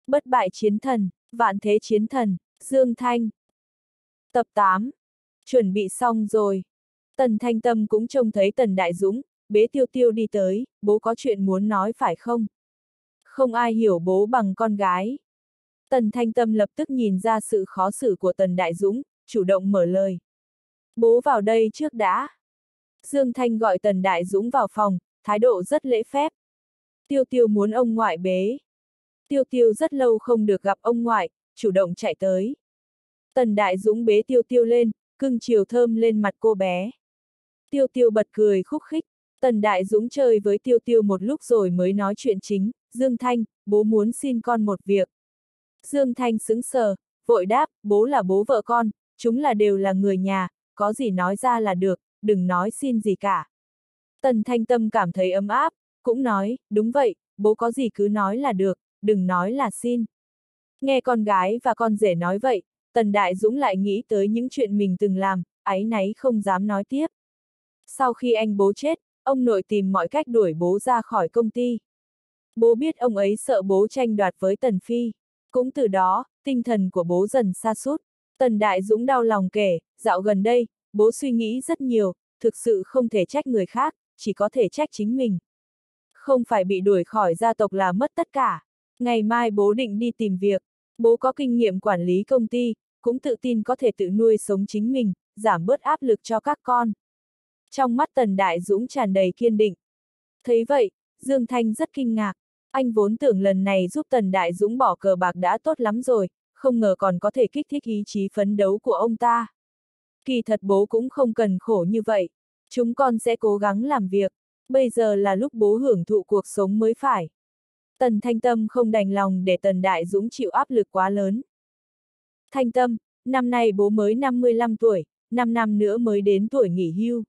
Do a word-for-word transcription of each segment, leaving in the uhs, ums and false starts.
Bất bại chiến thần, vạn thế chiến thần, Dương Thanh. Tập tám. Chuẩn bị xong rồi. Tần Thanh Tâm cũng trông thấy Tần Đại Dũng, bế Tiêu Tiêu đi tới, bố có chuyện muốn nói phải không? Không ai hiểu bố bằng con gái. Tần Thanh Tâm lập tức nhìn ra sự khó xử của Tần Đại Dũng, chủ động mở lời. Bố vào đây trước đã. Dương Thanh gọi Tần Đại Dũng vào phòng, thái độ rất lễ phép. Tiêu Tiêu muốn ông ngoại bế. Tiêu Tiêu rất lâu không được gặp ông ngoại, chủ động chạy tới. Tần Đại Dũng bế Tiêu Tiêu lên, cưng chiều thơm lên mặt cô bé. Tiêu Tiêu bật cười khúc khích. Tần Đại Dũng chơi với Tiêu Tiêu một lúc rồi mới nói chuyện chính. Dương Thanh, bố muốn xin con một việc. Dương Thanh sững sờ, vội đáp, bố là bố vợ con, chúng là đều là người nhà, có gì nói ra là được, đừng nói xin gì cả. Tần Thanh Tâm cảm thấy ấm áp, cũng nói, đúng vậy, bố có gì cứ nói là được, đừng nói là xin. Nghe con gái và con rể nói vậy, Tần Đại Dũng lại nghĩ tới những chuyện mình từng làm, áy náy không dám nói tiếp. Sau khi anh bố chết, ông nội tìm mọi cách đuổi bố ra khỏi công ty. Bố biết ông ấy sợ bố tranh đoạt với Tần Phi. Cũng từ đó, tinh thần của bố dần sa sút. Tần Đại Dũng đau lòng kể, dạo gần đây, bố suy nghĩ rất nhiều, thực sự không thể trách người khác, chỉ có thể trách chính mình. Không phải bị đuổi khỏi gia tộc là mất tất cả. Ngày mai bố định đi tìm việc, bố có kinh nghiệm quản lý công ty, cũng tự tin có thể tự nuôi sống chính mình, giảm bớt áp lực cho các con. Trong mắt Tần Đại Dũng tràn đầy kiên định. Thấy vậy, Dương Thanh rất kinh ngạc. Anh vốn tưởng lần này giúp Tần Đại Dũng bỏ cờ bạc đã tốt lắm rồi, không ngờ còn có thể kích thích ý chí phấn đấu của ông ta. Kỳ thật bố cũng không cần khổ như vậy. Chúng con sẽ cố gắng làm việc. Bây giờ là lúc bố hưởng thụ cuộc sống mới phải. Tần Thanh Tâm không đành lòng để Tần Đại Dũng chịu áp lực quá lớn. Thanh Tâm, năm nay bố mới năm mươi lăm tuổi, năm năm nữa mới đến tuổi nghỉ hưu.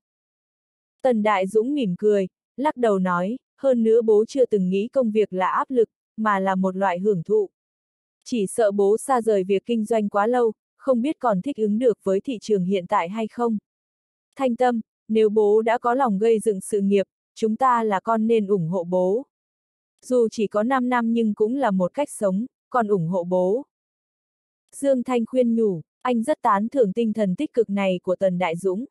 Tần Đại Dũng mỉm cười, lắc đầu nói, hơn nữa bố chưa từng nghĩ công việc là áp lực, mà là một loại hưởng thụ. Chỉ sợ bố xa rời việc kinh doanh quá lâu, không biết còn thích ứng được với thị trường hiện tại hay không. Thanh Tâm, nếu bố đã có lòng gây dựng sự nghiệp, chúng ta là con nên ủng hộ bố. Dù chỉ có năm năm nhưng cũng là một cách sống, con ủng hộ bố. Dương Thanh khuyên nhủ, anh rất tán thưởng tinh thần tích cực này của Tần Đại Dũng.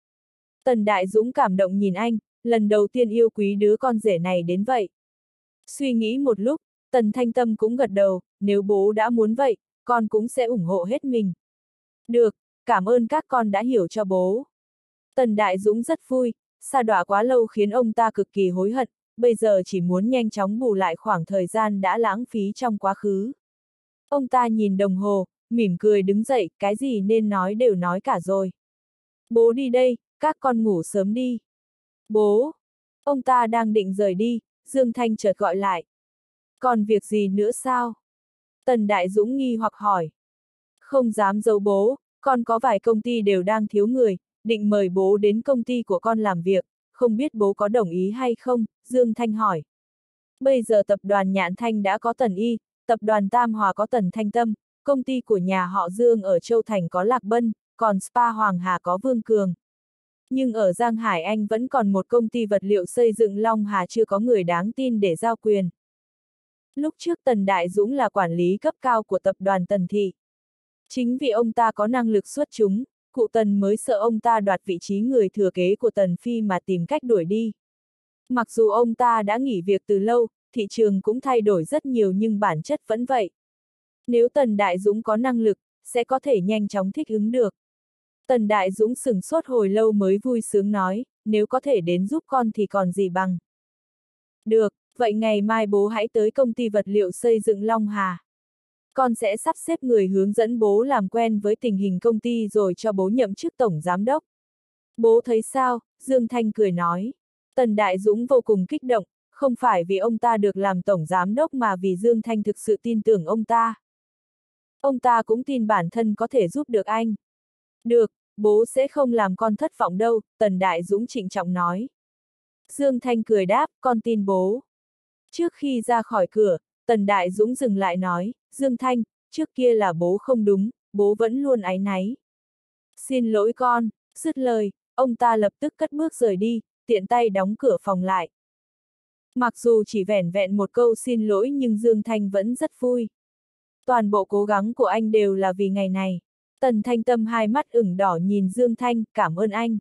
Tần Đại Dũng cảm động nhìn anh, lần đầu tiên yêu quý đứa con rể này đến vậy. Suy nghĩ một lúc, Tần Thanh Tâm cũng gật đầu, nếu bố đã muốn vậy, con cũng sẽ ủng hộ hết mình. Được, cảm ơn các con đã hiểu cho bố. Tần Đại Dũng rất vui, sa đọa quá lâu khiến ông ta cực kỳ hối hận, bây giờ chỉ muốn nhanh chóng bù lại khoảng thời gian đã lãng phí trong quá khứ. Ông ta nhìn đồng hồ, mỉm cười đứng dậy, cái gì nên nói đều nói cả rồi. Bố đi đây, các con ngủ sớm đi. Bố! Ông ta đang định rời đi, Dương Thanh chợt gọi lại. Còn việc gì nữa sao? Tần Đại Dũng nghi hoặc hỏi. Không dám giấu bố, con có vài công ty đều đang thiếu người, định mời bố đến công ty của con làm việc, không biết bố có đồng ý hay không, Dương Thanh hỏi. Bây giờ tập đoàn Nhạn Thanh đã có Tần Y, tập đoàn Tam Hòa có Tần Thanh Tâm, công ty của nhà họ Dương ở Châu Thành có Lạc Bân, còn Spa Hoàng Hà có Vương Cường. Nhưng ở Giang Hải Anh vẫn còn một công ty vật liệu xây dựng Long Hà chưa có người đáng tin để giao quyền. Lúc trước Tần Đại Dũng là quản lý cấp cao của tập đoàn Tần Thị. Chính vì ông ta có năng lực xuất chúng, cụ Tần mới sợ ông ta đoạt vị trí người thừa kế của Tần Phi mà tìm cách đuổi đi. Mặc dù ông ta đã nghỉ việc từ lâu, thị trường cũng thay đổi rất nhiều nhưng bản chất vẫn vậy. Nếu Tần Đại Dũng có năng lực, sẽ có thể nhanh chóng thích ứng được. Tần Đại Dũng sửng sốt hồi lâu mới vui sướng nói, nếu có thể đến giúp con thì còn gì bằng. Được, vậy ngày mai bố hãy tới công ty vật liệu xây dựng Long Hà. Con sẽ sắp xếp người hướng dẫn bố làm quen với tình hình công ty rồi cho bố nhậm chức tổng giám đốc. Bố thấy sao? Dương Thanh cười nói. Tần Đại Dũng vô cùng kích động, không phải vì ông ta được làm tổng giám đốc mà vì Dương Thanh thực sự tin tưởng ông ta. Ông ta cũng tin bản thân có thể giúp được anh. Được, bố sẽ không làm con thất vọng đâu, Tần Đại Dũng trịnh trọng nói. Dương Thanh cười đáp, con tin bố. Trước khi ra khỏi cửa, Tần Đại Dũng dừng lại nói, Dương Thanh, trước kia là bố không đúng, bố vẫn luôn áy náy. Xin lỗi con, dứt lời, ông ta lập tức cất bước rời đi, tiện tay đóng cửa phòng lại. Mặc dù chỉ vẻn vẹn một câu xin lỗi nhưng Dương Thanh vẫn rất vui. Toàn bộ cố gắng của anh đều là vì ngày này. Tần Thanh Tâm hai mắt ửng đỏ nhìn Dương Thanh, cảm ơn anh.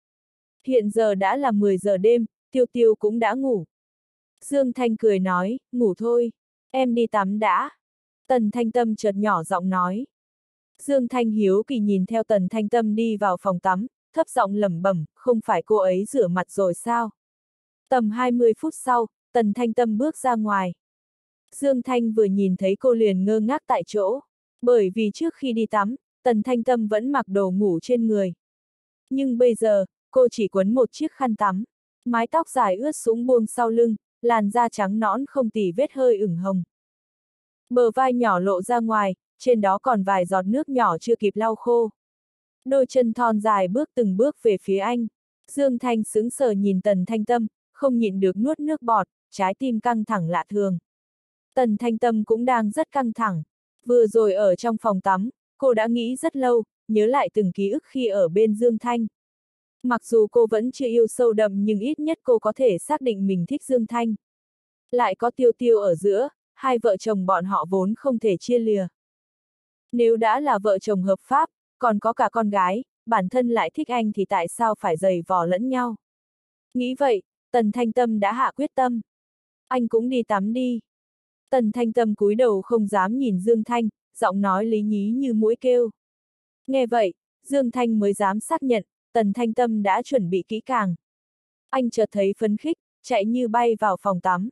Hiện giờ đã là mười giờ đêm, Tiêu Tiêu cũng đã ngủ. Dương Thanh cười nói, ngủ thôi, em đi tắm đã. Tần Thanh Tâm chợt nhỏ giọng nói. Dương Thanh hiếu kỳ nhìn theo Tần Thanh Tâm đi vào phòng tắm, thấp giọng lẩm bẩm, không phải cô ấy rửa mặt rồi sao? Tầm hai mươi phút sau, Tần Thanh Tâm bước ra ngoài. Dương Thanh vừa nhìn thấy cô liền ngơ ngác tại chỗ, bởi vì trước khi đi tắm, Tần Thanh Tâm vẫn mặc đồ ngủ trên người. Nhưng bây giờ, cô chỉ quấn một chiếc khăn tắm, mái tóc dài ướt sũng buông sau lưng, làn da trắng nõn không tì vết hơi ửng hồng. Bờ vai nhỏ lộ ra ngoài, trên đó còn vài giọt nước nhỏ chưa kịp lau khô. Đôi chân thon dài bước từng bước về phía anh. Dương Thanh sững sờ nhìn Tần Thanh Tâm, không nhịn được nuốt nước bọt, trái tim căng thẳng lạ thường. Tần Thanh Tâm cũng đang rất căng thẳng. Vừa rồi ở trong phòng tắm, cô đã nghĩ rất lâu, nhớ lại từng ký ức khi ở bên Dương Thanh. Mặc dù cô vẫn chưa yêu sâu đậm nhưng ít nhất cô có thể xác định mình thích Dương Thanh. Lại có Tiêu Tiêu ở giữa, hai vợ chồng bọn họ vốn không thể chia lìa. Nếu đã là vợ chồng hợp pháp, còn có cả con gái, bản thân lại thích anh thì tại sao phải giày vò lẫn nhau? Nghĩ vậy, Tần Thanh Tâm đã hạ quyết tâm. Anh cũng đi tắm đi. Tần Thanh Tâm cúi đầu không dám nhìn Dương Thanh, giọng nói lý nhí như mũi kêu. Nghe vậy, Dương Thanh mới dám xác nhận, Tần Thanh Tâm đã chuẩn bị kỹ càng. Anh chợt thấy phấn khích, chạy như bay vào phòng tắm.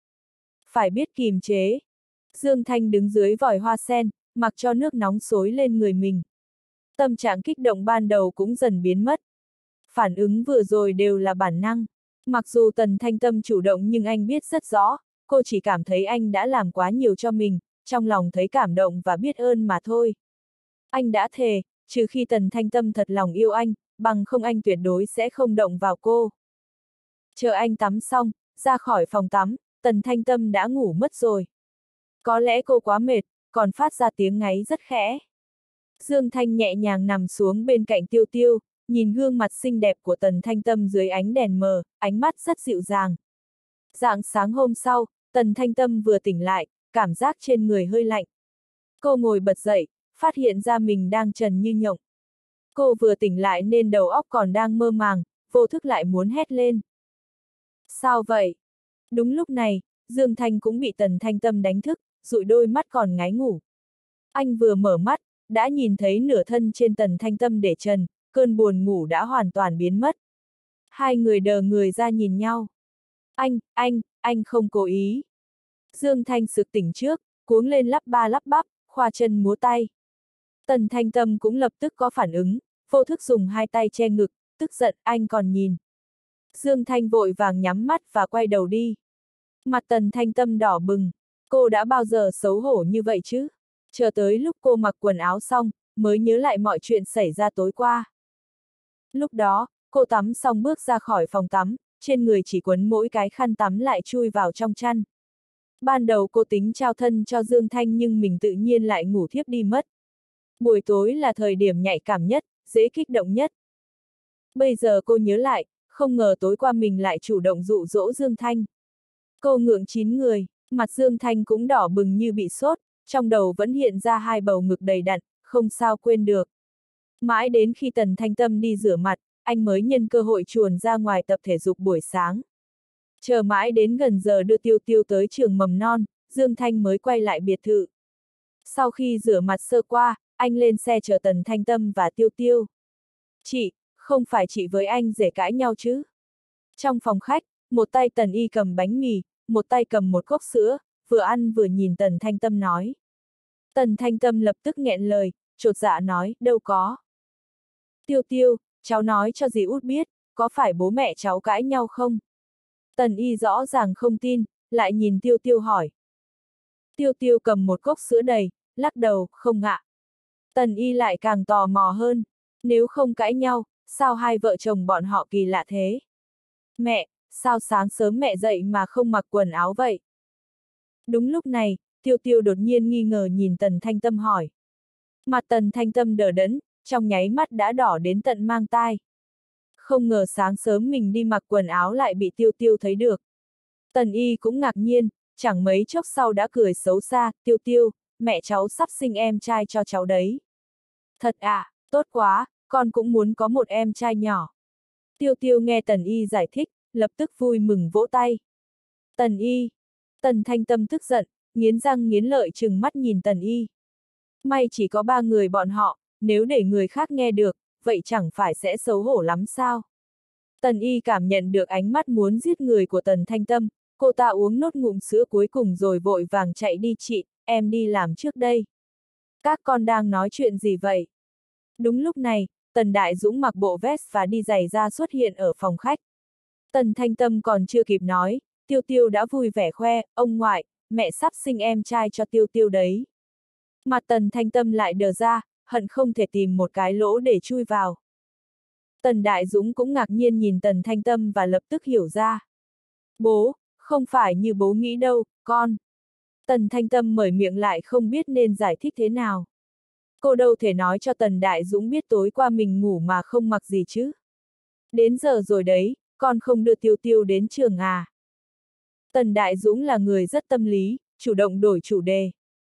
Phải biết kìm chế. Dương Thanh đứng dưới vòi hoa sen, mặc cho nước nóng xối lên người mình. Tâm trạng kích động ban đầu cũng dần biến mất. Phản ứng vừa rồi đều là bản năng. Mặc dù Tần Thanh Tâm chủ động nhưng anh biết rất rõ, cô chỉ cảm thấy anh đã làm quá nhiều cho mình, trong lòng thấy cảm động và biết ơn mà thôi. Anh đã thề, trừ khi Tần Thanh Tâm thật lòng yêu anh, bằng không anh tuyệt đối sẽ không động vào cô. Chờ anh tắm xong, ra khỏi phòng tắm, Tần Thanh Tâm đã ngủ mất rồi. Có lẽ cô quá mệt, còn phát ra tiếng ngáy rất khẽ. Dương Thanh nhẹ nhàng nằm xuống bên cạnh Tiêu Tiêu, nhìn gương mặt xinh đẹp của Tần Thanh Tâm dưới ánh đèn mờ, ánh mắt rất dịu dàng. Rạng sáng hôm sau, Tần Thanh Tâm vừa tỉnh lại, cảm giác trên người hơi lạnh. Cô ngồi bật dậy, phát hiện ra mình đang trần như nhộng. Cô vừa tỉnh lại nên đầu óc còn đang mơ màng, vô thức lại muốn hét lên. Sao vậy? Đúng lúc này, Dương Thanh cũng bị Tần Thanh Tâm đánh thức, dụi đôi mắt còn ngáy ngủ. Anh vừa mở mắt, đã nhìn thấy nửa thân trên Tần Thanh Tâm để trần, cơn buồn ngủ đã hoàn toàn biến mất. Hai người đờ người ra nhìn nhau. Anh, anh, anh không cố ý. Dương Thanh sực tỉnh trước, cuống lên lắp ba lắp bắp, khoa chân múa tay. Tần Thanh Tâm cũng lập tức có phản ứng, vô thức dùng hai tay che ngực, tức giận, anh còn nhìn. Dương Thanh vội vàng nhắm mắt và quay đầu đi. Mặt Tần Thanh Tâm đỏ bừng, cô đã bao giờ xấu hổ như vậy chứ? Chờ tới lúc cô mặc quần áo xong, mới nhớ lại mọi chuyện xảy ra tối qua. Lúc đó, cô tắm xong bước ra khỏi phòng tắm, trên người chỉ quấn mỗi cái khăn tắm lại chui vào trong chăn. Ban đầu cô tính trao thân cho Dương Thanh nhưng mình tự nhiên lại ngủ thiếp đi mất. Buổi tối là thời điểm nhạy cảm nhất, dễ kích động nhất. Bây giờ cô nhớ lại, không ngờ tối qua mình lại chủ động dụ dỗ Dương Thanh. Cô ngượng chín người, mặt Dương Thanh cũng đỏ bừng như bị sốt, trong đầu vẫn hiện ra hai bầu ngực đầy đặn, không sao quên được. Mãi đến khi Tần Thanh Tâm đi rửa mặt, anh mới nhân cơ hội chuồn ra ngoài tập thể dục buổi sáng. Chờ mãi đến gần giờ đưa Tiêu Tiêu tới trường mầm non, Dương Thanh mới quay lại biệt thự. Sau khi rửa mặt sơ qua, anh lên xe chở Tần Thanh Tâm và Tiêu Tiêu. Chị, không phải chị với anh rể cãi nhau chứ? Trong phòng khách, một tay Tần Y cầm bánh mì, một tay cầm một cốc sữa, vừa ăn vừa nhìn Tần Thanh Tâm nói. Tần Thanh Tâm lập tức nghẹn lời, chột dạ nói, đâu có. Tiêu Tiêu, cháu nói cho dì út biết, có phải bố mẹ cháu cãi nhau không? Tần Y rõ ràng không tin, lại nhìn Tiêu Tiêu hỏi. Tiêu Tiêu cầm một cốc sữa đầy, lắc đầu, không ạ. Tần Y lại càng tò mò hơn, nếu không cãi nhau, sao hai vợ chồng bọn họ kỳ lạ thế? Mẹ, sao sáng sớm mẹ dậy mà không mặc quần áo vậy? Đúng lúc này, Tiêu Tiêu đột nhiên nghi ngờ nhìn Tần Thanh Tâm hỏi. Mặt Tần Thanh Tâm đờ đẫn, trong nháy mắt đã đỏ đến tận mang tai. Không ngờ sáng sớm mình đi mặc quần áo lại bị Tiêu Tiêu thấy được. Tần Y cũng ngạc nhiên, chẳng mấy chốc sau đã cười xấu xa, Tiêu Tiêu, mẹ cháu sắp sinh em trai cho cháu đấy. Thật à, tốt quá, con cũng muốn có một em trai nhỏ. Tiêu Tiêu nghe Tần Y giải thích, lập tức vui mừng vỗ tay. Tần Y. Tần Thanh Tâm tức giận, nghiến răng nghiến lợi trừng mắt nhìn Tần Y. May chỉ có ba người bọn họ, nếu để người khác nghe được, vậy chẳng phải sẽ xấu hổ lắm sao? Tần Y cảm nhận được ánh mắt muốn giết người của Tần Thanh Tâm, cô ta uống nốt ngụm sữa cuối cùng rồi vội vàng chạy đi. Chị, em đi làm trước đây. Các con đang nói chuyện gì vậy? Đúng lúc này, Tần Đại Dũng mặc bộ vest và đi giày da xuất hiện ở phòng khách. Tần Thanh Tâm còn chưa kịp nói, Tiêu Tiêu đã vui vẻ khoe, ông ngoại, mẹ sắp sinh em trai cho Tiêu Tiêu đấy. Mặt Tần Thanh Tâm lại đờ ra, hận không thể tìm một cái lỗ để chui vào. Tần Đại Dũng cũng ngạc nhiên nhìn Tần Thanh Tâm và lập tức hiểu ra. Bố, không phải như bố nghĩ đâu, con. Tần Thanh Tâm mở miệng lại không biết nên giải thích thế nào. Cô đâu thể nói cho Tần Đại Dũng biết tối qua mình ngủ mà không mặc gì chứ. Đến giờ rồi đấy, con không đưa Tiêu Tiêu đến trường à. Tần Đại Dũng là người rất tâm lý, chủ động đổi chủ đề.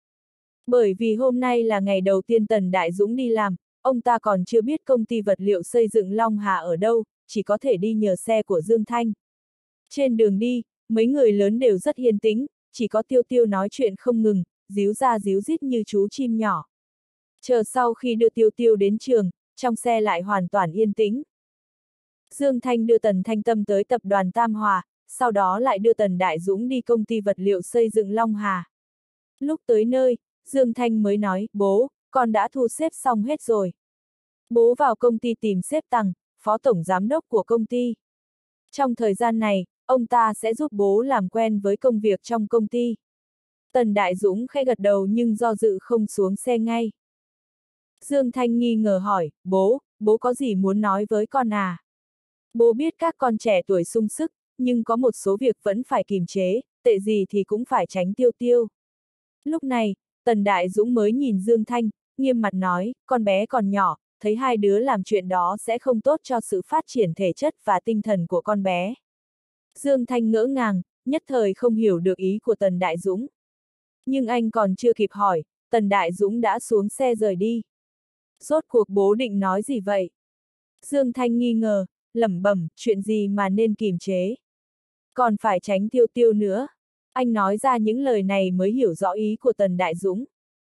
Bởi vì hôm nay là ngày đầu tiên Tần Đại Dũng đi làm, ông ta còn chưa biết công ty vật liệu xây dựng Long Hà ở đâu, chỉ có thể đi nhờ xe của Dương Thanh. Trên đường đi, mấy người lớn đều rất yên tĩnh, chỉ có Tiêu Tiêu nói chuyện không ngừng, díu ra díu dít như chú chim nhỏ. Chờ sau khi đưa Tiêu Tiêu đến trường, trong xe lại hoàn toàn yên tĩnh. Dương Thanh đưa Tần Thanh Tâm tới tập đoàn Tam Hòa, sau đó lại đưa Tần Đại Dũng đi công ty vật liệu xây dựng Long Hà. Lúc tới nơi, Dương Thanh mới nói, bố, con đã thu xếp xong hết rồi. Bố vào công ty tìm sếp Tằng, phó tổng giám đốc của công ty. Trong thời gian này, ông ta sẽ giúp bố làm quen với công việc trong công ty. Tần Đại Dũng khẽ gật đầu nhưng do dự không xuống xe ngay. Dương Thanh nghi ngờ hỏi, bố, bố có gì muốn nói với con à? Bố biết các con trẻ tuổi sung sức, nhưng có một số việc vẫn phải kìm chế, tệ gì thì cũng phải tránh Tiêu Tiêu. Lúc này, Tần Đại Dũng mới nhìn Dương Thanh, nghiêm mặt nói, con bé còn nhỏ, thấy hai đứa làm chuyện đó sẽ không tốt cho sự phát triển thể chất và tinh thần của con bé. Dương Thanh ngỡ ngàng, nhất thời không hiểu được ý của Tần Đại Dũng. Nhưng anh còn chưa kịp hỏi, Tần Đại Dũng đã xuống xe rời đi. Rốt cuộc bố định nói gì vậy? Dương Thanh nghi ngờ, lẩm bẩm, chuyện gì mà nên kìm chế? Còn phải tránh Tiêu Tiêu nữa. Anh nói ra những lời này mới hiểu rõ ý của Tần Đại Dũng.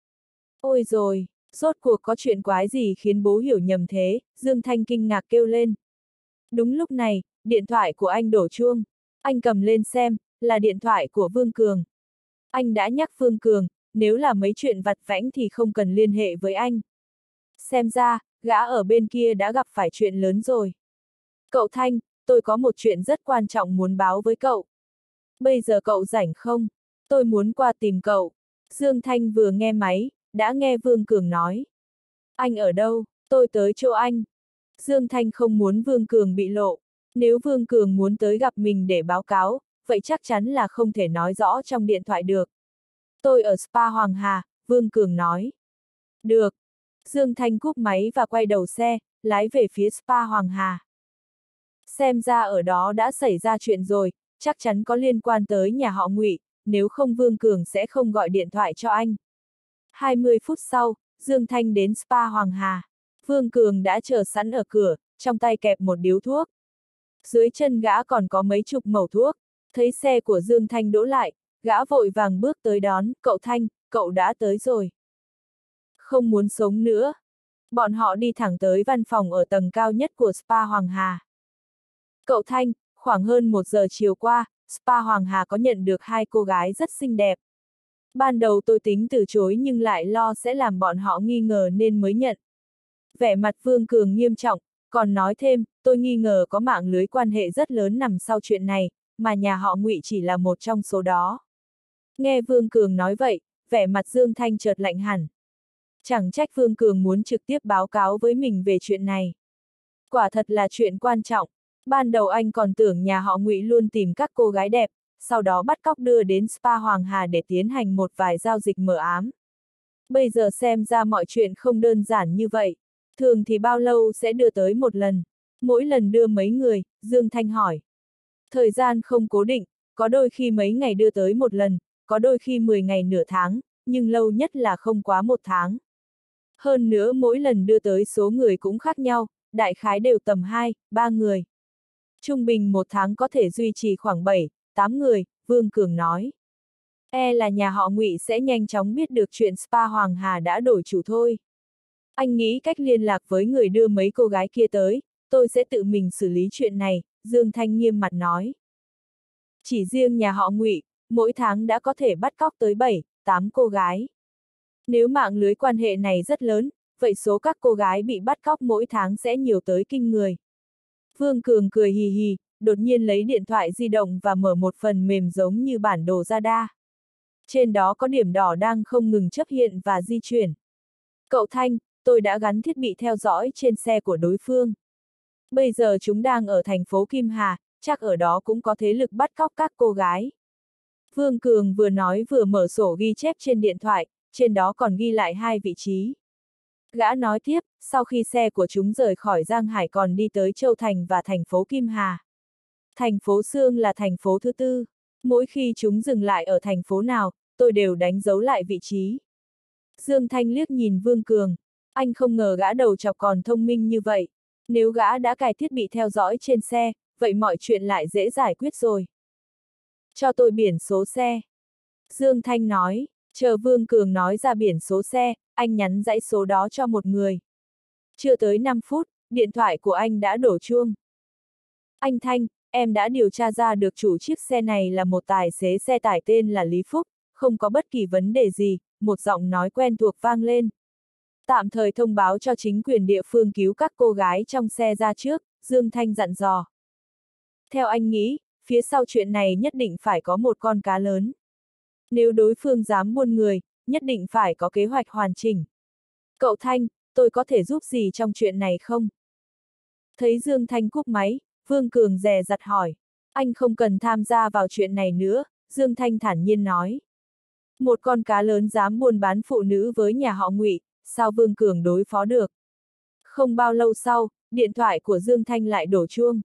Ôi rồi, rốt cuộc có chuyện quái gì khiến bố hiểu nhầm thế? Dương Thanh kinh ngạc kêu lên. Đúng lúc này, điện thoại của anh đổ chuông. Anh cầm lên xem, là điện thoại của Vương Cường. Anh đã nhắc Vương Cường, nếu là mấy chuyện vặt vãnh thì không cần liên hệ với anh. Xem ra, gã ở bên kia đã gặp phải chuyện lớn rồi. Cậu Thanh, tôi có một chuyện rất quan trọng muốn báo với cậu. Bây giờ cậu rảnh không? Tôi muốn qua tìm cậu. Dương Thanh vừa nghe máy, đã nghe Vương Cường nói. Anh ở đâu? Tôi tới chỗ anh. Dương Thanh không muốn Vương Cường bị lộ. Nếu Vương Cường muốn tới gặp mình để báo cáo, vậy chắc chắn là không thể nói rõ trong điện thoại được. Tôi ở spa Hoàng Hà, Vương Cường nói. Được. Dương Thanh cúp máy và quay đầu xe, lái về phía spa Hoàng Hà. Xem ra ở đó đã xảy ra chuyện rồi, chắc chắn có liên quan tới nhà họ Ngụy, nếu không Vương Cường sẽ không gọi điện thoại cho anh. hai mươi phút sau, Dương Thanh đến spa Hoàng Hà. Vương Cường đã chờ sẵn ở cửa, trong tay kẹp một điếu thuốc. Dưới chân gã còn có mấy chục mẩu thuốc. Thấy xe của Dương Thanh đỗ lại, gã vội vàng bước tới đón, cậu Thanh, cậu đã tới rồi. Không muốn sống nữa. Bọn họ đi thẳng tới văn phòng ở tầng cao nhất của spa Hoàng Hà. Cậu Thanh, khoảng hơn một giờ chiều qua, spa Hoàng Hà có nhận được hai cô gái rất xinh đẹp. Ban đầu tôi tính từ chối nhưng lại lo sẽ làm bọn họ nghi ngờ nên mới nhận. Vẻ mặt Vương Cường nghiêm trọng, còn nói thêm, tôi nghi ngờ có mạng lưới quan hệ rất lớn nằm sau chuyện này, mà nhà họ Ngụy chỉ là một trong số đó. Nghe Vương Cường nói vậy, vẻ mặt Dương Thanh chợt lạnh hẳn. Chẳng trách Vương Cường muốn trực tiếp báo cáo với mình về chuyện này. Quả thật là chuyện quan trọng. Ban đầu anh còn tưởng nhà họ Ngụy luôn tìm các cô gái đẹp, sau đó bắt cóc đưa đến spa Hoàng Hà để tiến hành một vài giao dịch mờ ám. Bây giờ xem ra mọi chuyện không đơn giản như vậy. Thường thì bao lâu sẽ đưa tới một lần? Mỗi lần đưa mấy người? Dương Thanh hỏi. Thời gian không cố định, có đôi khi mấy ngày đưa tới một lần, có đôi khi mười ngày nửa tháng, nhưng lâu nhất là không quá một tháng. Hơn nữa mỗi lần đưa tới số người cũng khác nhau, đại khái đều tầm hai, ba người. Trung bình một tháng có thể duy trì khoảng bảy, tám người, Vương Cường nói. E là nhà họ Ngụy sẽ nhanh chóng biết được chuyện spa Hoàng Hà đã đổi chủ thôi. Anh nghĩ cách liên lạc với người đưa mấy cô gái kia tới, tôi sẽ tự mình xử lý chuyện này, Dương Thanh nghiêm mặt nói. Chỉ riêng nhà họ Ngụy, mỗi tháng đã có thể bắt cóc tới bảy, tám cô gái. Nếu mạng lưới quan hệ này rất lớn, vậy số các cô gái bị bắt cóc mỗi tháng sẽ nhiều tới kinh người. Vương Cường cười hì hì, đột nhiên lấy điện thoại di động và mở một phần mềm giống như bản đồ radar. Trên đó có điểm đỏ đang không ngừng chớp hiện và di chuyển. Cậu Thanh, tôi đã gắn thiết bị theo dõi trên xe của đối phương. Bây giờ chúng đang ở thành phố Kim Hà, chắc ở đó cũng có thế lực bắt cóc các cô gái. Vương Cường vừa nói vừa mở sổ ghi chép trên điện thoại, trên đó còn ghi lại hai vị trí. Gã nói tiếp, sau khi xe của chúng rời khỏi Giang Hải còn đi tới Châu Thành và thành phố Kim Hà. Thành phố Sương là thành phố thứ tư. Mỗi khi chúng dừng lại ở thành phố nào, tôi đều đánh dấu lại vị trí. Dương Thanh liếc nhìn Vương Cường. Anh không ngờ gã đầu chọc còn thông minh như vậy. Nếu gã đã cài thiết bị theo dõi trên xe, vậy mọi chuyện lại dễ giải quyết rồi. Cho tôi biển số xe. Dương Thanh nói, chờ Vương Cường nói ra biển số xe, anh nhắn dãy số đó cho một người. Chưa tới năm phút, điện thoại của anh đã đổ chuông. Anh Thanh, em đã điều tra ra được chủ chiếc xe này là một tài xế xe tải tên là Lý Phúc, không có bất kỳ vấn đề gì, một giọng nói quen thuộc vang lên. Tạm thời thông báo cho chính quyền địa phương cứu các cô gái trong xe ra trước, Dương Thanh dặn dò. Theo anh nghĩ, phía sau chuyện này nhất định phải có một con cá lớn. Nếu đối phương dám buôn người, nhất định phải có kế hoạch hoàn chỉnh. Cậu Thanh, tôi có thể giúp gì trong chuyện này không? Thấy Dương Thanh cúp máy, Vương Cường dè dặt hỏi. Anh không cần tham gia vào chuyện này nữa, Dương Thanh thản nhiên nói. Một con cá lớn dám buôn bán phụ nữ với nhà họ Ngụy, sao Vương Cường đối phó được? Không bao lâu sau, điện thoại của Dương Thanh lại đổ chuông.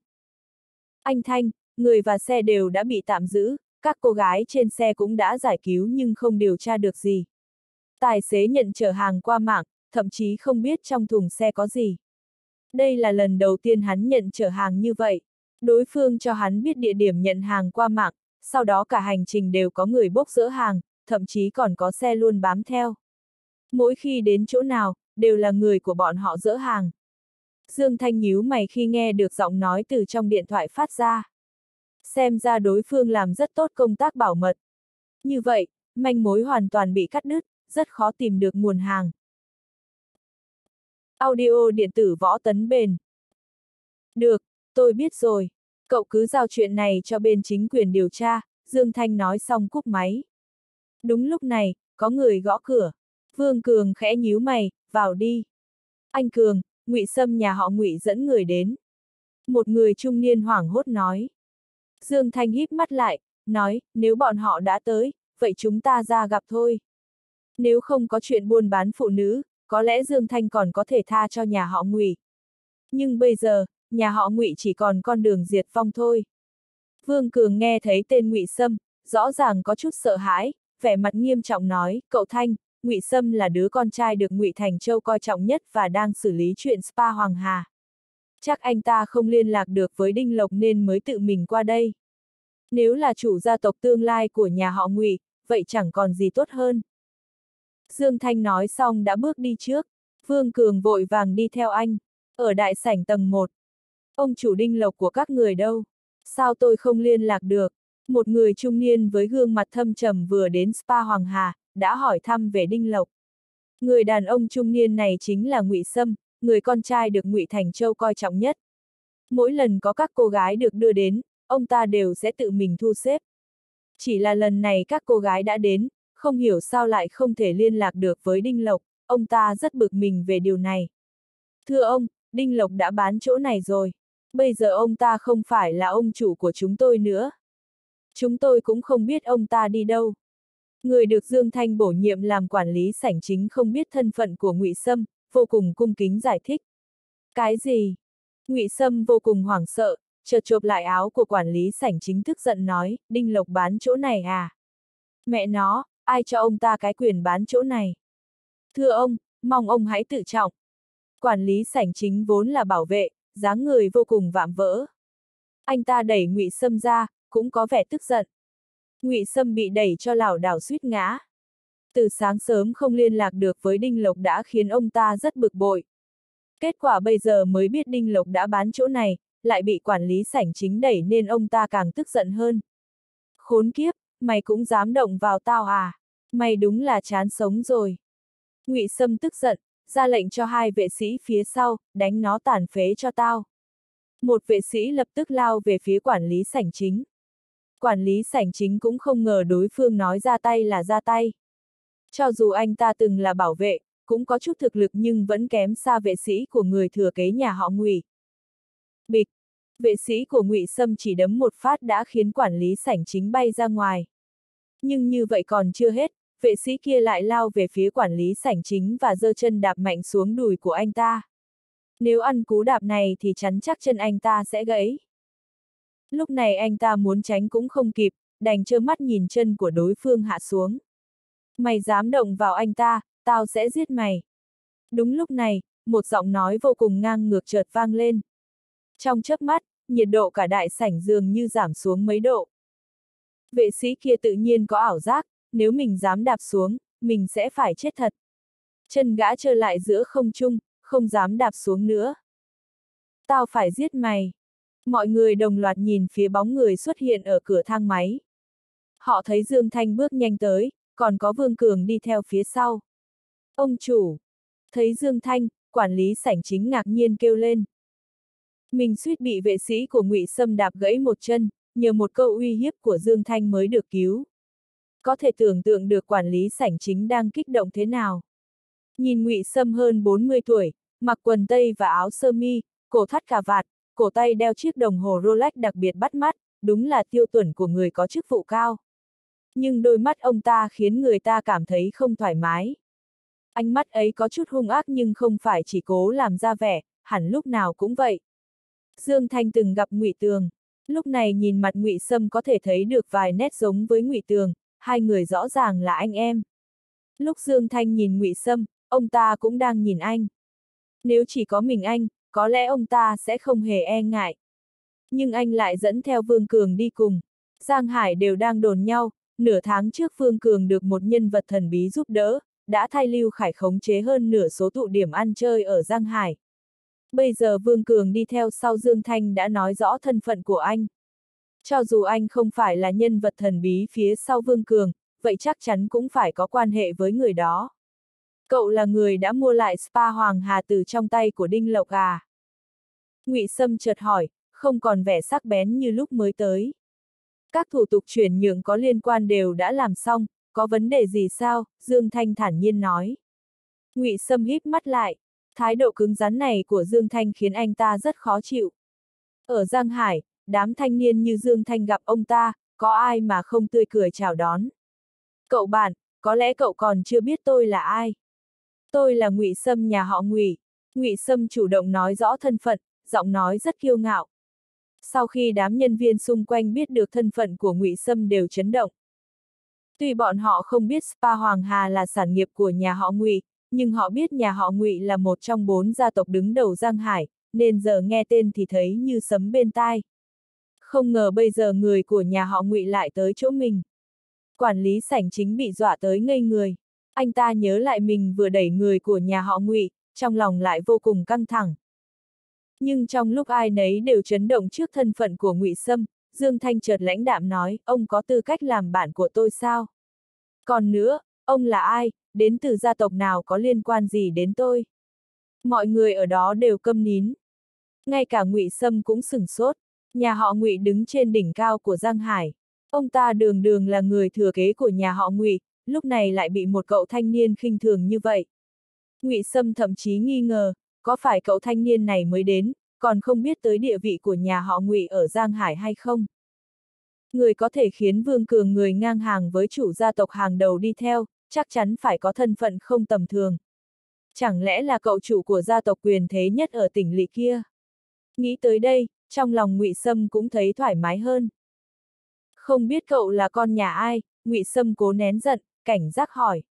Anh Thanh, người và xe đều đã bị tạm giữ, các cô gái trên xe cũng đã giải cứu nhưng không điều tra được gì. Tài xế nhận chở hàng qua mạng, thậm chí không biết trong thùng xe có gì. Đây là lần đầu tiên hắn nhận chở hàng như vậy. Đối phương cho hắn biết địa điểm nhận hàng qua mạng, sau đó cả hành trình đều có người bốc dỡ hàng, thậm chí còn có xe luôn bám theo. Mỗi khi đến chỗ nào, đều là người của bọn họ dỡ hàng. Dương Thanh nhíu mày khi nghe được giọng nói từ trong điện thoại phát ra. Xem ra đối phương làm rất tốt công tác bảo mật. Như vậy, manh mối hoàn toàn bị cắt đứt, rất khó tìm được nguồn hàng. Audio điện tử Võ Tấn Bền. Được, tôi biết rồi. Cậu cứ giao chuyện này cho bên chính quyền điều tra, Dương Thanh nói xong cúp máy. Đúng lúc này, có người gõ cửa. Vương Cường khẽ nhíu mày, vào đi. Anh Cường, Ngụy Sâm nhà họ Ngụy dẫn người đến. Một người trung niên hoảng hốt nói. Dương Thanh híp mắt lại, nói, nếu bọn họ đã tới, vậy chúng ta ra gặp thôi. Nếu không có chuyện buôn bán phụ nữ, có lẽ Dương Thanh còn có thể tha cho nhà họ Ngụy. Nhưng bây giờ, nhà họ Ngụy chỉ còn con đường diệt vong thôi. Vương Cường nghe thấy tên Ngụy Sâm, rõ ràng có chút sợ hãi, vẻ mặt nghiêm trọng nói, cậu Thanh, Ngụy Sâm là đứa con trai được Ngụy Thành Châu coi trọng nhất và đang xử lý chuyện spa Hoàng Hà. Chắc anh ta không liên lạc được với Đinh Lộc nên mới tự mình qua đây. Nếu là chủ gia tộc tương lai của nhà họ Ngụy, vậy chẳng còn gì tốt hơn. Dương Thanh nói xong đã bước đi trước, Vương Cường vội vàng đi theo anh, ở đại sảnh tầng một. Ông chủ Đinh Lộc của các người đâu? Sao tôi không liên lạc được? Một người trung niên với gương mặt thâm trầm vừa đến spa Hoàng Hà, đã hỏi thăm về Đinh Lộc. Người đàn ông trung niên này chính là Ngụy Sâm, người con trai được Ngụy Thành Châu coi trọng nhất. Mỗi lần có các cô gái được đưa đến, ông ta đều sẽ tự mình thu xếp. Chỉ là lần này các cô gái đã đến, không hiểu sao lại không thể liên lạc được với Đinh Lộc, ông ta rất bực mình về điều này. Thưa ông, Đinh Lộc đã bán chỗ này rồi. Bây giờ ông ta không phải là ông chủ của chúng tôi nữa. Chúng tôi cũng không biết ông ta đi đâu. Người được Dương Thanh bổ nhiệm làm quản lý sảnh chính không biết thân phận của Ngụy Sâm, vô cùng cung kính giải thích. Cái gì? Ngụy Sâm vô cùng hoảng sợ, chợt chộp lại áo của quản lý sảnh chính tức giận nói, Đinh Lộc bán chỗ này à? Mẹ nó, ai cho ông ta cái quyền bán chỗ này? Thưa ông, mong ông hãy tự trọng. Quản lý sảnh chính vốn là bảo vệ, dáng người vô cùng vạm vỡ. Anh ta đẩy Ngụy Sâm ra, cũng có vẻ tức giận. Ngụy Sâm bị đẩy cho lảo đảo suýt ngã. Từ sáng sớm không liên lạc được với Đinh Lộc đã khiến ông ta rất bực bội. Kết quả bây giờ mới biết Đinh Lộc đã bán chỗ này, lại bị quản lý sảnh chính đẩy nên ông ta càng tức giận hơn. Khốn kiếp, mày cũng dám động vào tao à? Mày đúng là chán sống rồi. Ngụy Sâm tức giận, ra lệnh cho hai vệ sĩ phía sau, đánh nó tàn phế cho tao. Một vệ sĩ lập tức lao về phía quản lý sảnh chính. Quản lý sảnh chính cũng không ngờ đối phương nói ra tay là ra tay. Cho dù anh ta từng là bảo vệ, cũng có chút thực lực nhưng vẫn kém xa vệ sĩ của người thừa kế nhà họ Ngụy. Bịch, vệ sĩ của Ngụy Sâm chỉ đấm một phát đã khiến quản lý sảnh chính bay ra ngoài. Nhưng như vậy còn chưa hết, vệ sĩ kia lại lao về phía quản lý sảnh chính và giơ chân đạp mạnh xuống đùi của anh ta. Nếu ăn cú đạp này thì chắn chắc chân anh ta sẽ gãy. Lúc này anh ta muốn tránh cũng không kịp, đành trơ mắt nhìn chân của đối phương hạ xuống. Mày dám động vào anh ta, tao sẽ giết mày. Đúng lúc này, một giọng nói vô cùng ngang ngược chợt vang lên. Trong chớp mắt, nhiệt độ cả đại sảnh dường như giảm xuống mấy độ. Vệ sĩ kia tự nhiên có ảo giác, nếu mình dám đạp xuống, mình sẽ phải chết thật. Chân gã trơ lại giữa không trung, không dám đạp xuống nữa. Tao phải giết mày. Mọi người đồng loạt nhìn phía bóng người xuất hiện ở cửa thang máy. Họ thấy Dương Thanh bước nhanh tới, còn có Vương Cường đi theo phía sau. Ông chủ! Thấy Dương Thanh, quản lý sảnh chính ngạc nhiên kêu lên. Mình suýt bị vệ sĩ của Ngụy Sâm đạp gãy một chân, nhờ một câu uy hiếp của Dương Thanh mới được cứu. Có thể tưởng tượng được quản lý sảnh chính đang kích động thế nào. Nhìn Ngụy Sâm hơn bốn mươi tuổi, mặc quần tây và áo sơ mi, cổ thắt cà vạt, cổ tay đeo chiếc đồng hồ Rolex đặc biệt bắt mắt, đúng là tiêu chuẩn của người có chức vụ cao. Nhưng đôi mắt ông ta khiến người ta cảm thấy không thoải mái. Ánh mắt ấy có chút hung ác nhưng không phải chỉ cố làm ra vẻ, hẳn lúc nào cũng vậy. Dương Thanh từng gặp Ngụy Tường, lúc này nhìn mặt Ngụy Sâm có thể thấy được vài nét giống với Ngụy Tường, hai người rõ ràng là anh em. Lúc Dương Thanh nhìn Ngụy Sâm, ông ta cũng đang nhìn anh. Nếu chỉ có mình anh, có lẽ ông ta sẽ không hề e ngại. Nhưng anh lại dẫn theo Vương Cường đi cùng. Giang Hải đều đang đồn nhau, nửa tháng trước Vương Cường được một nhân vật thần bí giúp đỡ, đã thay Lưu Khải khống chế hơn nửa số tụ điểm ăn chơi ở Giang Hải. Bây giờ Vương Cường đi theo sau Dương Thanh đã nói rõ thân phận của anh. Cho dù anh không phải là nhân vật thần bí phía sau Vương Cường, vậy chắc chắn cũng phải có quan hệ với người đó. Cậu là người đã mua lại spa Hoàng Hà từ trong tay của Đinh Lộc à? Ngụy Sâm chợt hỏi, không còn vẻ sắc bén như lúc mới tới. Các thủ tục chuyển nhượng có liên quan đều đã làm xong, có vấn đề gì sao? Dương Thanh thản nhiên nói. Ngụy Sâm híp mắt lại, thái độ cứng rắn này của Dương Thanh khiến anh ta rất khó chịu. Ở Giang Hải, đám thanh niên như Dương Thanh gặp ông ta, có ai mà không tươi cười chào đón. Cậu bạn, có lẽ cậu còn chưa biết tôi là ai. Tôi là Ngụy Sâm nhà họ Ngụy. Ngụy Sâm chủ động nói rõ thân phận, giọng nói rất kiêu ngạo. Sau khi đám nhân viên xung quanh biết được thân phận của Ngụy Sâm đều chấn động. Tuy bọn họ không biết spa Hoàng Hà là sản nghiệp của nhà họ Ngụy, nhưng họ biết nhà họ Ngụy là một trong bốn gia tộc đứng đầu Giang Hải, nên giờ nghe tên thì thấy như sấm bên tai. Không ngờ bây giờ người của nhà họ Ngụy lại tới chỗ mình. Quản lý sảnh chính bị dọa tới ngây người. Anh ta nhớ lại mình vừa đẩy người của nhà họ Ngụy, trong lòng lại vô cùng căng thẳng. Nhưng trong lúc ai nấy đều chấn động trước thân phận của Ngụy Sâm, Dương Thanh chợt lãnh đạm nói, ông có tư cách làm bạn của tôi sao? Còn nữa, ông là ai, đến từ gia tộc nào có liên quan gì đến tôi? Mọi người ở đó đều câm nín. Ngay cả Ngụy Sâm cũng sửng sốt, nhà họ Ngụy đứng trên đỉnh cao của Giang Hải. Ông ta đường đường là người thừa kế của nhà họ Ngụy, lúc này lại bị một cậu thanh niên khinh thường như vậy. Ngụy Sâm thậm chí nghi ngờ, có phải cậu thanh niên này mới đến, còn không biết tới địa vị của nhà họ Ngụy ở Giang Hải hay không? Người có thể khiến Vương Cường người ngang hàng với chủ gia tộc hàng đầu đi theo, chắc chắn phải có thân phận không tầm thường. Chẳng lẽ là cậu chủ của gia tộc quyền thế nhất ở tỉnh lỵ kia? Nghĩ tới đây, trong lòng Ngụy Sâm cũng thấy thoải mái hơn. Không biết cậu là con nhà ai, Ngụy Sâm cố nén giận, cảnh giác hỏi.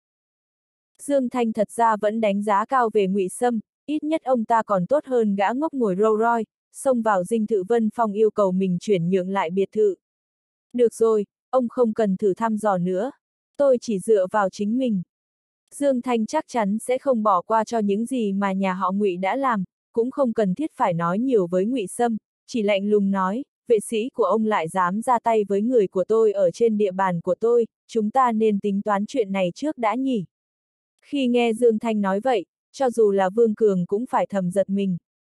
Dương Thanh thật ra vẫn đánh giá cao về Ngụy Sâm, ít nhất ông ta còn tốt hơn gã ngốc ngồi Rolls Royce, xông vào dinh thự Vân Phong yêu cầu mình chuyển nhượng lại biệt thự. Được rồi, ông không cần thử thăm dò nữa. Tôi chỉ dựa vào chính mình. Dương Thanh chắc chắn sẽ không bỏ qua cho những gì mà nhà họ Ngụy đã làm, cũng không cần thiết phải nói nhiều với Ngụy Sâm, chỉ lạnh lùng nói, vệ sĩ của ông lại dám ra tay với người của tôi ở trên địa bàn của tôi, chúng ta nên tính toán chuyện này trước đã nhỉ. Khi nghe Dương Thanh nói vậy, cho dù là Vương Cường cũng phải thầm giật mình.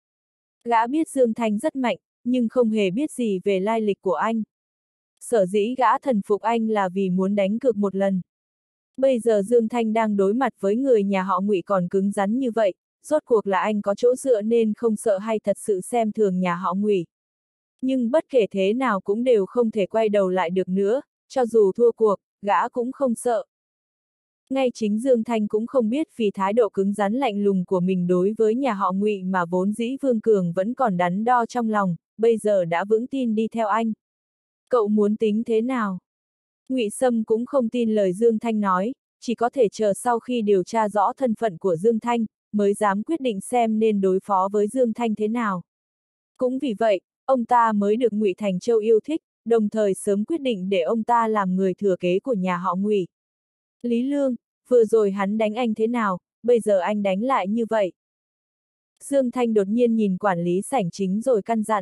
Gã biết Dương Thanh rất mạnh, nhưng không hề biết gì về lai lịch của anh. Sở dĩ gã thần phục anh là vì muốn đánh cược một lần. Bây giờ Dương Thanh đang đối mặt với người nhà họ Ngụy còn cứng rắn như vậy, rốt cuộc là anh có chỗ dựa nên không sợ hay thật sự xem thường nhà họ Ngụy. Nhưng bất kể thế nào cũng đều không thể quay đầu lại được nữa, cho dù thua cuộc, gã cũng không sợ. Ngay chính Dương Thanh cũng không biết vì thái độ cứng rắn lạnh lùng của mình đối với nhà họ Ngụy mà vốn dĩ Vương Cường vẫn còn đắn đo trong lòng, bây giờ đã vững tin đi theo anh. Cậu muốn tính thế nào? Ngụy Sâm cũng không tin lời Dương Thanh nói, chỉ có thể chờ sau khi điều tra rõ thân phận của Dương Thanh, mới dám quyết định xem nên đối phó với Dương Thanh thế nào. Cũng vì vậy, ông ta mới được Ngụy Thành Châu yêu thích, đồng thời sớm quyết định để ông ta làm người thừa kế của nhà họ Ngụy. Lý Lương, vừa rồi hắn đánh anh thế nào, bây giờ anh đánh lại như vậy. Dương Thanh đột nhiên nhìn quản lý sảnh chính rồi căn dặn.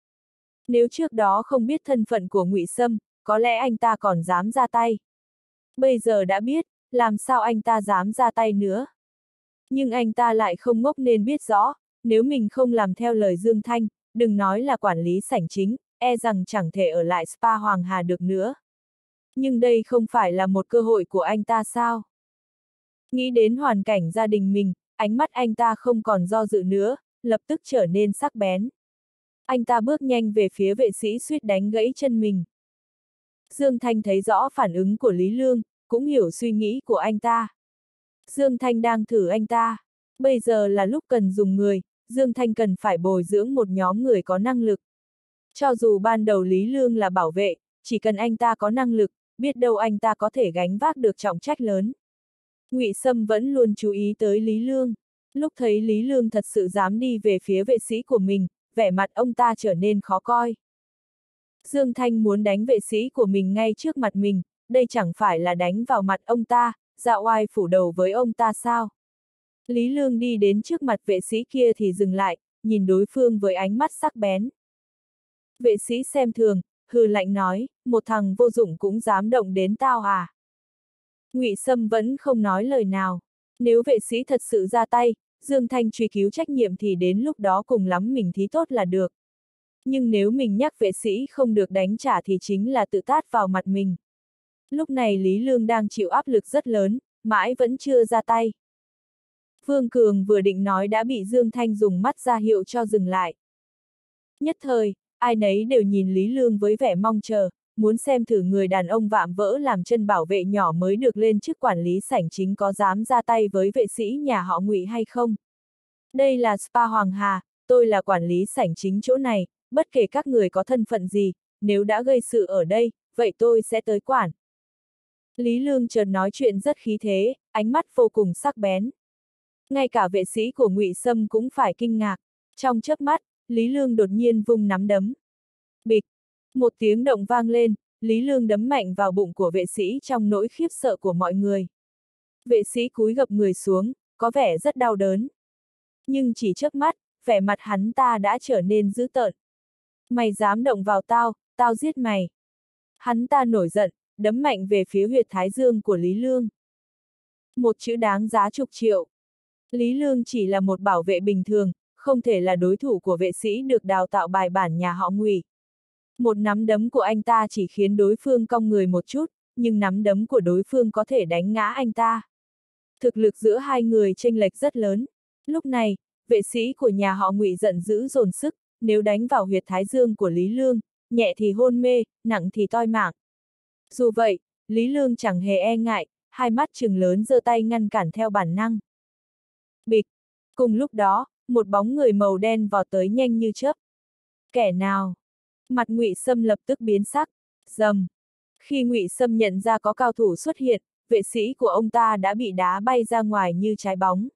Nếu trước đó không biết thân phận của Ngụy Sâm, có lẽ anh ta còn dám ra tay. Bây giờ đã biết, làm sao anh ta dám ra tay nữa. Nhưng anh ta lại không ngốc nên biết rõ, nếu mình không làm theo lời Dương Thanh, đừng nói là quản lý sảnh chính, e rằng chẳng thể ở lại spa Hoàng Hà được nữa. Nhưng đây không phải là một cơ hội của anh ta sao? Nghĩ đến hoàn cảnh gia đình mình, ánh mắt anh ta không còn do dự nữa, lập tức trở nên sắc bén. Anh ta bước nhanh về phía vệ sĩ suýt đánh gãy chân mình. Dương Thanh thấy rõ phản ứng của Lý Lương, cũng hiểu suy nghĩ của anh ta. Dương Thanh đang thử anh ta. Bây giờ là lúc cần dùng người, Dương Thanh cần phải bồi dưỡng một nhóm người có năng lực. Cho dù ban đầu Lý Lương là bảo vệ, chỉ cần anh ta có năng lực, biết đâu anh ta có thể gánh vác được trọng trách lớn. Ngụy Sâm vẫn luôn chú ý tới Lý Lương. Lúc thấy Lý Lương thật sự dám đi về phía vệ sĩ của mình, vẻ mặt ông ta trở nên khó coi. Dương Thanh muốn đánh vệ sĩ của mình ngay trước mặt mình, đây chẳng phải là đánh vào mặt ông ta, dạ oai phủ đầu với ông ta sao? Lý Lương đi đến trước mặt vệ sĩ kia thì dừng lại, nhìn đối phương với ánh mắt sắc bén. Vệ sĩ xem thường, hừ lạnh nói, một thằng vô dụng cũng dám động đến tao à? Ngụy Sâm vẫn không nói lời nào. Nếu vệ sĩ thật sự ra tay, Dương Thanh truy cứu trách nhiệm thì đến lúc đó cùng lắm mình thí tốt là được. Nhưng nếu mình nhắc vệ sĩ không được đánh trả thì chính là tự tát vào mặt mình. Lúc này Lý Lương đang chịu áp lực rất lớn, mãi vẫn chưa ra tay. Vương Cường vừa định nói đã bị Dương Thanh dùng mắt ra hiệu cho dừng lại. Nhất thời, ai nấy đều nhìn Lý Lương với vẻ mong chờ, muốn xem thử người đàn ông vạm vỡ làm chân bảo vệ nhỏ mới được lên chức quản lý sảnh chính có dám ra tay với vệ sĩ nhà họ Ngụy hay không. Đây là spa Hoàng Hà, tôi là quản lý sảnh chính chỗ này, bất kể các người có thân phận gì, nếu đã gây sự ở đây, vậy tôi sẽ tới quản. Lý Lương chợt nói chuyện rất khí thế, ánh mắt vô cùng sắc bén. Ngay cả vệ sĩ của Ngụy Sâm cũng phải kinh ngạc. Trong chớp mắt, Lý Lương đột nhiên vung nắm đấm. Bịch! Một tiếng động vang lên, Lý Lương đấm mạnh vào bụng của vệ sĩ trong nỗi khiếp sợ của mọi người. Vệ sĩ cúi gập người xuống, có vẻ rất đau đớn. Nhưng chỉ chớp mắt, vẻ mặt hắn ta đã trở nên dữ tợn. Mày dám động vào tao, tao giết mày. Hắn ta nổi giận, đấm mạnh về phía huyệt thái dương của Lý Lương. Một chữ đáng giá chục triệu. Lý Lương chỉ là một bảo vệ bình thường, không thể là đối thủ của vệ sĩ được đào tạo bài bản nhà họ Ngụy. Một nắm đấm của anh ta chỉ khiến đối phương cong người một chút, nhưng nắm đấm của đối phương có thể đánh ngã anh ta. Thực lực giữa hai người chênh lệch rất lớn. Lúc này, vệ sĩ của nhà họ Ngụy giận dữ dồn sức, nếu đánh vào huyệt thái dương của Lý Lương, nhẹ thì hôn mê, nặng thì toi mạng. Dù vậy, Lý Lương chẳng hề e ngại, hai mắt trừng lớn giơ tay ngăn cản theo bản năng. Bịch! Cùng lúc đó, một bóng người màu đen vọt tới nhanh như chớp. Kẻ nào? Mặt Ngụy Sâm lập tức biến sắc. Rầm! Khi Ngụy Sâm nhận ra có cao thủ xuất hiện, vệ sĩ của ông ta đã bị đá bay ra ngoài như trái bóng.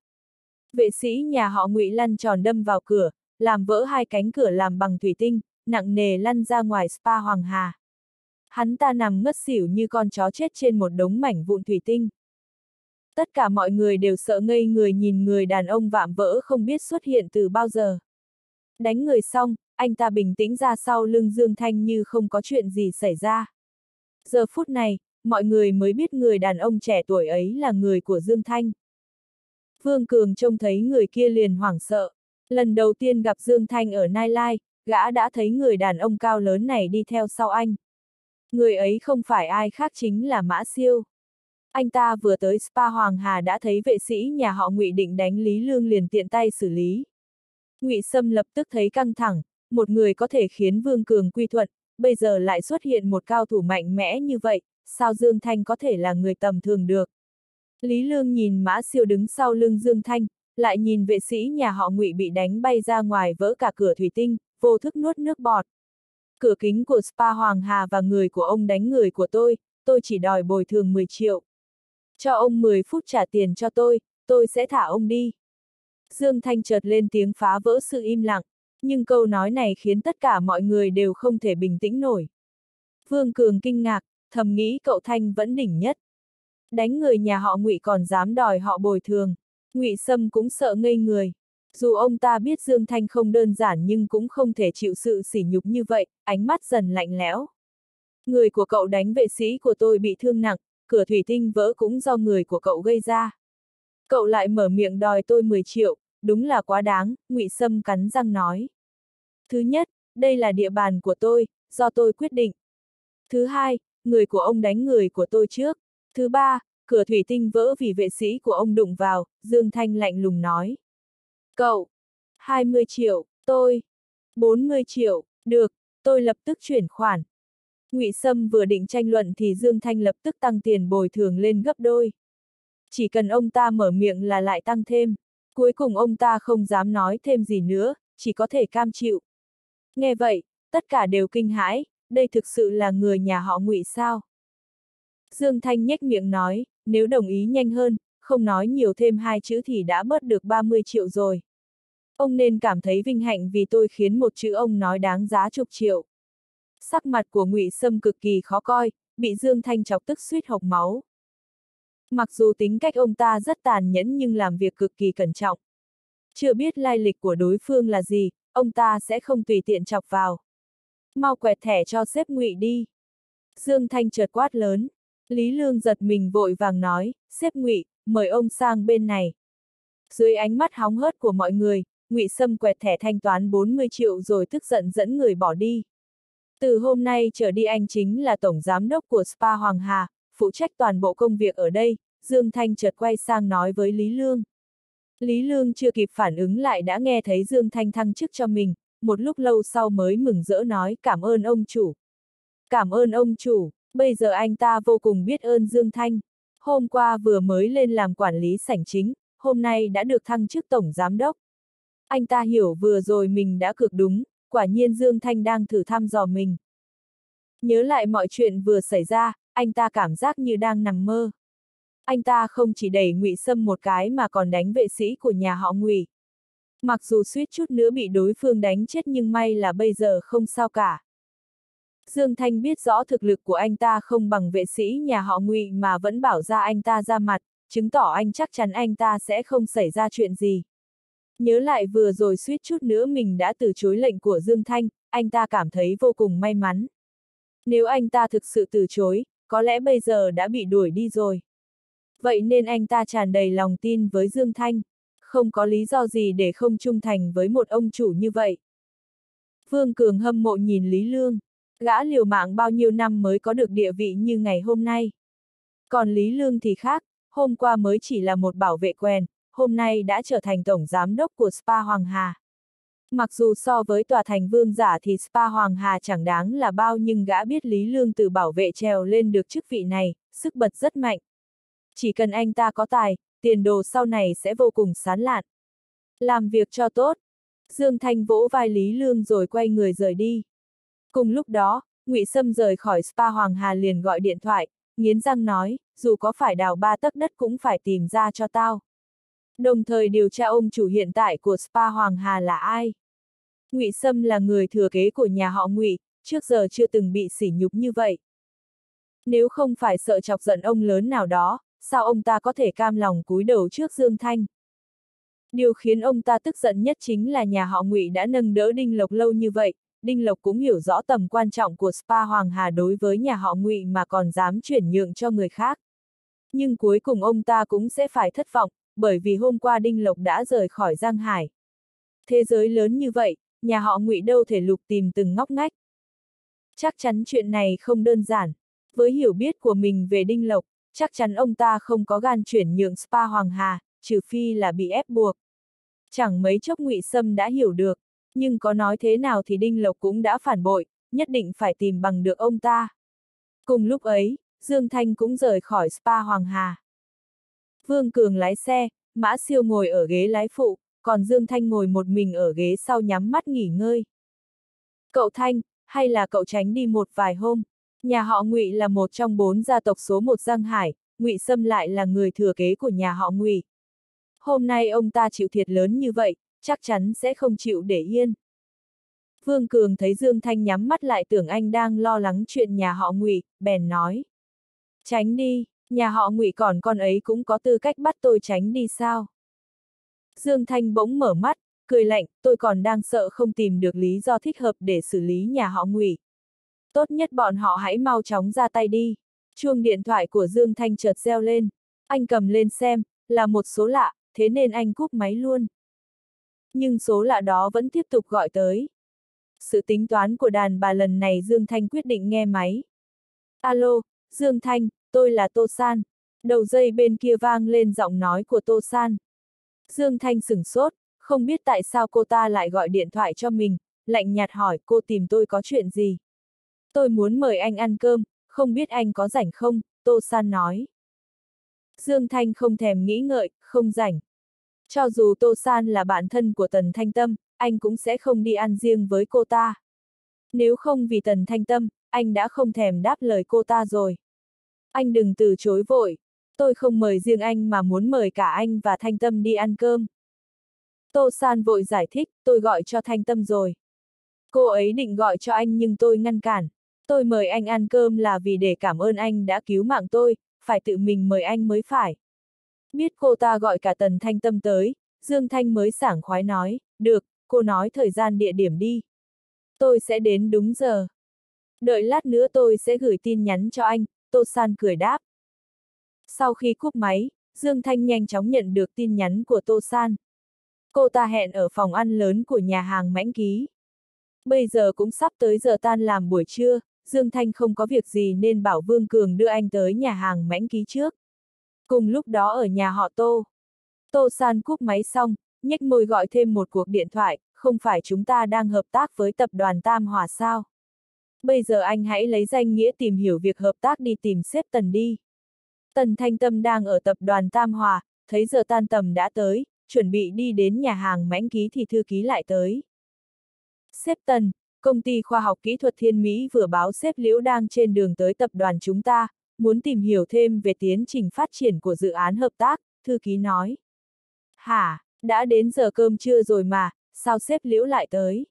Vệ sĩ nhà họ Ngụy lăn tròn đâm vào cửa, làm vỡ hai cánh cửa làm bằng thủy tinh, nặng nề lăn ra ngoài spa Hoàng Hà. Hắn ta nằm ngất xỉu như con chó chết trên một đống mảnh vụn thủy tinh. Tất cả mọi người đều sợ ngây người nhìn người đàn ông vạm vỡ không biết xuất hiện từ bao giờ. Đánh người xong, anh ta bình tĩnh ra sau lưng Dương Thanh như không có chuyện gì xảy ra. Giờ phút này, mọi người mới biết người đàn ông trẻ tuổi ấy là người của Dương Thanh. Vương Cường trông thấy người kia liền hoảng sợ. Lần đầu tiên gặp Dương Thanh ở Nai Lai, gã đã thấy người đàn ông cao lớn này đi theo sau anh. Người ấy không phải ai khác chính là Mã Siêu. Anh ta vừa tới spa Hoàng Hà đã thấy vệ sĩ nhà họ Ngụy định đánh Lý Lương liền tiện tay xử lý. Ngụy Sâm lập tức thấy căng thẳng, một người có thể khiến Vương Cường quy thuận, bây giờ lại xuất hiện một cao thủ mạnh mẽ như vậy, sao Dương Thanh có thể là người tầm thường được. Lý Lương nhìn Mã Siêu đứng sau lưng Dương Thanh, lại nhìn vệ sĩ nhà họ Ngụy bị đánh bay ra ngoài vỡ cả cửa thủy tinh, vô thức nuốt nước bọt. Cửa kính của spa Hoàng Hà và người của ông đánh người của tôi, tôi chỉ đòi bồi thường mười triệu. Cho ông mười phút trả tiền cho tôi, tôi sẽ thả ông đi. Dương Thanh chợt lên tiếng phá vỡ sự im lặng, nhưng câu nói này khiến tất cả mọi người đều không thể bình tĩnh nổi. Vương Cường kinh ngạc, thầm nghĩ cậu Thanh vẫn đỉnh nhất. Đánh người nhà họ Ngụy còn dám đòi họ bồi thường. Ngụy Sâm cũng sợ ngây người. Dù ông ta biết Dương Thanh không đơn giản nhưng cũng không thể chịu sự sỉ nhục như vậy, ánh mắt dần lạnh lẽo. Người của cậu đánh vệ sĩ của tôi bị thương nặng, cửa thủy tinh vỡ cũng do người của cậu gây ra. Cậu lại mở miệng đòi tôi mười triệu, đúng là quá đáng, Ngụy Sâm cắn răng nói. Thứ nhất, đây là địa bàn của tôi, do tôi quyết định. Thứ hai, người của ông đánh người của tôi trước. Thứ ba, cửa thủy tinh vỡ vì vệ sĩ của ông đụng vào, Dương Thanh lạnh lùng nói. Cậu, hai mươi triệu, tôi, bốn mươi triệu, được, tôi lập tức chuyển khoản. Ngụy Sâm vừa định tranh luận thì Dương Thanh lập tức tăng tiền bồi thường lên gấp đôi. Chỉ cần ông ta mở miệng là lại tăng thêm. Cuối cùng ông ta không dám nói thêm gì nữa, chỉ có thể cam chịu. Nghe vậy, tất cả đều kinh hãi, đây thực sự là người nhà họ Ngụy sao? Dương Thanh nhếch miệng nói, nếu đồng ý nhanh hơn, không nói nhiều thêm hai chữ thì đã bớt được ba mươi triệu rồi. Ông nên cảm thấy vinh hạnh vì tôi khiến một chữ ông nói đáng giá chục triệu. Sắc mặt của Ngụy Sâm cực kỳ khó coi, bị Dương Thanh chọc tức suýt hộc máu. Mặc dù tính cách ông ta rất tàn nhẫn nhưng làm việc cực kỳ cẩn trọng. Chưa biết lai lịch của đối phương là gì, ông ta sẽ không tùy tiện chọc vào. Mau quẹt thẻ cho sếp Ngụy đi. Dương Thanh chợt quát lớn. Lý Lương giật mình vội vàng nói, sếp Ngụy, mời ông sang bên này. Dưới ánh mắt hóng hớt của mọi người, Ngụy Sâm quẹt thẻ thanh toán bốn mươi triệu rồi tức giận dẫn người bỏ đi. Từ hôm nay trở đi anh chính là tổng giám đốc của spa Hoàng Hà, phụ trách toàn bộ công việc ở đây, Dương Thanh chợt quay sang nói với Lý Lương. Lý Lương chưa kịp phản ứng lại đã nghe thấy Dương Thanh thăng chức cho mình, một lúc lâu sau mới mừng rỡ nói cảm ơn ông chủ. Cảm ơn ông chủ, bây giờ anh ta vô cùng biết ơn Dương Thanh. Hôm qua vừa mới lên làm quản lý sảnh chính, hôm nay đã được thăng chức tổng giám đốc. Anh ta hiểu vừa rồi mình đã cược đúng, quả nhiên Dương Thanh đang thử thăm dò mình. Nhớ lại mọi chuyện vừa xảy ra, anh ta cảm giác như đang nằm mơ. Anh ta không chỉ đẩy Ngụy Sâm một cái mà còn đánh vệ sĩ của nhà họ Ngụy. Mặc dù suýt chút nữa bị đối phương đánh chết nhưng may là bây giờ không sao cả. Dương Thanh biết rõ thực lực của anh ta không bằng vệ sĩ nhà họ Ngụy mà vẫn bảo ra anh ta ra mặt, chứng tỏ anh chắc chắn anh ta sẽ không xảy ra chuyện gì. Nhớ lại vừa rồi suýt chút nữa mình đã từ chối lệnh của Dương Thanh, anh ta cảm thấy vô cùng may mắn. Nếu anh ta thực sự từ chối, có lẽ bây giờ đã bị đuổi đi rồi. Vậy nên anh ta tràn đầy lòng tin với Dương Thanh, không có lý do gì để không trung thành với một ông chủ như vậy. Vương Cường hâm mộ nhìn Lý Lương, gã liều mạng bao nhiêu năm mới có được địa vị như ngày hôm nay. Còn Lý Lương thì khác, hôm qua mới chỉ là một bảo vệ quèn, hôm nay đã trở thành tổng giám đốc của spa Hoàng Hà. Mặc dù so với tòa thành vương giả thì spa Hoàng Hà chẳng đáng là bao nhưng gã biết Lý Lương từ bảo vệ trèo lên được chức vị này, sức bật rất mạnh. Chỉ cần anh ta có tài, tiền đồ sau này sẽ vô cùng sáng lạn. Làm việc cho tốt. Dương Thanh vỗ vai Lý Lương rồi quay người rời đi. Cùng lúc đó, Ngụy Sâm rời khỏi spa Hoàng Hà liền gọi điện thoại, nghiến răng nói, dù có phải đào ba tấc đất cũng phải tìm ra cho tao. Đồng thời điều tra ông chủ hiện tại của spa Hoàng Hà là ai. Ngụy Sâm là người thừa kế của nhà họ Ngụy, trước giờ chưa từng bị sỉ nhục như vậy. Nếu không phải sợ chọc giận ông lớn nào đó, sao ông ta có thể cam lòng cúi đầu trước Dương Thanh? Điều khiến ông ta tức giận nhất chính là nhà họ Ngụy đã nâng đỡ Đinh Lộc lâu như vậy, Đinh Lộc cũng hiểu rõ tầm quan trọng của spa Hoàng Hà đối với nhà họ Ngụy mà còn dám chuyển nhượng cho người khác. Nhưng cuối cùng ông ta cũng sẽ phải thất vọng, bởi vì hôm qua Đinh Lộc đã rời khỏi Giang Hải. Thế giới lớn như vậy, nhà họ Ngụy đâu thể lục tìm từng ngóc ngách. Chắc chắn chuyện này không đơn giản. Với hiểu biết của mình về Đinh Lộc, chắc chắn ông ta không có gan chuyển nhượng spa Hoàng Hà, trừ phi là bị ép buộc. Chẳng mấy chốc Ngụy Sâm đã hiểu được, nhưng có nói thế nào thì Đinh Lộc cũng đã phản bội, nhất định phải tìm bằng được ông ta. Cùng lúc ấy, Dương Thanh cũng rời khỏi spa Hoàng Hà. Vương Cường lái xe, Mã Siêu ngồi ở ghế lái phụ, còn Dương Thanh ngồi một mình ở ghế sau nhắm mắt nghỉ ngơi. Cậu Thanh, hay là cậu tránh đi một vài hôm? Nhà họ Ngụy là một trong bốn gia tộc số một Giang Hải, Ngụy Sâm lại là người thừa kế của nhà họ Ngụy. Hôm nay ông ta chịu thiệt lớn như vậy, chắc chắn sẽ không chịu để yên. Vương Cường thấy Dương Thanh nhắm mắt lại tưởng anh đang lo lắng chuyện nhà họ Ngụy, bèn nói. Tránh đi, nhà họ Ngụy còn con ấy cũng có tư cách bắt tôi tránh đi sao? Dương Thanh bỗng mở mắt, cười lạnh, tôi còn đang sợ không tìm được lý do thích hợp để xử lý nhà họ Ngụy. Tốt nhất bọn họ hãy mau chóng ra tay đi. Chuông điện thoại của Dương Thanh chợt reo lên. Anh cầm lên xem, là một số lạ, thế nên anh cúp máy luôn. Nhưng số lạ đó vẫn tiếp tục gọi tới. Sự tính toán của đàn bà lần này Dương Thanh quyết định nghe máy. Alo, Dương Thanh, tôi là Tô San. Đầu dây bên kia vang lên giọng nói của Tô San. Dương Thanh sửng sốt, không biết tại sao cô ta lại gọi điện thoại cho mình, lạnh nhạt hỏi cô tìm tôi có chuyện gì. Tôi muốn mời anh ăn cơm, không biết anh có rảnh không, Tô San nói. Dương Thanh không thèm nghĩ ngợi, không rảnh. Cho dù Tô San là bạn thân của Tần Thanh Tâm, anh cũng sẽ không đi ăn riêng với cô ta. Nếu không vì Tần Thanh Tâm, anh đã không thèm đáp lời cô ta rồi. Anh đừng từ chối vội, tôi không mời riêng anh mà muốn mời cả anh và Thanh Tâm đi ăn cơm. Tô San vội giải thích, tôi gọi cho Thanh Tâm rồi. Cô ấy định gọi cho anh nhưng tôi ngăn cản. Tôi mời anh ăn cơm là vì để cảm ơn anh đã cứu mạng tôi, phải tự mình mời anh mới phải. Biết cô ta gọi cả Tần Thanh Tâm tới, Dương Thanh mới sảng khoái nói, được, cô nói thời gian địa điểm đi. Tôi sẽ đến đúng giờ. Đợi lát nữa tôi sẽ gửi tin nhắn cho anh, Tô San cười đáp. Sau khi cúp máy, Dương Thanh nhanh chóng nhận được tin nhắn của Tô San. Cô ta hẹn ở phòng ăn lớn của nhà hàng Mãnh Ký. Bây giờ cũng sắp tới giờ tan làm buổi trưa, Dương Thanh không có việc gì nên bảo Vương Cường đưa anh tới nhà hàng Mãnh Ký trước. Cùng lúc đó ở nhà họ Tô. Tô San cúp máy xong, nhếch môi gọi thêm một cuộc điện thoại, không phải chúng ta đang hợp tác với tập đoàn Tam Hòa sao? Bây giờ anh hãy lấy danh nghĩa tìm hiểu việc hợp tác đi tìm sếp Tần đi. Tần Thanh Tâm đang ở tập đoàn Tam Hòa, thấy giờ tan tầm đã tới, chuẩn bị đi đến nhà hàng Mãnh Ký thì thư ký lại tới. Sếp Tần, công ty khoa học kỹ thuật Thiên Mỹ vừa báo sếp Liễu đang trên đường tới tập đoàn chúng ta, muốn tìm hiểu thêm về tiến trình phát triển của dự án hợp tác, thư ký nói. Hả, đã đến giờ cơm trưa rồi mà, sao sếp Liễu lại tới?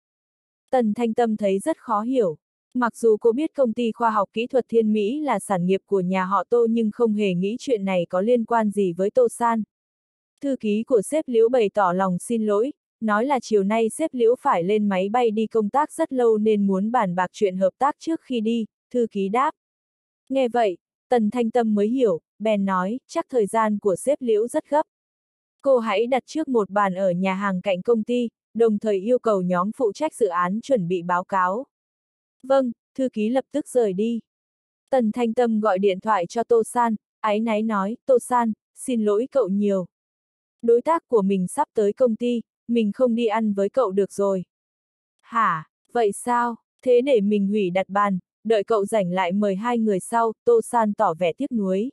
Tần Thanh Tâm thấy rất khó hiểu. Mặc dù cô biết công ty khoa học kỹ thuật Thiên Mỹ là sản nghiệp của nhà họ Tô nhưng không hề nghĩ chuyện này có liên quan gì với Tô San. Thư ký của sếp Liễu bày tỏ lòng xin lỗi, nói là chiều nay sếp Liễu phải lên máy bay đi công tác rất lâu nên muốn bàn bạc chuyện hợp tác trước khi đi, thư ký đáp. Nghe vậy, Tần Thanh Tâm mới hiểu, bèn nói, chắc thời gian của sếp Liễu rất gấp. Cô hãy đặt trước một bàn ở nhà hàng cạnh công ty, đồng thời yêu cầu nhóm phụ trách dự án chuẩn bị báo cáo. Vâng, thư ký lập tức rời đi. Tần Thanh Tâm gọi điện thoại cho Tô San, áy náy nói, Tô San, xin lỗi cậu nhiều. Đối tác của mình sắp tới công ty, mình không đi ăn với cậu được rồi. Hả, vậy sao, thế để mình hủy đặt bàn, đợi cậu rảnh lại mời hai người sau, Tô San tỏ vẻ tiếc nuối.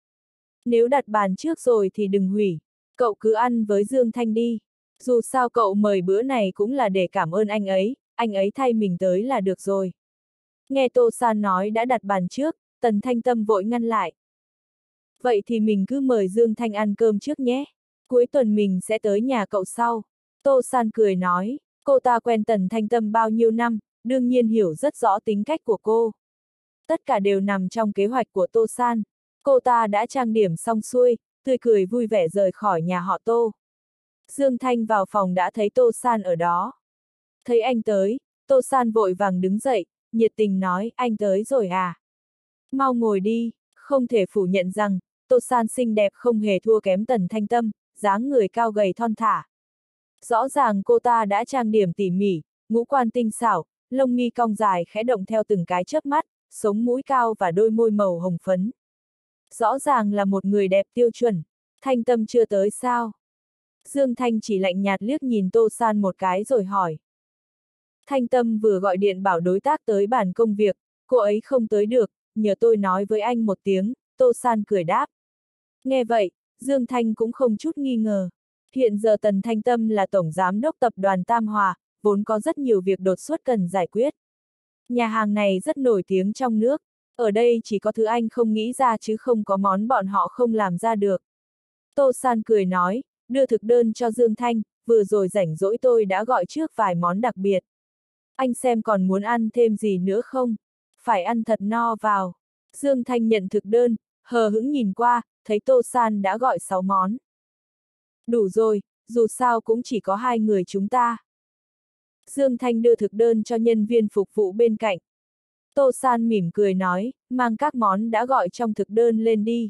Nếu đặt bàn trước rồi thì đừng hủy, cậu cứ ăn với Dương Thanh đi. Dù sao cậu mời bữa này cũng là để cảm ơn anh ấy, anh ấy thay mình tới là được rồi. Nghe Tô San nói đã đặt bàn trước, Tần Thanh Tâm vội ngăn lại. Vậy thì mình cứ mời Dương Thanh ăn cơm trước nhé. Cuối tuần mình sẽ tới nhà cậu sau. Tô San cười nói, cô ta quen Tần Thanh Tâm bao nhiêu năm, đương nhiên hiểu rất rõ tính cách của cô. Tất cả đều nằm trong kế hoạch của Tô San. Cô ta đã trang điểm xong xuôi, tươi cười vui vẻ rời khỏi nhà họ Tô. Dương Thanh vào phòng đã thấy Tô San ở đó. Thấy anh tới, Tô San vội vàng đứng dậy, nhiệt tình nói, anh tới rồi à? Mau ngồi đi, không thể phủ nhận rằng, Tô San xinh đẹp không hề thua kém Tần Thanh Tâm, dáng người cao gầy thon thả. Rõ ràng cô ta đã trang điểm tỉ mỉ, ngũ quan tinh xảo, lông mi cong dài khẽ động theo từng cái chớp mắt, sống mũi cao và đôi môi màu hồng phấn. Rõ ràng là một người đẹp tiêu chuẩn. Thanh Tâm chưa tới sao? Dương Thanh chỉ lạnh nhạt liếc nhìn Tô San một cái rồi hỏi. Thanh Tâm vừa gọi điện bảo đối tác tới bàn công việc, cô ấy không tới được, nhờ tôi nói với anh một tiếng, Tô San cười đáp. Nghe vậy, Dương Thanh cũng không chút nghi ngờ. Hiện giờ Tần Thanh Tâm là tổng giám đốc tập đoàn Tam Hòa, vốn có rất nhiều việc đột xuất cần giải quyết. Nhà hàng này rất nổi tiếng trong nước, ở đây chỉ có thứ anh không nghĩ ra chứ không có món bọn họ không làm ra được. Tô San cười nói, đưa thực đơn cho Dương Thanh, vừa rồi rảnh rỗi tôi đã gọi trước vài món đặc biệt. Anh xem còn muốn ăn thêm gì nữa không? Phải ăn thật no vào. Dương Thanh nhận thực đơn, hờ hững nhìn qua, thấy Tô San đã gọi sáu món. Đủ rồi, dù sao cũng chỉ có hai người chúng ta. Dương Thanh đưa thực đơn cho nhân viên phục vụ bên cạnh. Tô San mỉm cười nói, mang các món đã gọi trong thực đơn lên đi.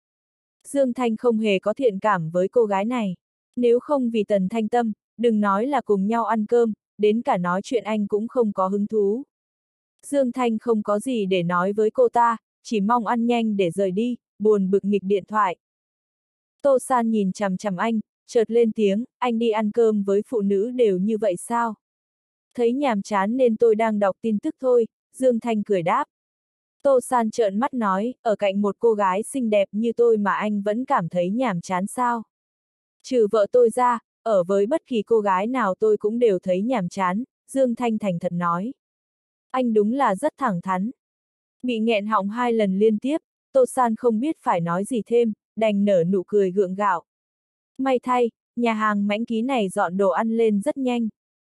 Dương Thanh không hề có thiện cảm với cô gái này. Nếu không vì Tần Thanh Tâm, đừng nói là cùng nhau ăn cơm, đến cả nói chuyện anh cũng không có hứng thú. Dương Thanh không có gì để nói với cô ta, chỉ mong ăn nhanh để rời đi, buồn bực nghịch điện thoại. Tô San nhìn chằm chằm anh, chợt lên tiếng, anh đi ăn cơm với phụ nữ đều như vậy sao? Thấy nhàm chán nên tôi đang đọc tin tức thôi, Dương Thanh cười đáp. Tô San trợn mắt nói, ở cạnh một cô gái xinh đẹp như tôi mà anh vẫn cảm thấy nhàm chán sao? Trừ vợ tôi ra, ở với bất kỳ cô gái nào tôi cũng đều thấy nhàm chán, Dương Thanh thành thật nói. Anh đúng là rất thẳng thắn. Bị nghẹn họng hai lần liên tiếp, Tô San không biết phải nói gì thêm, đành nở nụ cười gượng gạo. May thay, nhà hàng mãnh ký này dọn đồ ăn lên rất nhanh.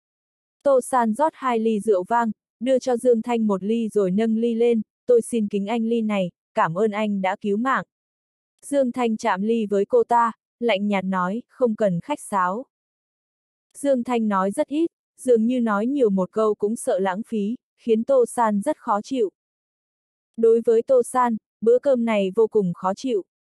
Tô San rót hai ly rượu vang, đưa cho Dương Thanh một ly rồi nâng ly lên, tôi xin kính anh ly này, cảm ơn anh đã cứu mạng. Dương Thanh chạm ly với cô ta, lạnh nhạt nói, không cần khách sáo. Dương Thanh nói rất ít, dường như nói nhiều một câu cũng sợ lãng phí, khiến Tô San rất khó chịu. Đối với Tô San, bữa cơm này vô cùng khó chịu.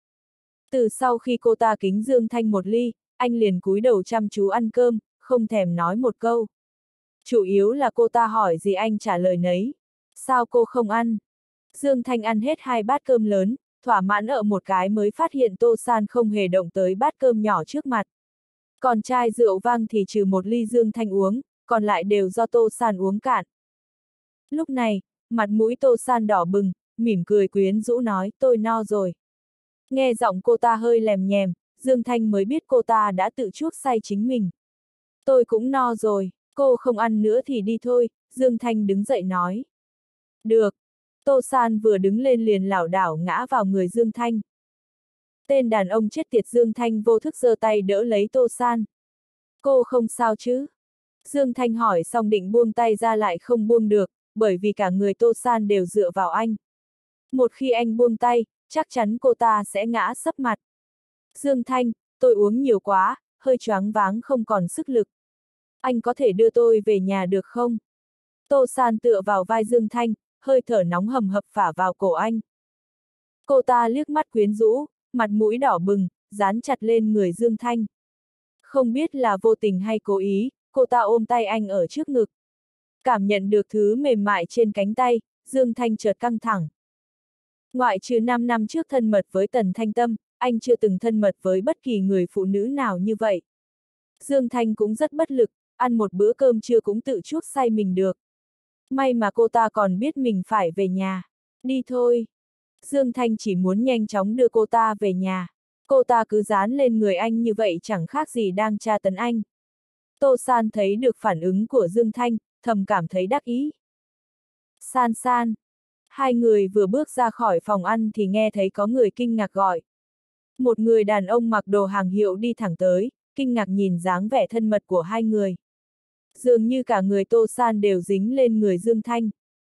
Từ sau khi cô ta kính Dương Thanh một ly, anh liền cúi đầu chăm chú ăn cơm, không thèm nói một câu. Chủ yếu là cô ta hỏi gì anh trả lời nấy. Sao cô không ăn? Dương Thanh ăn hết hai bát cơm lớn, thỏa mãn ở một cái mới phát hiện Tô San không hề động tới bát cơm nhỏ trước mặt. Còn chai rượu vang thì trừ một ly Dương Thanh uống, còn lại đều do Tô San uống cạn. Lúc này, mặt mũi Tô San đỏ bừng, mỉm cười quyến rũ nói, tôi no rồi. Nghe giọng cô ta hơi lèm nhèm, Dương Thanh mới biết cô ta đã tự chuốc say chính mình. Tôi cũng no rồi, cô không ăn nữa thì đi thôi, Dương Thanh đứng dậy nói. Được. Tô San vừa đứng lên liền lảo đảo ngã vào người Dương Thanh. Tên đàn ông chết tiệt Dương Thanh vô thức giơ tay đỡ lấy Tô San. Cô không sao chứ? Dương Thanh hỏi xong định buông tay ra lại không buông được, bởi vì cả người Tô San đều dựa vào anh. Một khi anh buông tay, chắc chắn cô ta sẽ ngã sấp mặt. Dương Thanh, tôi uống nhiều quá, hơi choáng váng không còn sức lực. Anh có thể đưa tôi về nhà được không? Tô San tựa vào vai Dương Thanh, hơi thở nóng hầm hập phả vào cổ anh. Cô ta liếc mắt quyến rũ, mặt mũi đỏ bừng, dán chặt lên người Dương Thanh. Không biết là vô tình hay cố ý, cô ta ôm tay anh ở trước ngực. Cảm nhận được thứ mềm mại trên cánh tay, Dương Thanh chợt căng thẳng. Ngoại trừ năm năm trước thân mật với Tần Thanh Tâm, anh chưa từng thân mật với bất kỳ người phụ nữ nào như vậy. Dương Thanh cũng rất bất lực, ăn một bữa cơm trưa cũng tự chuốc say mình được. May mà cô ta còn biết mình phải về nhà. Đi thôi. Dương Thanh chỉ muốn nhanh chóng đưa cô ta về nhà. Cô ta cứ dán lên người anh như vậy chẳng khác gì đang tra tấn anh. Tô San thấy được phản ứng của Dương Thanh, thầm cảm thấy đắc ý. San San. Hai người vừa bước ra khỏi phòng ăn thì nghe thấy có người kinh ngạc gọi. Một người đàn ông mặc đồ hàng hiệu đi thẳng tới, kinh ngạc nhìn dáng vẻ thân mật của hai người. Dường như cả người Tô San đều dính lên người Dương Thanh.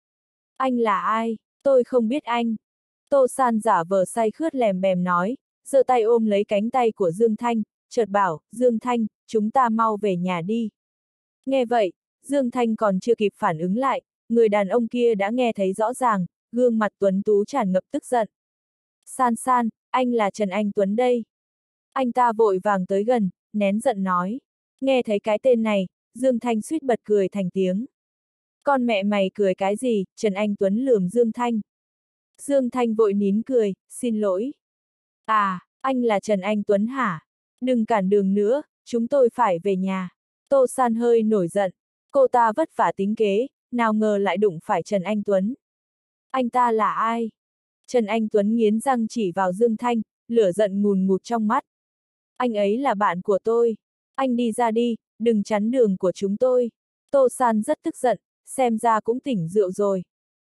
Anh là ai? Tôi không biết anh. Tô San giả vờ say khướt lèm bèm nói, giơ tay ôm lấy cánh tay của Dương Thanh, chợt bảo, Dương Thanh, chúng ta mau về nhà đi. Nghe vậy, Dương Thanh còn chưa kịp phản ứng lại, người đàn ông kia đã nghe thấy rõ ràng, gương mặt tuấn tú tràn ngập tức giận. San San, anh là Trần Anh Tuấn đây. Anh ta vội vàng tới gần, nén giận nói. Nghe thấy cái tên này, Dương Thanh suýt bật cười thành tiếng. Con mẹ mày cười cái gì, Trần Anh Tuấn lườm Dương Thanh. Dương Thanh vội nín cười, xin lỗi. À, anh là Trần Anh Tuấn hả? Đừng cản đường nữa, chúng tôi phải về nhà. Tô San hơi nổi giận. Cô ta vất vả tính kế, nào ngờ lại đụng phải Trần Anh Tuấn. Anh ta là ai? Trần Anh Tuấn nghiến răng chỉ vào Dương Thanh, lửa giận ngùn ngụt trong mắt. Anh ấy là bạn của tôi. Anh đi ra đi, đừng chắn đường của chúng tôi. Tô San rất tức giận, xem ra cũng tỉnh rượu rồi.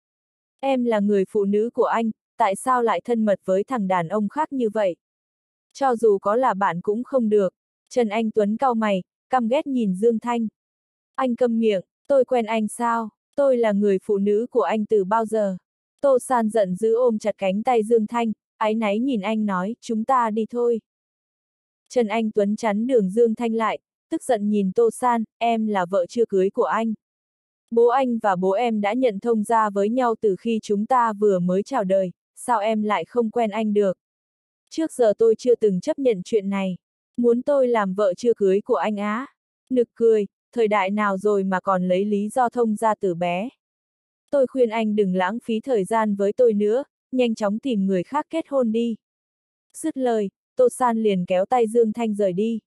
Em là người phụ nữ của anh, tại sao lại thân mật với thằng đàn ông khác như vậy? Cho dù có là bạn cũng không được. Trần Anh Tuấn cau mày, căm ghét nhìn Dương Thanh. Anh câm miệng, tôi quen anh sao? Tôi là người phụ nữ của anh từ bao giờ? Tô San giận dữ ôm chặt cánh tay Dương Thanh, áy náy nhìn anh nói, chúng ta đi thôi. Trần Anh Tuấn chắn đường Dương Thanh lại, tức giận nhìn Tô San, em là vợ chưa cưới của anh. Bố anh và bố em đã nhận thông gia với nhau từ khi chúng ta vừa mới chào đời, sao em lại không quen anh được? Trước giờ tôi chưa từng chấp nhận chuyện này. Muốn tôi làm vợ chưa cưới của anh á? Nực cười, thời đại nào rồi mà còn lấy lý do thông gia từ bé. Tôi khuyên anh đừng lãng phí thời gian với tôi nữa, nhanh chóng tìm người khác kết hôn đi. Dứt lời, Tô San liền kéo tay Dương Thanh rời đi.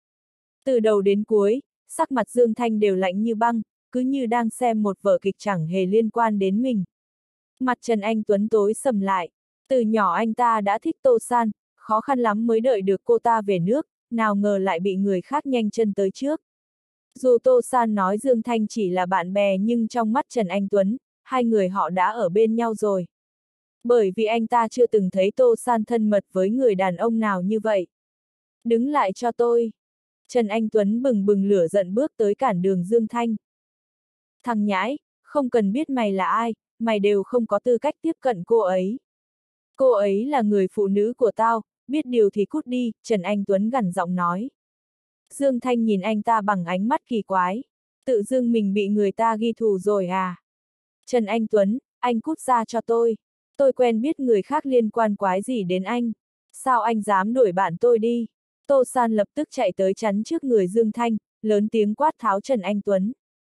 Từ đầu đến cuối, sắc mặt Dương Thanh đều lạnh như băng, cứ như đang xem một vở kịch chẳng hề liên quan đến mình. Mặt Trần Anh Tuấn tối sầm lại. Từ nhỏ anh ta đã thích Tô San, khó khăn lắm mới đợi được cô ta về nước, nào ngờ lại bị người khác nhanh chân tới trước. Dù Tô San nói Dương Thanh chỉ là bạn bè nhưng trong mắt Trần Anh Tuấn, hai người họ đã ở bên nhau rồi. Bởi vì anh ta chưa từng thấy Tô San thân mật với người đàn ông nào như vậy. Đứng lại cho tôi. Trần Anh Tuấn bừng bừng lửa giận bước tới cản đường Dương Thanh. Thằng nhãi, không cần biết mày là ai, mày đều không có tư cách tiếp cận cô ấy. Cô ấy là người phụ nữ của tao, biết điều thì cút đi, Trần Anh Tuấn gằn giọng nói. Dương Thanh nhìn anh ta bằng ánh mắt kỳ quái. Tự dưng mình bị người ta ghi thù rồi à? Trần Anh Tuấn, anh cút ra cho tôi. Tôi quen biết người khác liên quan quái gì đến anh. Sao anh dám đuổi bạn tôi đi? Tô San lập tức chạy tới chắn trước người Dương Thanh, lớn tiếng quát tháo Trần Anh Tuấn.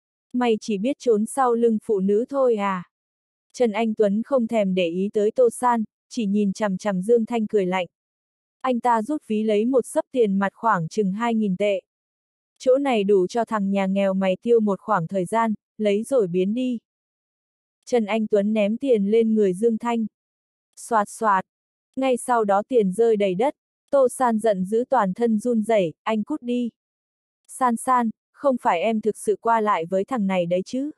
Mày chỉ biết trốn sau lưng phụ nữ thôi à? Trần Anh Tuấn không thèm để ý tới Tô San, chỉ nhìn chằm chằm Dương Thanh cười lạnh. Anh ta rút ví lấy một xấp tiền mặt khoảng chừng hai nghìn tệ. Chỗ này đủ cho thằng nhà nghèo mày tiêu một khoảng thời gian, lấy rồi biến đi. Trần Anh Tuấn ném tiền lên người Dương Thanh. Xoạt xoạt. Ngay sau đó tiền rơi đầy đất. Tô San giận dữ toàn thân run rẩy, anh cút đi. San San, không phải em thực sự qua lại với thằng này đấy chứ?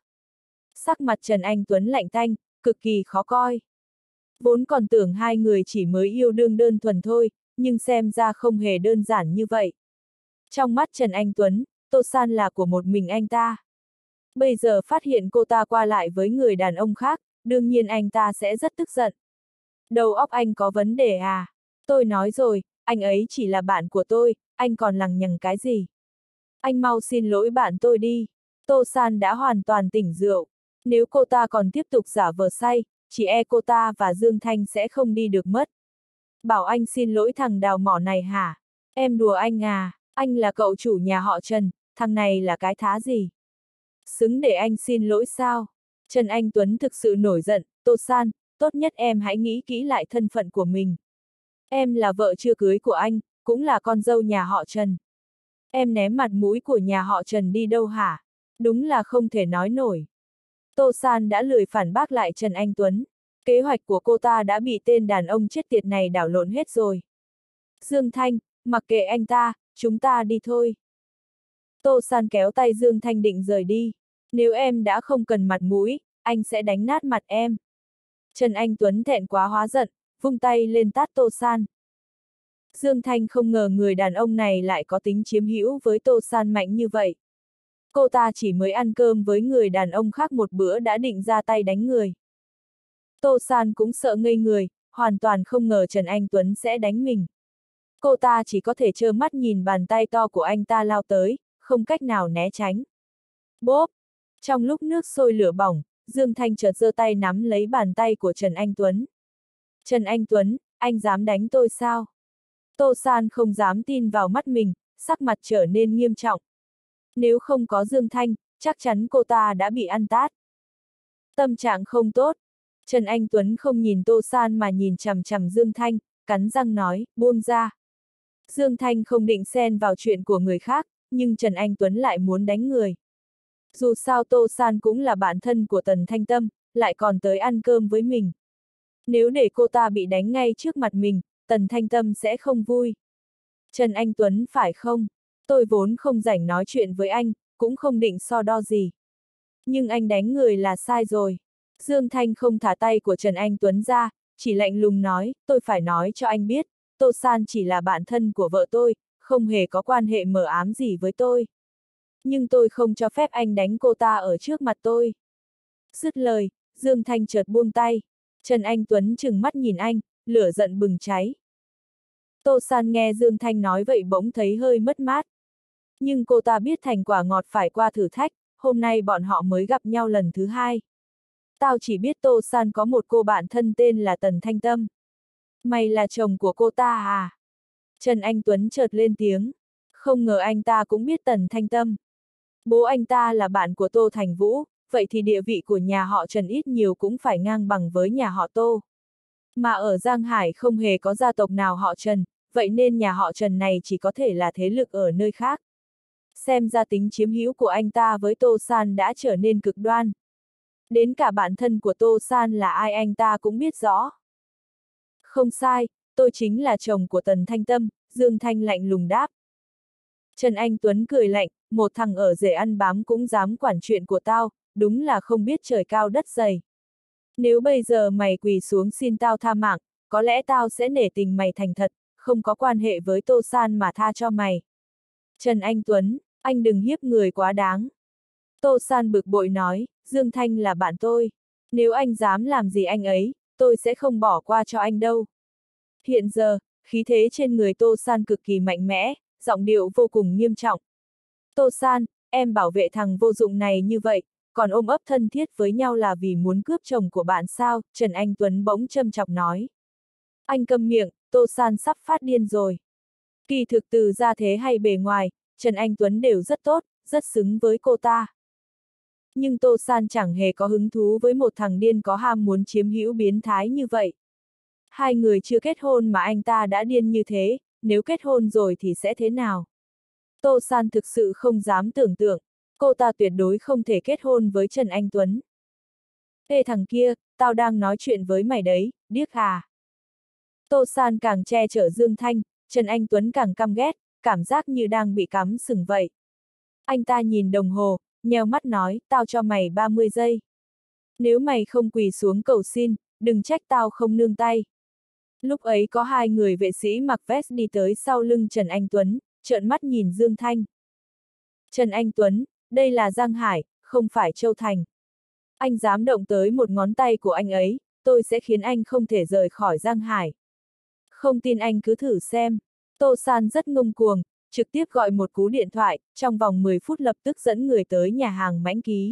Sắc mặt Trần Anh Tuấn lạnh tanh, cực kỳ khó coi. Vốn còn tưởng hai người chỉ mới yêu đương đơn thuần thôi, nhưng xem ra không hề đơn giản như vậy. Trong mắt Trần Anh Tuấn, Tô San là của một mình anh ta. Bây giờ phát hiện cô ta qua lại với người đàn ông khác, đương nhiên anh ta sẽ rất tức giận. Đầu óc anh có vấn đề à? Tôi nói rồi, anh ấy chỉ là bạn của tôi, anh còn lằng nhằng cái gì? Anh mau xin lỗi bạn tôi đi. Tô San đã hoàn toàn tỉnh rượu. Nếu cô ta còn tiếp tục giả vờ say, chỉ e cô ta và Dương Thanh sẽ không đi được mất. Bảo anh xin lỗi thằng đào mỏ này hả? Em đùa anh à, anh là cậu chủ nhà họ Trần, thằng này là cái thá gì? Xứng để anh xin lỗi sao? Trần Anh Tuấn thực sự nổi giận, Tô San, tốt nhất em hãy nghĩ kỹ lại thân phận của mình. Em là vợ chưa cưới của anh, cũng là con dâu nhà họ Trần. Em ném mặt mũi của nhà họ Trần đi đâu hả? Đúng là không thể nói nổi. Tô San đã lười phản bác lại Trần Anh Tuấn. Kế hoạch của cô ta đã bị tên đàn ông chết tiệt này đảo lộn hết rồi. Dương Thanh, mặc kệ anh ta, chúng ta đi thôi. Tô San kéo tay Dương Thanh định rời đi. Nếu em đã không cần mặt mũi, anh sẽ đánh nát mặt em. Trần Anh Tuấn thẹn quá hóa giận, vung tay lên tát Tô San. Dương Thanh không ngờ người đàn ông này lại có tính chiếm hữu với Tô San mạnh như vậy. Cô ta chỉ mới ăn cơm với người đàn ông khác một bữa đã định ra tay đánh người. Tô San cũng sợ ngây người, hoàn toàn không ngờ Trần Anh Tuấn sẽ đánh mình. Cô ta chỉ có thể trơ mắt nhìn bàn tay to của anh ta lao tới, không cách nào né tránh. Bốp! Trong lúc nước sôi lửa bỏng, Dương Thanh chợt giơ tay nắm lấy bàn tay của Trần Anh Tuấn. Trần Anh Tuấn, anh dám đánh tôi sao? Tô San không dám tin vào mắt mình, sắc mặt trở nên nghiêm trọng. Nếu không có Dương Thanh, chắc chắn cô ta đã bị ăn tát. Tâm trạng không tốt. Trần Anh Tuấn không nhìn Tô San mà nhìn chằm chằm Dương Thanh, cắn răng nói, buông ra. Dương Thanh không định xen vào chuyện của người khác, nhưng Trần Anh Tuấn lại muốn đánh người. Dù sao Tô San cũng là bạn thân của Tần Thanh Tâm, lại còn tới ăn cơm với mình. Nếu để cô ta bị đánh ngay trước mặt mình, Tần Thanh Tâm sẽ không vui. Trần Anh Tuấn phải không? Tôi vốn không rảnh nói chuyện với anh, cũng không định so đo gì. Nhưng anh đánh người là sai rồi. Dương Thanh không thả tay của Trần Anh Tuấn ra, chỉ lạnh lùng nói, tôi phải nói cho anh biết, Tô San chỉ là bạn thân của vợ tôi, không hề có quan hệ mờ ám gì với tôi. Nhưng tôi không cho phép anh đánh cô ta ở trước mặt tôi. Dứt lời, Dương Thanh chợt buông tay. Trần Anh Tuấn trừng mắt nhìn anh, lửa giận bừng cháy. Tô San nghe Dương Thanh nói vậy bỗng thấy hơi mất mát. Nhưng cô ta biết thành quả ngọt phải qua thử thách, hôm nay bọn họ mới gặp nhau lần thứ hai. Tao chỉ biết Tô San có một cô bạn thân tên là Tần Thanh Tâm. Mày là chồng của cô ta à? Trần Anh Tuấn chợt lên tiếng. Không ngờ anh ta cũng biết Tần Thanh Tâm. Bố anh ta là bạn của Tô Thành Vũ, vậy thì địa vị của nhà họ Trần ít nhiều cũng phải ngang bằng với nhà họ Tô. Mà ở Giang Hải không hề có gia tộc nào họ Trần, vậy nên nhà họ Trần này chỉ có thể là thế lực ở nơi khác. Xem ra tính chiếm hữu của anh ta với Tô San đã trở nên cực đoan. Đến cả bản thân của Tô San là ai anh ta cũng biết rõ. Không sai, tôi chính là chồng của Tần Thanh Tâm, Dương Thanh lạnh lùng đáp. Trần Anh Tuấn cười lạnh, một thằng ở rể ăn bám cũng dám quản chuyện của tao, đúng là không biết trời cao đất dày. Nếu bây giờ mày quỳ xuống xin tao tha mạng, có lẽ tao sẽ nể tình mày thành thật, không có quan hệ với Tô San mà tha cho mày. Trần Anh Tuấn, anh đừng hiếp người quá đáng. Tô San bực bội nói, Dương Thanh là bạn tôi. Nếu anh dám làm gì anh ấy, tôi sẽ không bỏ qua cho anh đâu. Hiện giờ, khí thế trên người Tô San cực kỳ mạnh mẽ, giọng điệu vô cùng nghiêm trọng. Tô San, em bảo vệ thằng vô dụng này như vậy, còn ôm ấp thân thiết với nhau là vì muốn cướp chồng của bạn sao? Trần Anh Tuấn bỗng châm chọc nói. Anh câm miệng, Tô San sắp phát điên rồi. Kỳ thực từ gia thế hay bề ngoài, Trần Anh Tuấn đều rất tốt, rất xứng với cô ta. Nhưng Tô San chẳng hề có hứng thú với một thằng điên có ham muốn chiếm hữu biến thái như vậy. Hai người chưa kết hôn mà anh ta đã điên như thế, nếu kết hôn rồi thì sẽ thế nào? Tô San thực sự không dám tưởng tượng, cô ta tuyệt đối không thể kết hôn với Trần Anh Tuấn. Ê thằng kia, tao đang nói chuyện với mày đấy, điếc à? Tô San càng che chở Dương Thanh, Trần Anh Tuấn càng căm ghét, cảm giác như đang bị cắm sừng vậy. Anh ta nhìn đồng hồ, nheo mắt nói, tao cho mày ba mươi giây. Nếu mày không quỳ xuống cầu xin, đừng trách tao không nương tay. Lúc ấy có hai người vệ sĩ mặc vest đi tới sau lưng Trần Anh Tuấn, trợn mắt nhìn Dương Thanh. Trần Anh Tuấn, đây là Giang Hải, không phải Châu Thành. Anh dám động tới một ngón tay của anh ấy, tôi sẽ khiến anh không thể rời khỏi Giang Hải. Không tin anh cứ thử xem. Tô San rất ngông cuồng, trực tiếp gọi một cú điện thoại, trong vòng mười phút lập tức dẫn người tới nhà hàng Mãnh Ký.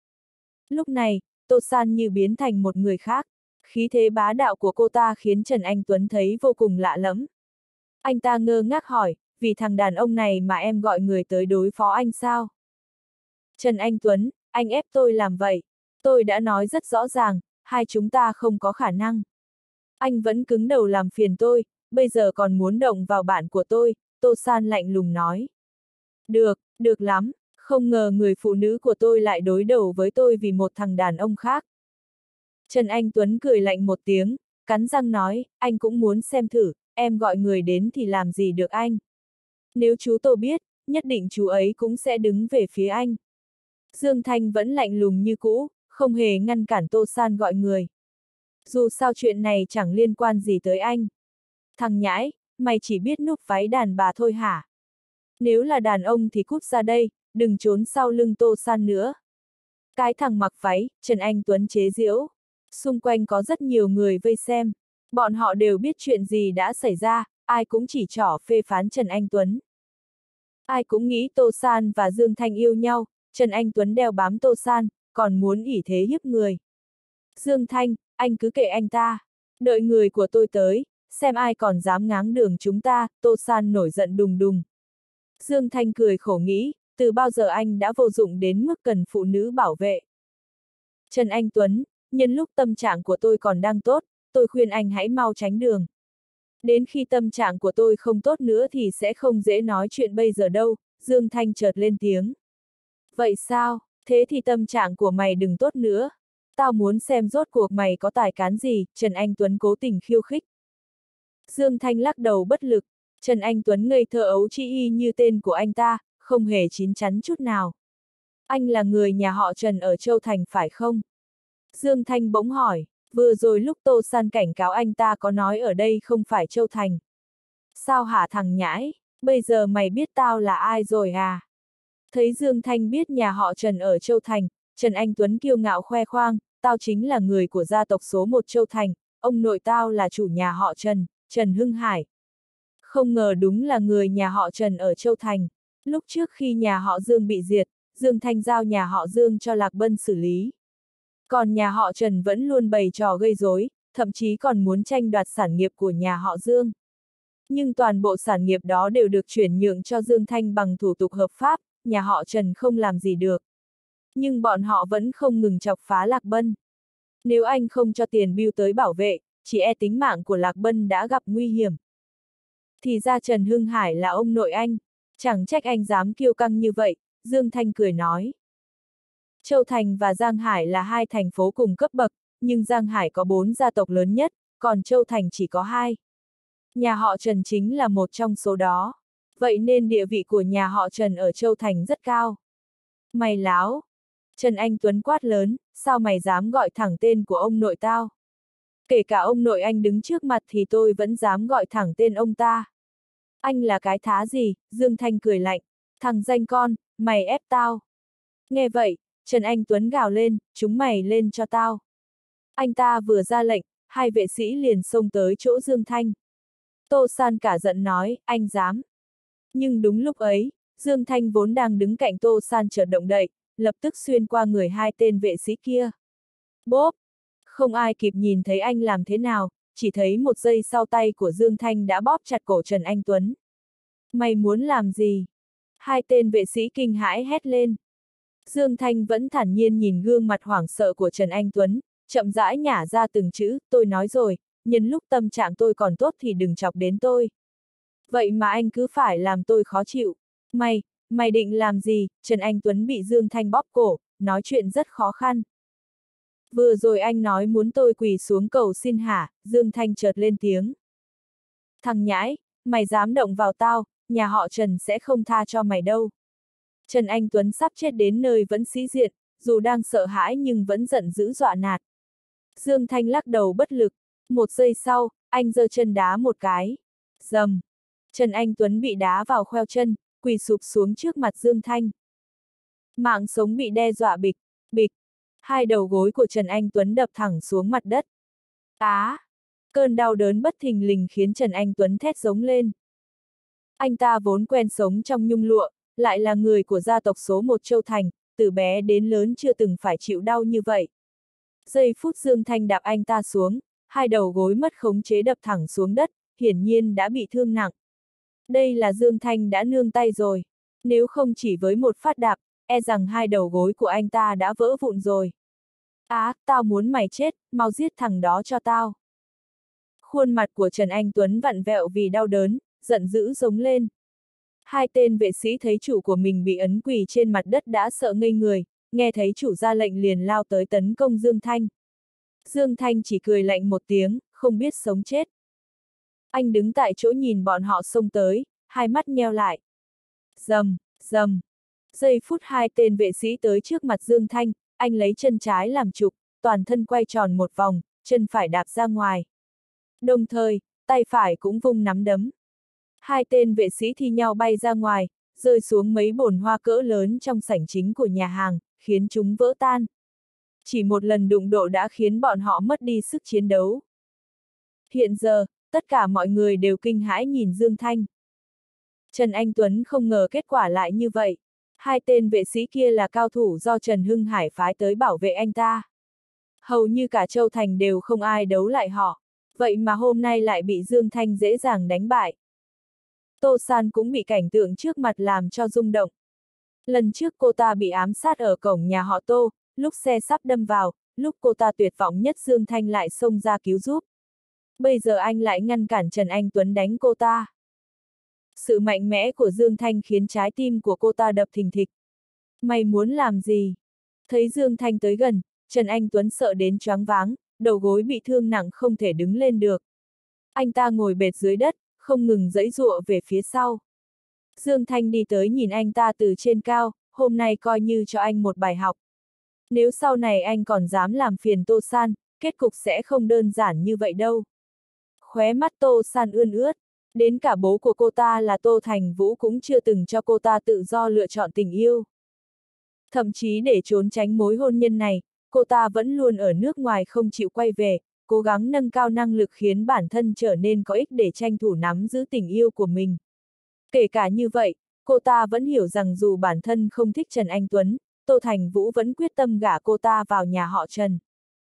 Lúc này, Tô San như biến thành một người khác. Khí thế bá đạo của cô ta khiến Trần Anh Tuấn thấy vô cùng lạ lẫm. Anh ta ngơ ngác hỏi, vì thằng đàn ông này mà em gọi người tới đối phó anh sao? Trần Anh Tuấn, anh ép tôi làm vậy. Tôi đã nói rất rõ ràng, hai chúng ta không có khả năng. Anh vẫn cứng đầu làm phiền tôi, bây giờ còn muốn động vào bạn của tôi, Tô San lạnh lùng nói. Được, được lắm, không ngờ người phụ nữ của tôi lại đối đầu với tôi vì một thằng đàn ông khác. Trần Anh Tuấn cười lạnh một tiếng, cắn răng nói, anh cũng muốn xem thử, em gọi người đến thì làm gì được anh. Nếu chú Tô biết, nhất định chú ấy cũng sẽ đứng về phía anh. Dương Thanh vẫn lạnh lùng như cũ, không hề ngăn cản Tô San gọi người. Dù sao chuyện này chẳng liên quan gì tới anh. Thằng nhãi, mày chỉ biết núp váy đàn bà thôi hả? Nếu là đàn ông thì cút ra đây, đừng trốn sau lưng Tô San nữa. Cái thằng mặc váy, Trần Anh Tuấn chế giễu. Xung quanh có rất nhiều người vây xem. Bọn họ đều biết chuyện gì đã xảy ra, ai cũng chỉ trỏ phê phán Trần Anh Tuấn. Ai cũng nghĩ Tô San và Dương Thanh yêu nhau, Trần Anh Tuấn đeo bám Tô San, còn muốn ỷ thế hiếp người. Dương Thanh, anh cứ kệ anh ta. Đợi người của tôi tới, xem ai còn dám ngáng đường chúng ta, Tô San nổi giận đùng đùng. Dương Thanh cười khổ nghĩ, từ bao giờ anh đã vô dụng đến mức cần phụ nữ bảo vệ. Trần Anh Tuấn, nhân lúc tâm trạng của tôi còn đang tốt, tôi khuyên anh hãy mau tránh đường. Đến khi tâm trạng của tôi không tốt nữa thì sẽ không dễ nói chuyện bây giờ đâu, Dương Thanh chợt lên tiếng. Vậy sao, thế thì tâm trạng của mày đừng tốt nữa. Tao muốn xem rốt cuộc mày có tài cán gì, Trần Anh Tuấn cố tình khiêu khích. Dương Thanh lắc đầu bất lực, Trần Anh Tuấn ngây thơ ấu trĩ y như tên của anh ta, không hề chín chắn chút nào. Anh là người nhà họ Trần ở Châu Thành phải không? Dương Thanh bỗng hỏi, vừa rồi lúc Tô San cảnh cáo anh ta có nói ở đây không phải Châu Thành. Sao hả thằng nhãi, bây giờ mày biết tao là ai rồi à? Thấy Dương Thanh biết nhà họ Trần ở Châu Thành, Trần Anh Tuấn kiêu ngạo khoe khoang, tao chính là người của gia tộc số một Châu Thành, ông nội tao là chủ nhà họ Trần, Trần Hưng Hải. Không ngờ đúng là người nhà họ Trần ở Châu Thành. Lúc trước khi nhà họ Dương bị diệt, Dương Thanh giao nhà họ Dương cho Lạc Bân xử lý. Còn nhà họ Trần vẫn luôn bày trò gây rối, thậm chí còn muốn tranh đoạt sản nghiệp của nhà họ Dương. Nhưng toàn bộ sản nghiệp đó đều được chuyển nhượng cho Dương Thanh bằng thủ tục hợp pháp, nhà họ Trần không làm gì được. Nhưng bọn họ vẫn không ngừng chọc phá Lạc Bân. Nếu anh không cho tiền bưu tới bảo vệ, chỉ e tính mạng của Lạc Bân đã gặp nguy hiểm. Thì ra Trần Hưng Hải là ông nội anh, chẳng trách anh dám kiêu căng như vậy, Dương Thanh cười nói. Châu Thành và Giang Hải là hai thành phố cùng cấp bậc, nhưng Giang Hải có bốn gia tộc lớn nhất, còn Châu Thành chỉ có hai. Nhà họ Trần chính là một trong số đó. Vậy nên địa vị của nhà họ Trần ở Châu Thành rất cao. Mày láo! Trần Anh Tuấn quát lớn, sao mày dám gọi thẳng tên của ông nội tao? Kể cả ông nội anh đứng trước mặt thì tôi vẫn dám gọi thẳng tên ông ta. Anh là cái thá gì? Dương Thanh cười lạnh. Thằng danh con, mày ép tao. Nghe vậy, Trần Anh Tuấn gào lên, chúng mày lên cho tao. Anh ta vừa ra lệnh, hai vệ sĩ liền xông tới chỗ Dương Thanh. Tô San cả giận nói, anh dám. Nhưng đúng lúc ấy, Dương Thanh vốn đang đứng cạnh Tô San chợt động đậy, lập tức xuyên qua người hai tên vệ sĩ kia. Bốp! Không ai kịp nhìn thấy anh làm thế nào, chỉ thấy một giây sau tay của Dương Thanh đã bóp chặt cổ Trần Anh Tuấn. Mày muốn làm gì? Hai tên vệ sĩ kinh hãi hét lên. Dương Thanh vẫn thản nhiên nhìn gương mặt hoảng sợ của Trần Anh Tuấn, chậm rãi nhả ra từng chữ, tôi nói rồi, nhân lúc tâm trạng tôi còn tốt thì đừng chọc đến tôi. Vậy mà anh cứ phải làm tôi khó chịu. Mày, mày định làm gì? Trần Anh Tuấn bị Dương Thanh bóp cổ, nói chuyện rất khó khăn. Vừa rồi anh nói muốn tôi quỳ xuống cầu xin hả? Dương Thanh chợt lên tiếng. Thằng nhãi, mày dám động vào tao, nhà họ Trần sẽ không tha cho mày đâu. Trần Anh Tuấn sắp chết đến nơi vẫn sĩ diện, dù đang sợ hãi nhưng vẫn giận dữ dọa nạt. Dương Thanh lắc đầu bất lực, một giây sau, anh giơ chân đá một cái. Dầm! Trần Anh Tuấn bị đá vào khoeo chân, quỳ sụp xuống trước mặt Dương Thanh. Mạng sống bị đe dọa bịch, bịch. Hai đầu gối của Trần Anh Tuấn đập thẳng xuống mặt đất. Á! Cơn đau đớn bất thình lình khiến Trần Anh Tuấn thét giống lên. Anh ta vốn quen sống trong nhung lụa, lại là người của gia tộc số một Châu Thành, từ bé đến lớn chưa từng phải chịu đau như vậy. Giây phút Dương Thanh đạp anh ta xuống, hai đầu gối mất khống chế đập thẳng xuống đất, hiển nhiên đã bị thương nặng. Đây là Dương Thanh đã nương tay rồi. Nếu không chỉ với một phát đạp, e rằng hai đầu gối của anh ta đã vỡ vụn rồi. Á, à, tao muốn mày chết, mau giết thằng đó cho tao. Khuôn mặt của Trần Anh Tuấn vặn vẹo vì đau đớn, giận dữ giống lên. Hai tên vệ sĩ thấy chủ của mình bị ấn quỳ trên mặt đất đã sợ ngây người, nghe thấy chủ ra lệnh liền lao tới tấn công Dương Thanh. Dương Thanh chỉ cười lạnh một tiếng, không biết sống chết. Anh đứng tại chỗ nhìn bọn họ xông tới, hai mắt nheo lại. Rầm, rầm. Giây phút hai tên vệ sĩ tới trước mặt Dương Thanh, anh lấy chân trái làm trục, toàn thân quay tròn một vòng, chân phải đạp ra ngoài. Đồng thời, tay phải cũng vung nắm đấm. Hai tên vệ sĩ thi nhau bay ra ngoài, rơi xuống mấy bồn hoa cỡ lớn trong sảnh chính của nhà hàng, khiến chúng vỡ tan. Chỉ một lần đụng độ đã khiến bọn họ mất đi sức chiến đấu. Hiện giờ, tất cả mọi người đều kinh hãi nhìn Dương Thanh. Trần Anh Tuấn không ngờ kết quả lại như vậy. Hai tên vệ sĩ kia là cao thủ do Trần Hưng Hải phái tới bảo vệ anh ta. Hầu như cả Châu Thành đều không ai đấu lại họ. Vậy mà hôm nay lại bị Dương Thanh dễ dàng đánh bại. Tô San cũng bị cảnh tượng trước mặt làm cho rung động. Lần trước cô ta bị ám sát ở cổng nhà họ Tô, lúc xe sắp đâm vào, lúc cô ta tuyệt vọng nhất Dương Thanh lại xông ra cứu giúp. Bây giờ anh lại ngăn cản Trần Anh Tuấn đánh cô ta. Sự mạnh mẽ của Dương Thanh khiến trái tim của cô ta đập thình thịch. Mày muốn làm gì? Thấy Dương Thanh tới gần, Trần Anh Tuấn sợ đến choáng váng, đầu gối bị thương nặng không thể đứng lên được. Anh ta ngồi bệt dưới đất, không ngừng giãy giụa về phía sau. Dương Thanh đi tới nhìn anh ta từ trên cao, hôm nay coi như cho anh một bài học. Nếu sau này anh còn dám làm phiền Tô San, kết cục sẽ không đơn giản như vậy đâu. Khóe mắt Tô San ươn ướt, đến cả bố của cô ta là Tô Thành Vũ cũng chưa từng cho cô ta tự do lựa chọn tình yêu. Thậm chí để trốn tránh mối hôn nhân này, cô ta vẫn luôn ở nước ngoài không chịu quay về, cố gắng nâng cao năng lực khiến bản thân trở nên có ích để tranh thủ nắm giữ tình yêu của mình. Kể cả như vậy, cô ta vẫn hiểu rằng dù bản thân không thích Trần Anh Tuấn, Tô Thành Vũ vẫn quyết tâm gả cô ta vào nhà họ Trần.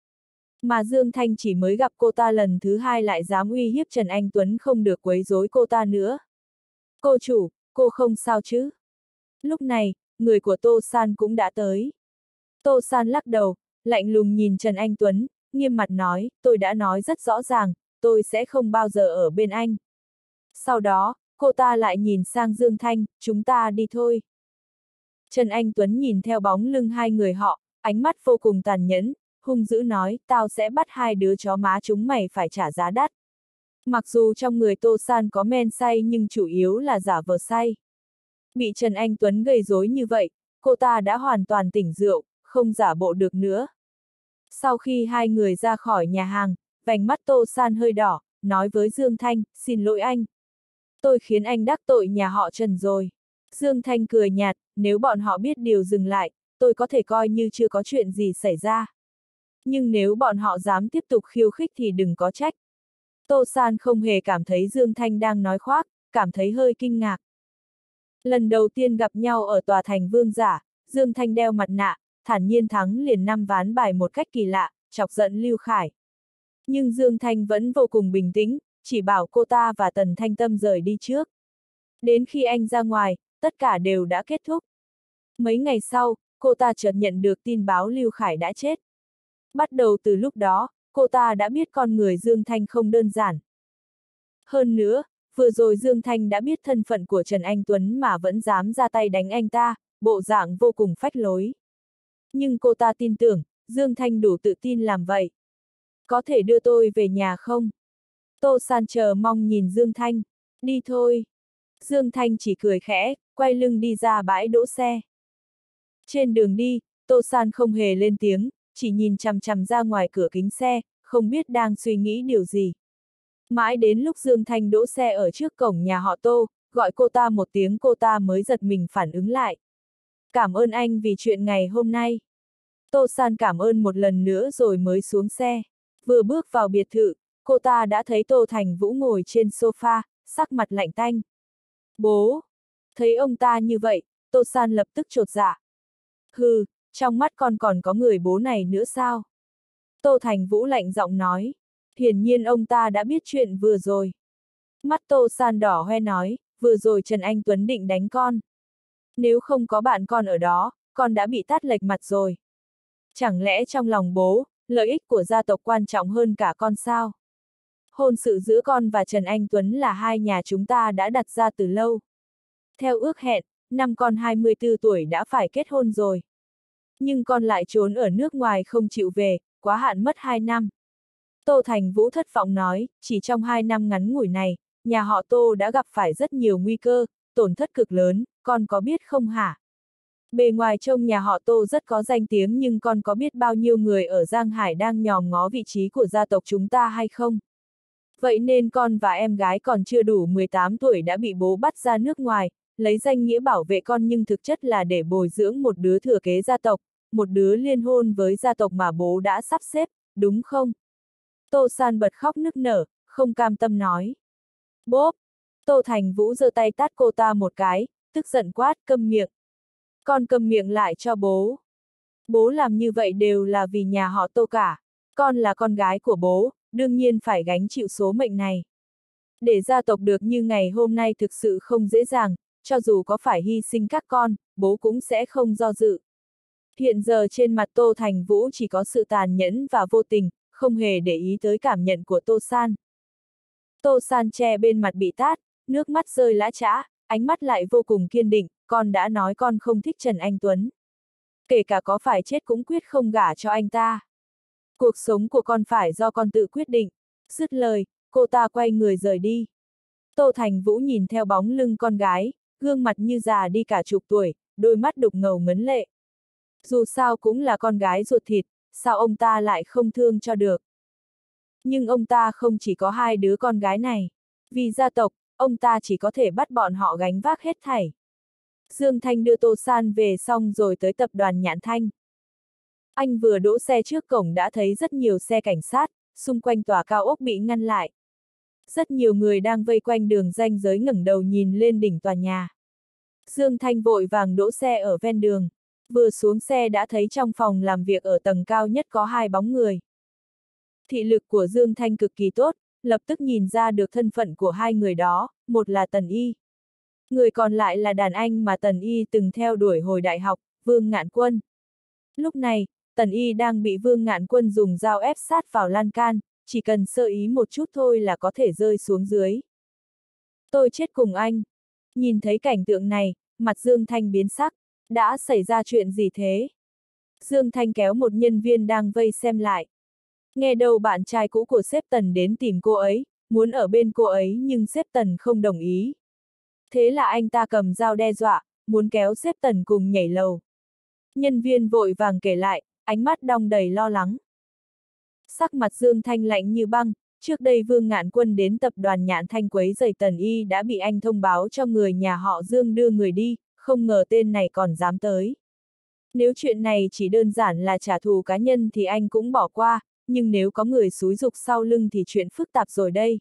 Mà Dương Thanh chỉ mới gặp cô ta lần thứ hai lại dám uy hiếp Trần Anh Tuấn không được quấy rối cô ta nữa. Cô chủ, cô không sao chứ? Lúc này, người của Tô San cũng đã tới. Tô San lắc đầu, lạnh lùng nhìn Trần Anh Tuấn, nghiêm mặt nói, tôi đã nói rất rõ ràng, tôi sẽ không bao giờ ở bên anh. Sau đó, cô ta lại nhìn sang Dương Thanh, chúng ta đi thôi. Trần Anh Tuấn nhìn theo bóng lưng hai người họ, ánh mắt vô cùng tàn nhẫn, hung dữ nói, tao sẽ bắt hai đứa chó má chúng mày phải trả giá đắt. Mặc dù trong người Tô San có men say nhưng chủ yếu là giả vờ say. Bị Trần Anh Tuấn gây rối như vậy, cô ta đã hoàn toàn tỉnh rượu, không giả bộ được nữa. Sau khi hai người ra khỏi nhà hàng, vành mắt Tô San hơi đỏ, nói với Dương Thanh, xin lỗi anh. Tôi khiến anh đắc tội nhà họ Trần rồi. Dương Thanh cười nhạt, nếu bọn họ biết điều dừng lại, tôi có thể coi như chưa có chuyện gì xảy ra. Nhưng nếu bọn họ dám tiếp tục khiêu khích thì đừng có trách. Tô San không hề cảm thấy Dương Thanh đang nói khoác, cảm thấy hơi kinh ngạc. Lần đầu tiên gặp nhau ở tòa thành Vương Giả, Dương Thanh đeo mặt nạ, thản nhiên thắng liền năm ván bài một cách kỳ lạ, chọc giận Lưu Khải. Nhưng Dương Thanh vẫn vô cùng bình tĩnh, chỉ bảo cô ta và Tần Thanh Tâm rời đi trước. Đến khi anh ra ngoài, tất cả đều đã kết thúc. Mấy ngày sau, cô ta chợt nhận được tin báo Lưu Khải đã chết. Bắt đầu từ lúc đó, cô ta đã biết con người Dương Thanh không đơn giản. Hơn nữa, vừa rồi Dương Thanh đã biết thân phận của Trần Anh Tuấn mà vẫn dám ra tay đánh anh ta, bộ dạng vô cùng phách lối. Nhưng cô ta tin tưởng, Dương Thanh đủ tự tin làm vậy. Có thể đưa tôi về nhà không? Tô San chờ mong nhìn Dương Thanh. Đi thôi. Dương Thanh chỉ cười khẽ, quay lưng đi ra bãi đỗ xe. Trên đường đi, Tô San không hề lên tiếng, chỉ nhìn chằm chằm ra ngoài cửa kính xe, không biết đang suy nghĩ điều gì. Mãi đến lúc Dương Thanh đỗ xe ở trước cổng nhà họ Tô, gọi cô ta một tiếng cô ta mới giật mình phản ứng lại. Cảm ơn anh vì chuyện ngày hôm nay. Tô San cảm ơn một lần nữa rồi mới xuống xe. Vừa bước vào biệt thự, cô ta đã thấy Tô Thành Vũ ngồi trên sofa, sắc mặt lạnh tanh. Bố! Thấy ông ta như vậy, Tô San lập tức chột dạ. Hừ, trong mắt con còn có người bố này nữa sao? Tô Thành Vũ lạnh giọng nói. Hiển nhiên ông ta đã biết chuyện vừa rồi. Mắt Tô San đỏ hoe nói, vừa rồi Trần Anh Tuấn định đánh con. Nếu không có bạn con ở đó, con đã bị tát lệch mặt rồi. Chẳng lẽ trong lòng bố, lợi ích của gia tộc quan trọng hơn cả con sao? Hôn sự giữa con và Trần Anh Tuấn là hai nhà chúng ta đã đặt ra từ lâu. Theo ước hẹn, năm con hai mươi tư tuổi đã phải kết hôn rồi. Nhưng con lại trốn ở nước ngoài không chịu về, quá hạn mất hai năm. Tô Thành Vũ thất vọng nói, chỉ trong hai năm ngắn ngủi này, nhà họ Tô đã gặp phải rất nhiều nguy cơ, tổn thất cực lớn, con có biết không hả? Bề ngoài trông nhà họ Tô rất có danh tiếng nhưng con có biết bao nhiêu người ở Giang Hải đang nhòm ngó vị trí của gia tộc chúng ta hay không? Vậy nên con và em gái còn chưa đủ mười tám tuổi đã bị bố bắt ra nước ngoài, lấy danh nghĩa bảo vệ con nhưng thực chất là để bồi dưỡng một đứa thừa kế gia tộc, một đứa liên hôn với gia tộc mà bố đã sắp xếp, đúng không? Tô San bật khóc nức nở, không cam tâm nói. Bốp! Tô Thành Vũ giơ tay tát cô ta một cái, tức giận quát, câm miệng. Con câm miệng lại cho bố. Bố làm như vậy đều là vì nhà họ Tô cả. Con là con gái của bố, đương nhiên phải gánh chịu số mệnh này. Để gia tộc được như ngày hôm nay thực sự không dễ dàng, cho dù có phải hy sinh các con, bố cũng sẽ không do dự. Hiện giờ trên mặt Tô Thành Vũ chỉ có sự tàn nhẫn và vô tình, không hề để ý tới cảm nhận của Tô San. Tô San che bên mặt bị tát, nước mắt rơi lã chã, ánh mắt lại vô cùng kiên định, con đã nói con không thích Trần Anh Tuấn. Kể cả có phải chết cũng quyết không gả cho anh ta. Cuộc sống của con phải do con tự quyết định. Dứt lời, cô ta quay người rời đi. Tô Thành Vũ nhìn theo bóng lưng con gái, gương mặt như già đi cả chục tuổi, đôi mắt đục ngầu ngấn lệ. Dù sao cũng là con gái ruột thịt, sao ông ta lại không thương cho được. Nhưng ông ta không chỉ có hai đứa con gái này. Vì gia tộc, ông ta chỉ có thể bắt bọn họ gánh vác hết thảy. Dương Thanh đưa Tô San về xong rồi tới tập đoàn Nhạn Thanh. Anh vừa đỗ xe trước cổng đã thấy rất nhiều xe cảnh sát, xung quanh tòa cao ốc bị ngăn lại. Rất nhiều người đang vây quanh đường ranh giới ngẩng đầu nhìn lên đỉnh tòa nhà. Dương Thanh vội vàng đỗ xe ở ven đường. Vừa xuống xe đã thấy trong phòng làm việc ở tầng cao nhất có hai bóng người. Thị lực của Dương Thanh cực kỳ tốt, lập tức nhìn ra được thân phận của hai người đó, một là Tần Y. Người còn lại là đàn anh mà Tần Y từng theo đuổi hồi đại học, Vương Ngạn Quân. Lúc này, Tần Y đang bị Vương Ngạn Quân dùng dao ép sát vào lan can, chỉ cần sơ ý một chút thôi là có thể rơi xuống dưới. Tôi chết cùng anh. Nhìn thấy cảnh tượng này, mặt Dương Thanh biến sắc. Đã xảy ra chuyện gì thế? Dương Thanh kéo một nhân viên đang vây xem lại. Nghe đâu bạn trai cũ của sếp Tần đến tìm cô ấy, muốn ở bên cô ấy nhưng sếp Tần không đồng ý. Thế là anh ta cầm dao đe dọa, muốn kéo sếp Tần cùng nhảy lầu. Nhân viên vội vàng kể lại, ánh mắt đong đầy lo lắng. Sắc mặt Dương Thanh lạnh như băng, trước đây Vương Ngạn Quân đến tập đoàn Nhạn Thanh quấy rầy Tần Y đã bị anh thông báo cho người nhà họ Dương đưa người đi, không ngờ tên này còn dám tới. Nếu chuyện này chỉ đơn giản là trả thù cá nhân thì anh cũng bỏ qua, nhưng nếu có người xúi giục sau lưng thì chuyện phức tạp rồi đây.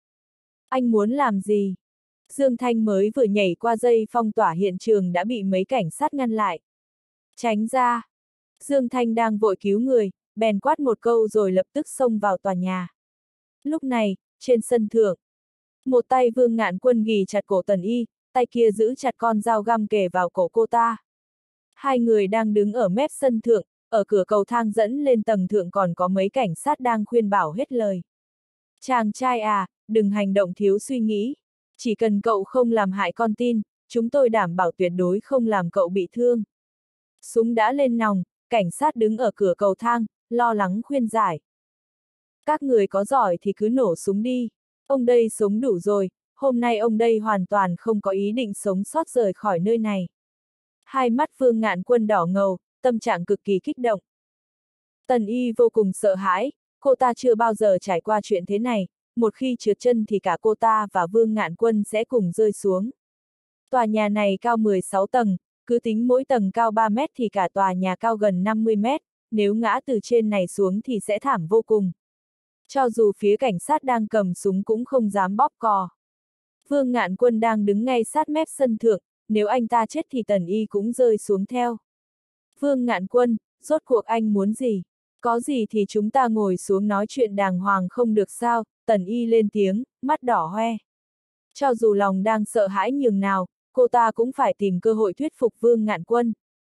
Anh muốn làm gì? Dương Thanh mới vừa nhảy qua dây phong tỏa hiện trường đã bị mấy cảnh sát ngăn lại. Tránh ra! Dương Thanh đang vội cứu người, bèn quát một câu rồi lập tức xông vào tòa nhà. Lúc này, trên sân thượng, một tay Vương Ngạn Quân ghì chặt cổ Tần Y, tay kia giữ chặt con dao găm kề vào cổ cô ta. Hai người đang đứng ở mép sân thượng, ở cửa cầu thang dẫn lên tầng thượng còn có mấy cảnh sát đang khuyên bảo hết lời. Chàng trai à, đừng hành động thiếu suy nghĩ. Chỉ cần cậu không làm hại con tin, chúng tôi đảm bảo tuyệt đối không làm cậu bị thương. Súng đã lên nòng, cảnh sát đứng ở cửa cầu thang, lo lắng khuyên giải. Các người có giỏi thì cứ nổ súng đi. Ông đây sống đủ rồi, hôm nay ông đây hoàn toàn không có ý định sống sót rời khỏi nơi này. Hai mắt Vương Ngạn Quân đỏ ngầu, tâm trạng cực kỳ kích động. Tần Y vô cùng sợ hãi, cô ta chưa bao giờ trải qua chuyện thế này, một khi trượt chân thì cả cô ta và Vương Ngạn Quân sẽ cùng rơi xuống. Tòa nhà này cao mười sáu tầng, cứ tính mỗi tầng cao ba mét thì cả tòa nhà cao gần năm mươi mét, nếu ngã từ trên này xuống thì sẽ thảm vô cùng. Cho dù phía cảnh sát đang cầm súng cũng không dám bóp cò. Vương Ngạn Quân đang đứng ngay sát mép sân thượng, nếu anh ta chết thì Tần Y cũng rơi xuống theo. Vương Ngạn Quân, rốt cuộc anh muốn gì? Có gì thì chúng ta ngồi xuống nói chuyện đàng hoàng không được sao? Tần Y lên tiếng, mắt đỏ hoe. Cho dù lòng đang sợ hãi nhường nào, cô ta cũng phải tìm cơ hội thuyết phục Vương Ngạn Quân.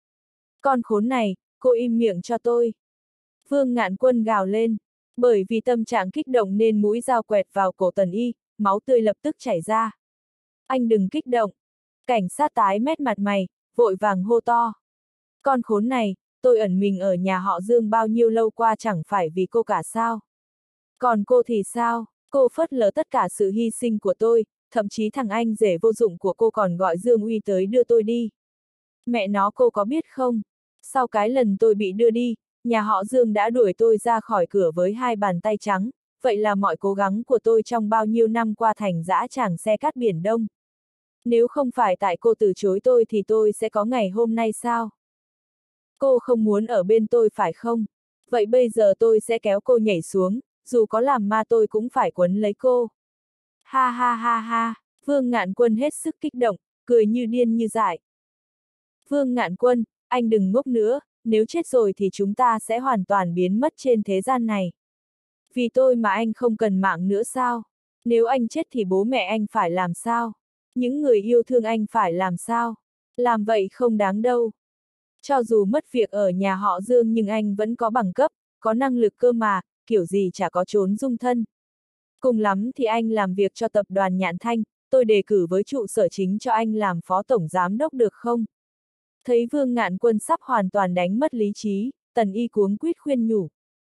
Con khốn này, cô im miệng cho tôi. Vương Ngạn Quân gào lên. Bởi vì tâm trạng kích động nên mũi dao quẹt vào cổ Tần Y, máu tươi lập tức chảy ra. Anh đừng kích động. Cảnh sát tái mét mặt mày, vội vàng hô to. Con khốn này, tôi ẩn mình ở nhà họ Dương bao nhiêu lâu qua chẳng phải vì cô cả sao? Còn cô thì sao? Cô phớt lờ tất cả sự hy sinh của tôi, thậm chí thằng anh rể vô dụng của cô còn gọi Dương Uy tới đưa tôi đi. Mẹ nó cô có biết không? Sau cái lần tôi bị đưa đi, nhà họ Dương đã đuổi tôi ra khỏi cửa với hai bàn tay trắng, vậy là mọi cố gắng của tôi trong bao nhiêu năm qua thành dã tràng xe cát biển Đông. Nếu không phải tại cô từ chối tôi thì tôi sẽ có ngày hôm nay sao? Cô không muốn ở bên tôi phải không? Vậy bây giờ tôi sẽ kéo cô nhảy xuống, dù có làm ma tôi cũng phải quấn lấy cô. Ha ha ha ha, Vương Ngạn Quân hết sức kích động, cười như điên như dại. Vương Ngạn Quân, anh đừng ngốc nữa, nếu chết rồi thì chúng ta sẽ hoàn toàn biến mất trên thế gian này. Vì tôi mà anh không cần mạng nữa sao? Nếu anh chết thì bố mẹ anh phải làm sao? Những người yêu thương anh phải làm sao? Làm vậy không đáng đâu. Cho dù mất việc ở nhà họ Dương nhưng anh vẫn có bằng cấp, có năng lực cơ mà, kiểu gì chả có trốn dung thân. Cùng lắm thì anh làm việc cho tập đoàn Nhạn Thanh, tôi đề cử với trụ sở chính cho anh làm phó tổng giám đốc được không? Thấy Vương Ngạn Quân sắp hoàn toàn đánh mất lý trí, Tần Y cuống quýt khuyên nhủ.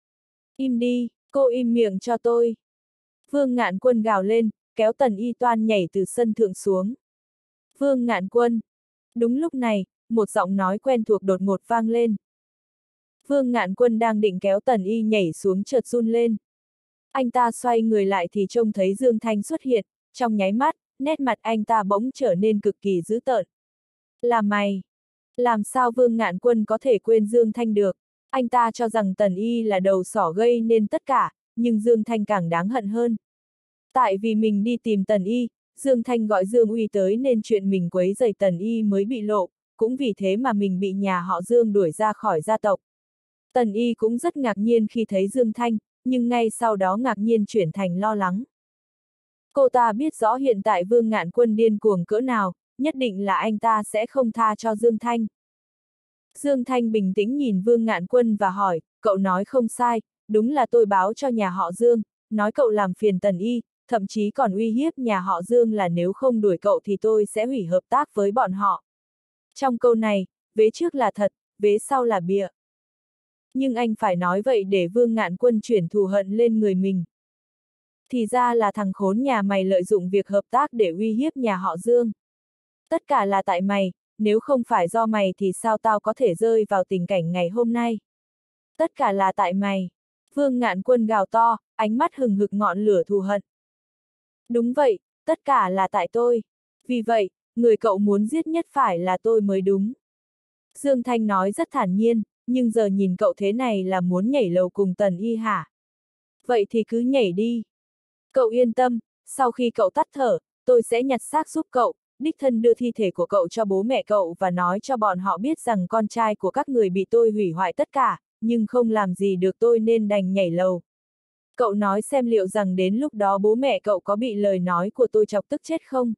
Im đi, cô im miệng cho tôi. Vương Ngạn Quân gào lên, kéo Tần Y toan nhảy từ sân thượng xuống. Vương Ngạn Quân. Đúng lúc này, một giọng nói quen thuộc đột ngột vang lên. Vương Ngạn Quân đang định kéo Tần Y nhảy xuống chợt run lên. Anh ta xoay người lại thì trông thấy Dương Thanh xuất hiện, trong nháy mắt, nét mặt anh ta bỗng trở nên cực kỳ dữ tợn. Là mày! Làm sao Vương Ngạn Quân có thể quên Dương Thanh được? Anh ta cho rằng Tần Y là đầu sỏ gây nên tất cả, nhưng Dương Thanh càng đáng hận hơn. Tại vì mình đi tìm Tần Y, Dương Thanh gọi Dương Uy tới nên chuyện mình quấy rầy Tần Y mới bị lộ, cũng vì thế mà mình bị nhà họ Dương đuổi ra khỏi gia tộc. Tần Y cũng rất ngạc nhiên khi thấy Dương Thanh, nhưng ngay sau đó ngạc nhiên chuyển thành lo lắng. Cô ta biết rõ hiện tại Vương Ngạn Quân điên cuồng cỡ nào, nhất định là anh ta sẽ không tha cho Dương Thanh. Dương Thanh bình tĩnh nhìn Vương Ngạn Quân và hỏi, cậu nói không sai, đúng là tôi báo cho nhà họ Dương, nói cậu làm phiền Tần Y, thậm chí còn uy hiếp nhà họ Dương là nếu không đuổi cậu thì tôi sẽ hủy hợp tác với bọn họ. Trong câu này, vế trước là thật, vế sau là bịa. Nhưng anh phải nói vậy để Vương Ngạn Quân chuyển thù hận lên người mình. Thì ra là thằng khốn nhà mày lợi dụng việc hợp tác để uy hiếp nhà họ Dương. Tất cả là tại mày, nếu không phải do mày thì sao tao có thể rơi vào tình cảnh ngày hôm nay. Tất cả là tại mày. Vương Ngạn Quân gào to, ánh mắt hừng hực ngọn lửa thù hận. Đúng vậy, tất cả là tại tôi. Vì vậy, người cậu muốn giết nhất phải là tôi mới đúng. Dương Thanh nói rất thản nhiên, nhưng giờ nhìn cậu thế này là muốn nhảy lầu cùng Tần Y hả? Vậy thì cứ nhảy đi. Cậu yên tâm, sau khi cậu tắt thở, tôi sẽ nhặt xác giúp cậu, đích thân đưa thi thể của cậu cho bố mẹ cậu và nói cho bọn họ biết rằng con trai của các người bị tôi hủy hoại tất cả, nhưng không làm gì được tôi nên đành nhảy lầu. Cậu nói xem liệu rằng đến lúc đó bố mẹ cậu có bị lời nói của tôi chọc tức chết không?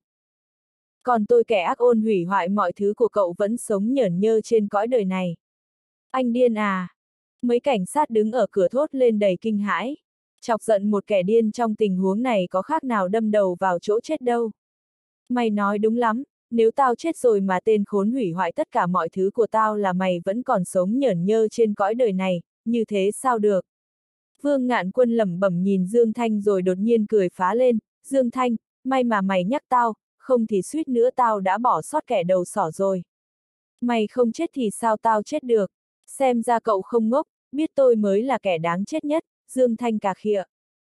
Còn tôi kẻ ác ôn hủy hoại mọi thứ của cậu vẫn sống nhởn nhơ trên cõi đời này. Anh điên à? Mấy cảnh sát đứng ở cửa thốt lên đầy kinh hãi. Chọc giận một kẻ điên trong tình huống này có khác nào đâm đầu vào chỗ chết đâu. Mày nói đúng lắm, nếu tao chết rồi mà tên khốn hủy hoại tất cả mọi thứ của tao là mày vẫn còn sống nhởn nhơ trên cõi đời này, như thế sao được? Vương Ngạn Quân lẩm bẩm nhìn Dương Thanh rồi đột nhiên cười phá lên, Dương Thanh, may mà mày nhắc tao, không thì suýt nữa tao đã bỏ sót kẻ đầu sỏ rồi. Mày không chết thì sao tao chết được? Xem ra cậu không ngốc, biết tôi mới là kẻ đáng chết nhất, Dương Thanh cà khịa.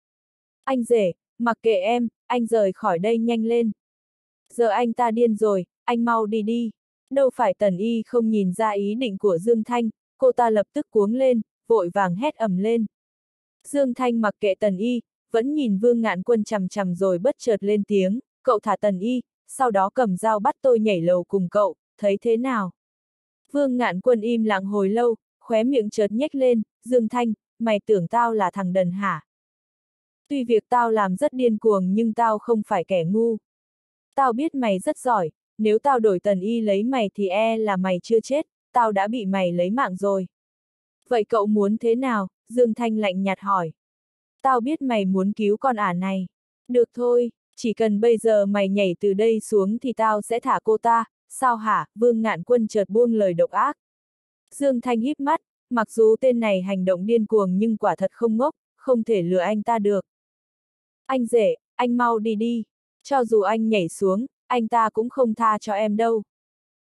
Anh rể, mặc kệ em, anh rời khỏi đây nhanh lên. Giờ anh ta điên rồi, anh mau đi đi. Đâu phải Tần Y không nhìn ra ý định của Dương Thanh, cô ta lập tức cuống lên, vội vàng hét ầm lên. Dương Thanh mặc kệ Tần Y, vẫn nhìn Vương Ngạn Quân chằm chằm rồi bất chợt lên tiếng, cậu thả Tần Y, sau đó cầm dao bắt tôi nhảy lầu cùng cậu, thấy thế nào? Vương Ngạn Quân im lặng hồi lâu, khóe miệng chợt nhếch lên, Dương Thanh, mày tưởng tao là thằng đần hả? Tuy việc tao làm rất điên cuồng nhưng tao không phải kẻ ngu. Tao biết mày rất giỏi, nếu tao đổi Tần Y lấy mày thì e là mày chưa chết, tao đã bị mày lấy mạng rồi. Vậy cậu muốn thế nào? Dương Thanh lạnh nhạt hỏi. Tao biết mày muốn cứu con ả này. Được thôi, chỉ cần bây giờ mày nhảy từ đây xuống thì tao sẽ thả cô ta, sao hả? Vương Ngạn Quân chợt buông lời độc ác. Dương Thanh híp mắt, mặc dù tên này hành động điên cuồng nhưng quả thật không ngốc, không thể lừa anh ta được. Anh rể, anh mau đi đi. Cho dù anh nhảy xuống, anh ta cũng không tha cho em đâu.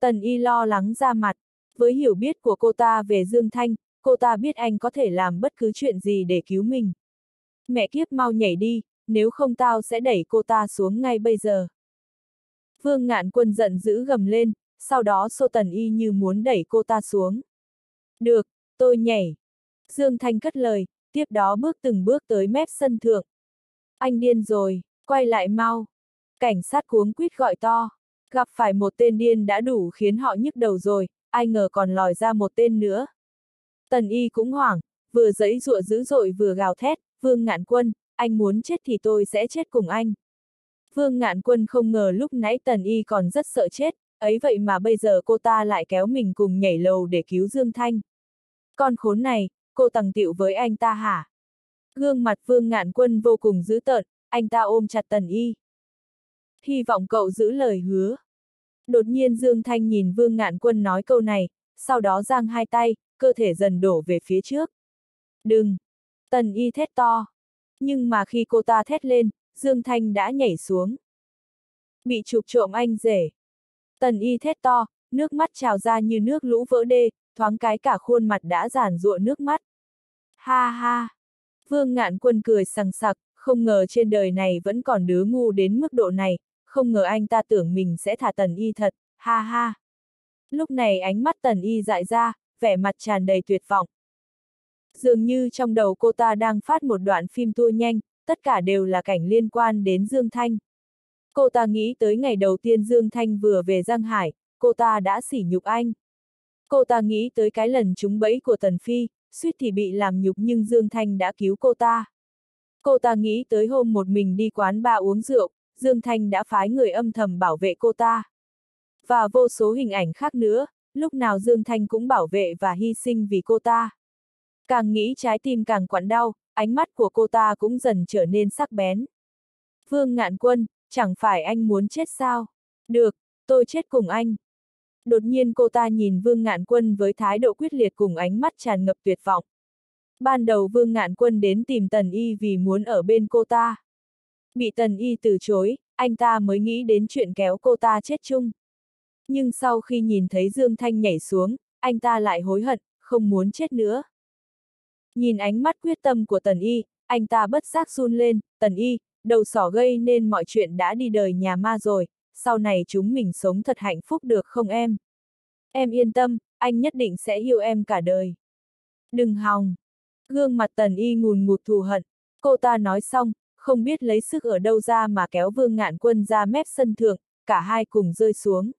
Tần Y lo lắng ra mặt. Với hiểu biết của cô ta về Dương Thanh, cô ta biết anh có thể làm bất cứ chuyện gì để cứu mình. Mẹ kiếp, mau nhảy đi, nếu không tao sẽ đẩy cô ta xuống ngay bây giờ. Vương Ngạn Quân giận dữ gầm lên, sau đó xô Tần Y như muốn đẩy cô ta xuống. Được, tôi nhảy. Dương Thanh cất lời, tiếp đó bước từng bước tới mép sân thượng. Anh điên rồi, quay lại mau. Cảnh sát cuống quýt gọi to. Gặp phải một tên điên đã đủ khiến họ nhức đầu rồi, ai ngờ còn lòi ra một tên nữa. Tần Y cũng hoảng, vừa giãy giụa dữ dội vừa gào thét, Vương Ngạn Quân, anh muốn chết thì tôi sẽ chết cùng anh. Vương Ngạn Quân không ngờ lúc nãy Tần Y còn rất sợ chết, ấy vậy mà bây giờ cô ta lại kéo mình cùng nhảy lầu để cứu Dương Thanh. Con khốn này, cô tằng tịu với anh ta hả? Gương mặt Vương Ngạn Quân vô cùng dữ tợn, anh ta ôm chặt Tần Y. Hy vọng cậu giữ lời hứa. Đột nhiên Dương Thanh nhìn Vương Ngạn Quân nói câu này, sau đó giang hai tay, cơ thể dần đổ về phía trước. Đừng! Tần Y thét to. Nhưng mà khi cô ta thét lên, Dương Thanh đã nhảy xuống. Bị chụp trộm anh rể. Tần Y thét to, nước mắt trào ra như nước lũ vỡ đê, thoáng cái cả khuôn mặt đã giàn giụa nước mắt. Ha ha! Vương Ngạn Quân cười sằng sặc, không ngờ trên đời này vẫn còn đứa ngu đến mức độ này, không ngờ anh ta tưởng mình sẽ thả Tần Y thật, ha ha! Lúc này ánh mắt Tần Y dại ra, vẻ mặt tràn đầy tuyệt vọng. Dường như trong đầu cô ta đang phát một đoạn phim tua nhanh, tất cả đều là cảnh liên quan đến Dương Thanh. Cô ta nghĩ tới ngày đầu tiên Dương Thanh vừa về Giang Hải, cô ta đã sỉ nhục anh. Cô ta nghĩ tới cái lần trúng bẫy của Tần Phi, suýt thì bị làm nhục nhưng Dương Thanh đã cứu cô ta. Cô ta nghĩ tới hôm một mình đi quán bar uống rượu, Dương Thanh đã phái người âm thầm bảo vệ cô ta. Và vô số hình ảnh khác nữa, lúc nào Dương Thanh cũng bảo vệ và hy sinh vì cô ta. Càng nghĩ trái tim càng quặn đau, ánh mắt của cô ta cũng dần trở nên sắc bén. Vương Ngạn Quân, chẳng phải anh muốn chết sao? Được, tôi chết cùng anh. Đột nhiên cô ta nhìn Vương Ngạn Quân với thái độ quyết liệt cùng ánh mắt tràn ngập tuyệt vọng. Ban đầu Vương Ngạn Quân đến tìm Tần Y vì muốn ở bên cô ta. Bị Tần Y từ chối, anh ta mới nghĩ đến chuyện kéo cô ta chết chung. Nhưng sau khi nhìn thấy Dương Thanh nhảy xuống, anh ta lại hối hận, không muốn chết nữa. Nhìn ánh mắt quyết tâm của Tần Y, anh ta bất giác run lên, Tần Y, đầu sỏ gây nên mọi chuyện đã đi đời nhà ma rồi, sau này chúng mình sống thật hạnh phúc được không em? Em yên tâm, anh nhất định sẽ yêu em cả đời. Đừng hòng. Gương mặt Tần Y ngùn ngụt thù hận, cô ta nói xong, không biết lấy sức ở đâu ra mà kéo Vương Ngạn Quân ra mép sân thượng, cả hai cùng rơi xuống.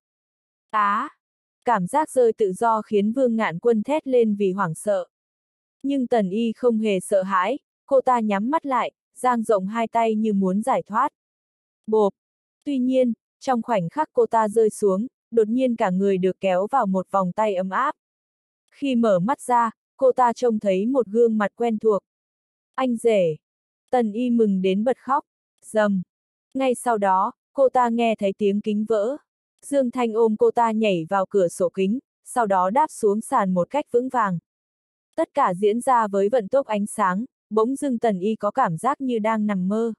Á! À, cảm giác rơi tự do khiến Vương Ngạn Quân thét lên vì hoảng sợ. Nhưng Tần Y không hề sợ hãi, cô ta nhắm mắt lại, dang rộng hai tay như muốn giải thoát. Bộp! Tuy nhiên, trong khoảnh khắc cô ta rơi xuống, đột nhiên cả người được kéo vào một vòng tay ấm áp. Khi mở mắt ra, cô ta trông thấy một gương mặt quen thuộc. Anh rể! Tần Y mừng đến bật khóc. Rầm! Ngay sau đó, cô ta nghe thấy tiếng kính vỡ. Dương Thanh ôm cô ta nhảy vào cửa sổ kính, sau đó đáp xuống sàn một cách vững vàng. Tất cả diễn ra với vận tốc ánh sáng, bỗng dưng Tần Y có cảm giác như đang nằm mơ.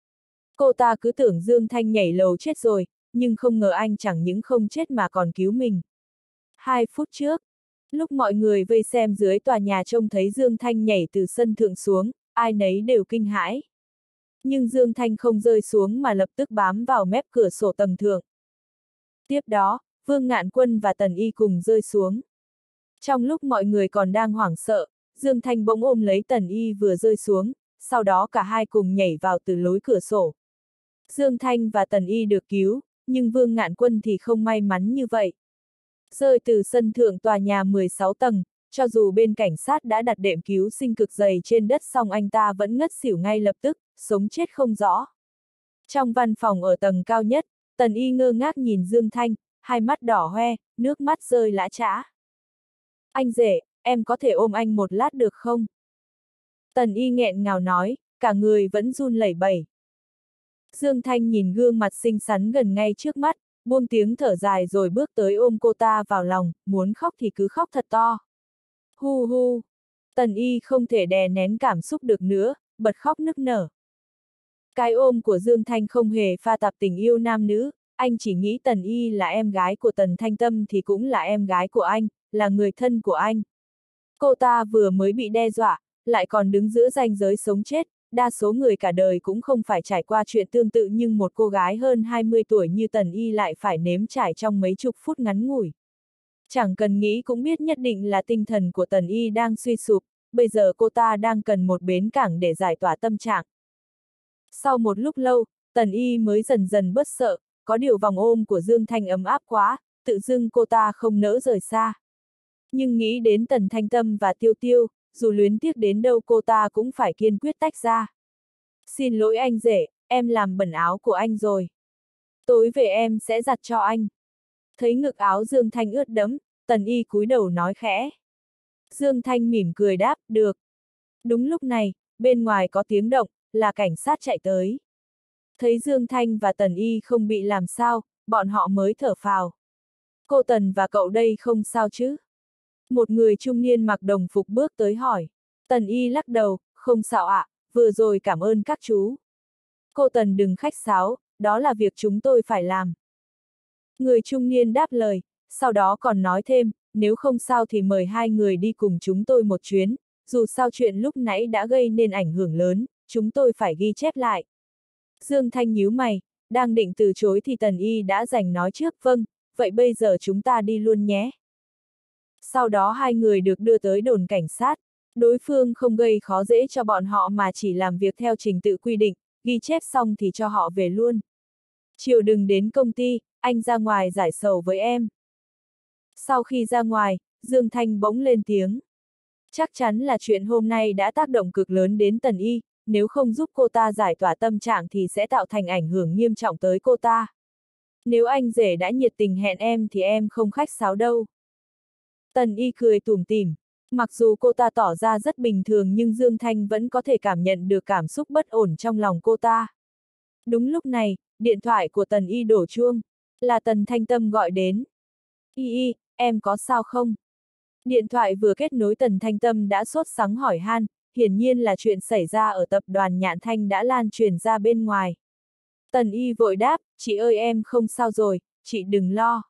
Cô ta cứ tưởng Dương Thanh nhảy lầu chết rồi, nhưng không ngờ anh chẳng những không chết mà còn cứu mình. Hai phút trước, lúc mọi người vây xem dưới tòa nhà trông thấy Dương Thanh nhảy từ sân thượng xuống, ai nấy đều kinh hãi. Nhưng Dương Thanh không rơi xuống mà lập tức bám vào mép cửa sổ tầng thượng. Tiếp đó, Vương Ngạn Quân và Tần Y cùng rơi xuống. Trong lúc mọi người còn đang hoảng sợ, Dương Thanh bỗng ôm lấy Tần Y vừa rơi xuống, sau đó cả hai cùng nhảy vào từ lối cửa sổ. Dương Thanh và Tần Y được cứu, nhưng Vương Ngạn Quân thì không may mắn như vậy. Rơi từ sân thượng tòa nhà mười sáu tầng, cho dù bên cảnh sát đã đặt đệm cứu sinh cực dày trên đất song anh ta vẫn ngất xỉu ngay lập tức, sống chết không rõ. Trong văn phòng ở tầng cao nhất, Tần Y ngơ ngác nhìn Dương Thanh, hai mắt đỏ hoe, nước mắt rơi lã chã. Anh rể, em có thể ôm anh một lát được không? Tần Y nghẹn ngào nói, cả người vẫn run lẩy bẩy. Dương Thanh nhìn gương mặt xinh xắn gần ngay trước mắt, buông tiếng thở dài rồi bước tới ôm cô ta vào lòng, muốn khóc thì cứ khóc thật to. Hu hu! Tần Y không thể đè nén cảm xúc được nữa, bật khóc nức nở. Cái ôm của Dương Thanh không hề pha tạp tình yêu nam nữ, anh chỉ nghĩ Tần Y là em gái của Tần Thanh Tâm thì cũng là em gái của anh, là người thân của anh. Cô ta vừa mới bị đe dọa, lại còn đứng giữa ranh giới sống chết, đa số người cả đời cũng không phải trải qua chuyện tương tự nhưng một cô gái hơn hai mươi tuổi như Tần Y lại phải nếm trải trong mấy chục phút ngắn ngủi. Chẳng cần nghĩ cũng biết nhất định là tinh thần của Tần Y đang suy sụp, bây giờ cô ta đang cần một bến cảng để giải tỏa tâm trạng. Sau một lúc lâu, Tần Y mới dần dần bớt sợ, có điều vòng ôm của Dương Thanh ấm áp quá, tự dưng cô ta không nỡ rời xa. Nhưng nghĩ đến Tần Thanh Tâm và Tiêu Tiêu, dù luyến tiếc đến đâu cô ta cũng phải kiên quyết tách ra. Xin lỗi anh rể, em làm bẩn áo của anh rồi. Tối về em sẽ giặt cho anh. Thấy ngực áo Dương Thanh ướt đẫm, Tần Y cúi đầu nói khẽ. Dương Thanh mỉm cười đáp, được. Đúng lúc này, bên ngoài có tiếng động, là cảnh sát chạy tới. Thấy Dương Thanh và Tần Y không bị làm sao, bọn họ mới thở phào. Cô Tần và cậu đây không sao chứ? Một người trung niên mặc đồng phục bước tới hỏi. Tần Y lắc đầu, không sao ạ, vừa rồi cảm ơn các chú. Cô Tần đừng khách sáo, đó là việc chúng tôi phải làm. Người trung niên đáp lời, sau đó còn nói thêm, nếu không sao thì mời hai người đi cùng chúng tôi một chuyến, dù sao chuyện lúc nãy đã gây nên ảnh hưởng lớn, chúng tôi phải ghi chép lại. Dương Thanh nhíu mày, đang định từ chối thì Tần Y đã giành nói trước, vâng, vậy bây giờ chúng ta đi luôn nhé. Sau đó hai người được đưa tới đồn cảnh sát, đối phương không gây khó dễ cho bọn họ mà chỉ làm việc theo trình tự quy định, ghi chép xong thì cho họ về luôn. Chiều đừng đến công ty, anh ra ngoài giải sầu với em. Sau khi ra ngoài, Dương Thanh bỗng lên tiếng. Chắc chắn là chuyện hôm nay đã tác động cực lớn đến Tần Y, nếu không giúp cô ta giải tỏa tâm trạng thì sẽ tạo thành ảnh hưởng nghiêm trọng tới cô ta. Nếu anh rể đã nhiệt tình hẹn em thì em không khách sáo đâu. Tần Y cười tủm tỉm, mặc dù cô ta tỏ ra rất bình thường nhưng Dương Thanh vẫn có thể cảm nhận được cảm xúc bất ổn trong lòng cô ta. Đúng lúc này, điện thoại của Tần Y đổ chuông, là Tần Thanh Tâm gọi đến. Y Y, em có sao không? Điện thoại vừa kết nối Tần Thanh Tâm đã sốt sắng hỏi han, hiển nhiên là chuyện xảy ra ở tập đoàn Nhạn Thanh đã lan truyền ra bên ngoài. Tần Y vội đáp, chị ơi em không sao rồi, chị đừng lo.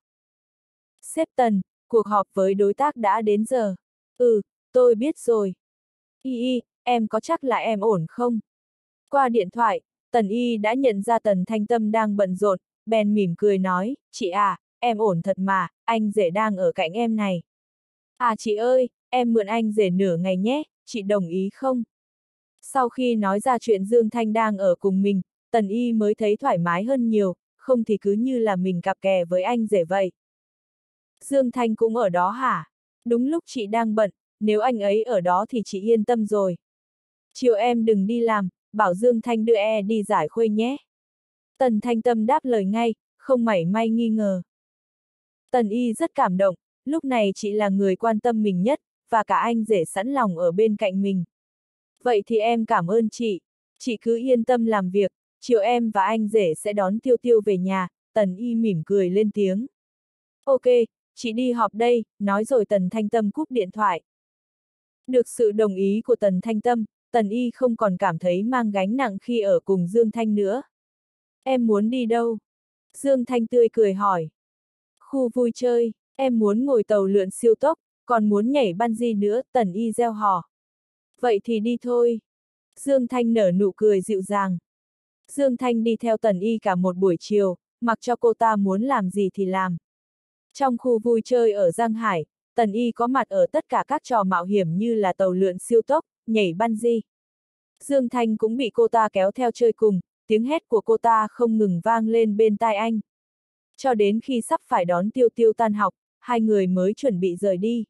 Sếp Tần, cuộc họp với đối tác đã đến giờ. Ừ, tôi biết rồi. Y Y, em có chắc là em ổn không? Qua điện thoại, Tần Y đã nhận ra Tần Thanh Tâm đang bận rộn, bèn mỉm cười nói, chị à, em ổn thật mà, anh rể đang ở cạnh em này. À chị ơi, em mượn anh rể nửa ngày nhé, chị đồng ý không? Sau khi nói ra chuyện Dương Thanh đang ở cùng mình, Tần Y mới thấy thoải mái hơn nhiều, không thì cứ như là mình cặp kè với anh rể vậy. Dương Thanh cũng ở đó hả? Đúng lúc chị đang bận, nếu anh ấy ở đó thì chị yên tâm rồi. Chiều em đừng đi làm, bảo Dương Thanh đưa e đi giải khuây nhé. Tần Thanh Tâm đáp lời ngay, không mảy may nghi ngờ. Tần Y rất cảm động, lúc này chị là người quan tâm mình nhất, và cả anh rể sẵn lòng ở bên cạnh mình. Vậy thì em cảm ơn chị, chị cứ yên tâm làm việc, chiều em và anh rể sẽ đón Tiêu Tiêu về nhà, Tần Y mỉm cười lên tiếng. Ok, chị đi họp đây, nói rồi Tần Thanh Tâm cúp điện thoại. Được sự đồng ý của Tần Thanh Tâm, Tần Y không còn cảm thấy mang gánh nặng khi ở cùng Dương Thanh nữa. Em muốn đi đâu? Dương Thanh tươi cười hỏi. Khu vui chơi, em muốn ngồi tàu lượn siêu tốc, còn muốn nhảy bungee nữa, Tần Y reo hò. Vậy thì đi thôi. Dương Thanh nở nụ cười dịu dàng. Dương Thanh đi theo Tần Y cả một buổi chiều, mặc cho cô ta muốn làm gì thì làm. Trong khu vui chơi ở Giang Hải, Tần Y có mặt ở tất cả các trò mạo hiểm như là tàu lượn siêu tốc, nhảy bungee. Dương Thanh cũng bị cô ta kéo theo chơi cùng, tiếng hét của cô ta không ngừng vang lên bên tai anh. Cho đến khi sắp phải đón Tiêu Tiêu tan học, hai người mới chuẩn bị rời đi.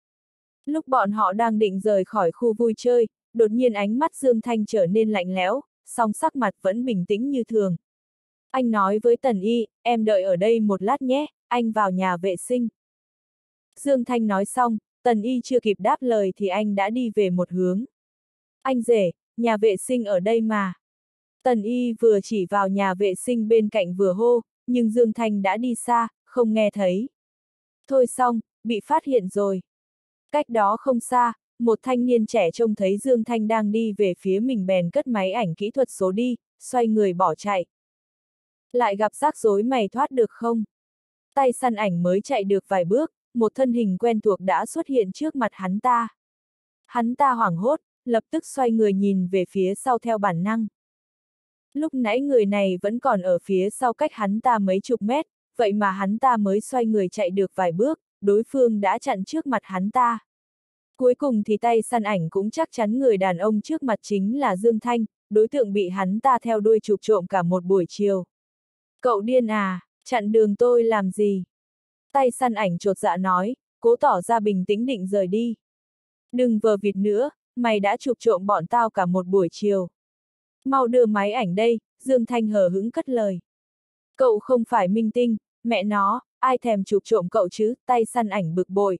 Lúc bọn họ đang định rời khỏi khu vui chơi, đột nhiên ánh mắt Dương Thanh trở nên lạnh lẽo, song sắc mặt vẫn bình tĩnh như thường. Anh nói với Tần Y, em đợi ở đây một lát nhé, anh vào nhà vệ sinh. Dương Thanh nói xong, Tần Y chưa kịp đáp lời thì anh đã đi về một hướng. Anh rể, nhà vệ sinh ở đây mà. Tần Y vừa chỉ vào nhà vệ sinh bên cạnh vừa hô, nhưng Dương Thanh đã đi xa, không nghe thấy. Thôi xong, bị phát hiện rồi. Cách đó không xa, một thanh niên trẻ trông thấy Dương Thanh đang đi về phía mình bèn cất máy ảnh kỹ thuật số đi, xoay người bỏ chạy. Lại gặp rắc rối mày thoát được không? Tay săn ảnh mới chạy được vài bước, một thân hình quen thuộc đã xuất hiện trước mặt hắn ta. Hắn ta hoảng hốt, lập tức xoay người nhìn về phía sau theo bản năng. Lúc nãy người này vẫn còn ở phía sau cách hắn ta mấy chục mét, vậy mà hắn ta mới xoay người chạy được vài bước, đối phương đã chặn trước mặt hắn ta. Cuối cùng thì tay săn ảnh cũng chắc chắn người đàn ông trước mặt chính là Dương Thanh, đối tượng bị hắn ta theo đuôi chụp trộm cả một buổi chiều. Cậu điên à, chặn đường tôi làm gì? Tay săn ảnh chột dạ nói, cố tỏ ra bình tĩnh định rời đi. Đừng vờ vịt nữa, mày đã chụp trộm bọn tao cả một buổi chiều. Mau đưa máy ảnh đây, Dương Thanh hờ hững cất lời. Cậu không phải minh tinh, mẹ nó, ai thèm chụp trộm cậu chứ, tay săn ảnh bực bội.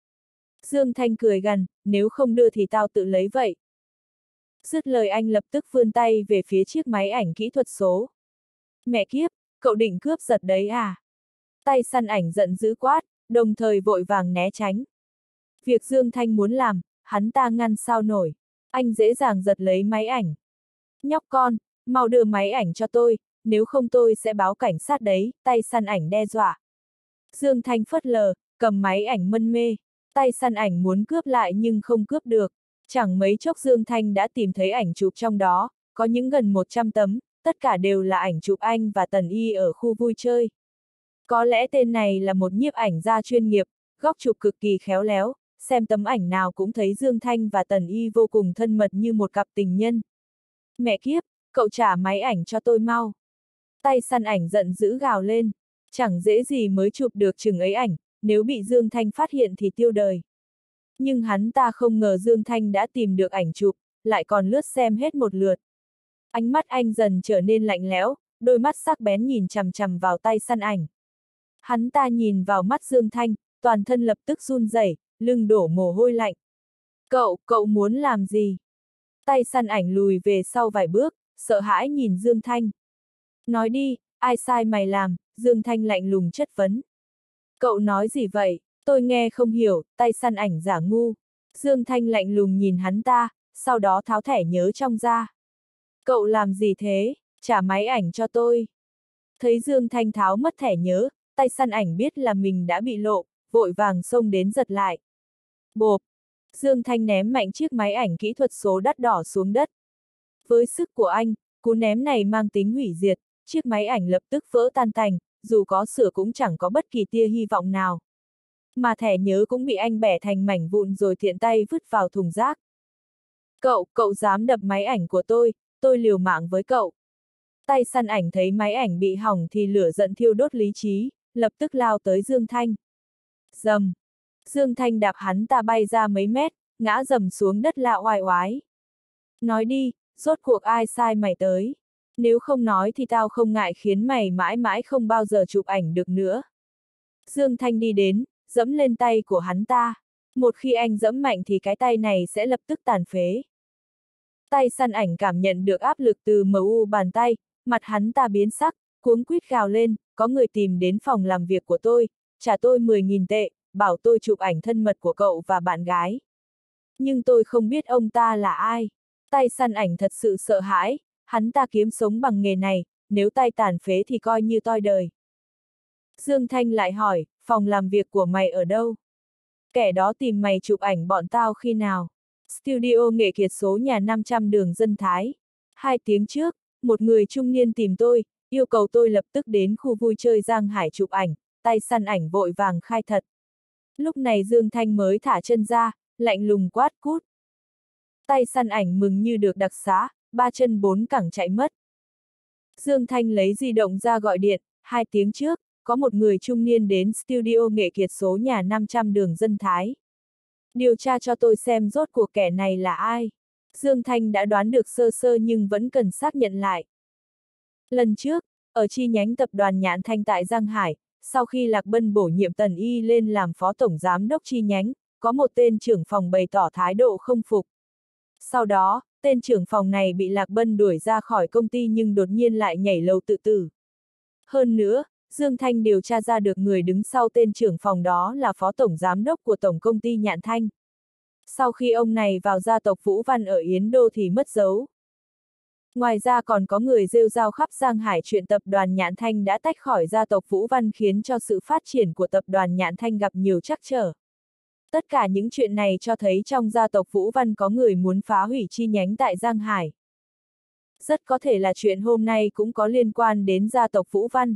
Dương Thanh cười gằn, nếu không đưa thì tao tự lấy vậy. Dứt lời anh lập tức vươn tay về phía chiếc máy ảnh kỹ thuật số. Mẹ kiếp, cậu định cướp giật đấy à? Tay săn ảnh giận dữ quát, đồng thời vội vàng né tránh. Việc Dương Thanh muốn làm, hắn ta ngăn sao nổi. Anh dễ dàng giật lấy máy ảnh. Nhóc con, mau đưa máy ảnh cho tôi, nếu không tôi sẽ báo cảnh sát đấy, tay săn ảnh đe dọa. Dương Thanh phớt lờ, cầm máy ảnh mân mê. Tay săn ảnh muốn cướp lại nhưng không cướp được. Chẳng mấy chốc Dương Thanh đã tìm thấy ảnh chụp trong đó, có những gần một trăm tấm, tất cả đều là ảnh chụp anh và Tần Y ở khu vui chơi. Có lẽ tên này là một nhiếp ảnh gia chuyên nghiệp, góc chụp cực kỳ khéo léo, xem tấm ảnh nào cũng thấy Dương Thanh và Tần Y vô cùng thân mật như một cặp tình nhân. Mẹ kiếp, cậu trả máy ảnh cho tôi mau. Tay săn ảnh giận dữ gào lên, chẳng dễ gì mới chụp được chừng ấy ảnh, nếu bị Dương Thanh phát hiện thì tiêu đời. Nhưng hắn ta không ngờ Dương Thanh đã tìm được ảnh chụp, lại còn lướt xem hết một lượt. Ánh mắt anh dần trở nên lạnh lẽo, đôi mắt sắc bén nhìn chằm chằm vào tay săn ảnh. Hắn ta nhìn vào mắt Dương Thanh, toàn thân lập tức run rẩy, lưng đổ mồ hôi lạnh. Cậu, cậu muốn làm gì? Tay săn ảnh lùi về sau vài bước, sợ hãi nhìn Dương Thanh. Nói đi, ai sai mày làm? Dương Thanh lạnh lùng chất vấn. Cậu nói gì vậy? Tôi nghe không hiểu, tay săn ảnh giả ngu. Dương Thanh lạnh lùng nhìn hắn ta, sau đó tháo thẻ nhớ trong ra. Cậu làm gì thế? Trả máy ảnh cho tôi. Thấy Dương Thanh tháo mất thẻ nhớ, tay săn ảnh biết là mình đã bị lộ, vội vàng xông đến giật lại. Bộp! Dương Thanh ném mạnh chiếc máy ảnh kỹ thuật số đắt đỏ xuống đất. Với sức của anh, cú ném này mang tính hủy diệt, chiếc máy ảnh lập tức vỡ tan tành, dù có sửa cũng chẳng có bất kỳ tia hy vọng nào. Mà thẻ nhớ cũng bị anh bẻ thành mảnh vụn rồi tiện tay vứt vào thùng rác. Cậu, cậu dám đập máy ảnh của tôi, tôi liều mạng với cậu. Tay săn ảnh thấy máy ảnh bị hỏng thì lửa giận thiêu đốt lý trí, lập tức lao tới Dương Thanh. Dầm! Dương Thanh đạp hắn ta bay ra mấy mét, ngã dầm xuống đất lạ oai oái. Nói đi, rốt cuộc ai sai mày tới? Nếu không nói thì tao không ngại khiến mày mãi mãi không bao giờ chụp ảnh được nữa. Dương Thanh đi đến, dẫm lên tay của hắn ta. Một khi anh dẫm mạnh thì cái tay này sẽ lập tức tàn phế. Tay săn ảnh cảm nhận được áp lực từ em u bàn tay, mặt hắn ta biến sắc, cuống quýt gào lên, có người tìm đến phòng làm việc của tôi, trả tôi mười nghìn tệ, bảo tôi chụp ảnh thân mật của cậu và bạn gái. Nhưng tôi không biết ông ta là ai. Tay săn ảnh thật sự sợ hãi, hắn ta kiếm sống bằng nghề này, nếu tay tàn phế thì coi như toi đời. Dương Thanh lại hỏi, phòng làm việc của mày ở đâu? Kẻ đó tìm mày chụp ảnh bọn tao khi nào? Studio nghệ kiệt số nhà năm trăm đường Dân Thái. Hai tiếng trước, một người trung niên tìm tôi, yêu cầu tôi lập tức đến khu vui chơi Giang Hải chụp ảnh, tay săn ảnh vội vàng khai thật. Lúc này Dương Thanh mới thả chân ra, lạnh lùng quát cút. Tay săn ảnh mừng như được đặc xá, ba chân bốn cẳng chạy mất. Dương Thanh lấy di động ra gọi điện, hai tiếng trước, có một người trung niên đến studio nghệ kiệt số nhà năm trăm đường Dân Thái. Điều tra cho tôi xem rốt cuộc kẻ này là ai. Dương Thanh đã đoán được sơ sơ nhưng vẫn cần xác nhận lại. Lần trước, ở chi nhánh tập đoàn Nhạn Thanh tại Giang Hải, sau khi Lạc Bân bổ nhiệm Tần Y lên làm phó tổng giám đốc chi nhánh, có một tên trưởng phòng bày tỏ thái độ không phục. Sau đó, tên trưởng phòng này bị Lạc Bân đuổi ra khỏi công ty nhưng đột nhiên lại nhảy lầu tự tử. Hơn nữa, Dương Thanh điều tra ra được người đứng sau tên trưởng phòng đó là phó tổng giám đốc của tổng công ty Nhạn Thanh. Sau khi ông này vào gia tộc Vũ Văn ở Yến Đô thì mất dấu. Ngoài ra còn có người rêu rao khắp Giang Hải chuyện tập đoàn Nhạn Thanh đã tách khỏi gia tộc Vũ Văn khiến cho sự phát triển của tập đoàn Nhạn Thanh gặp nhiều trắc trở. Tất cả những chuyện này cho thấy trong gia tộc Vũ Văn có người muốn phá hủy chi nhánh tại Giang Hải. Rất có thể là chuyện hôm nay cũng có liên quan đến gia tộc Vũ Văn.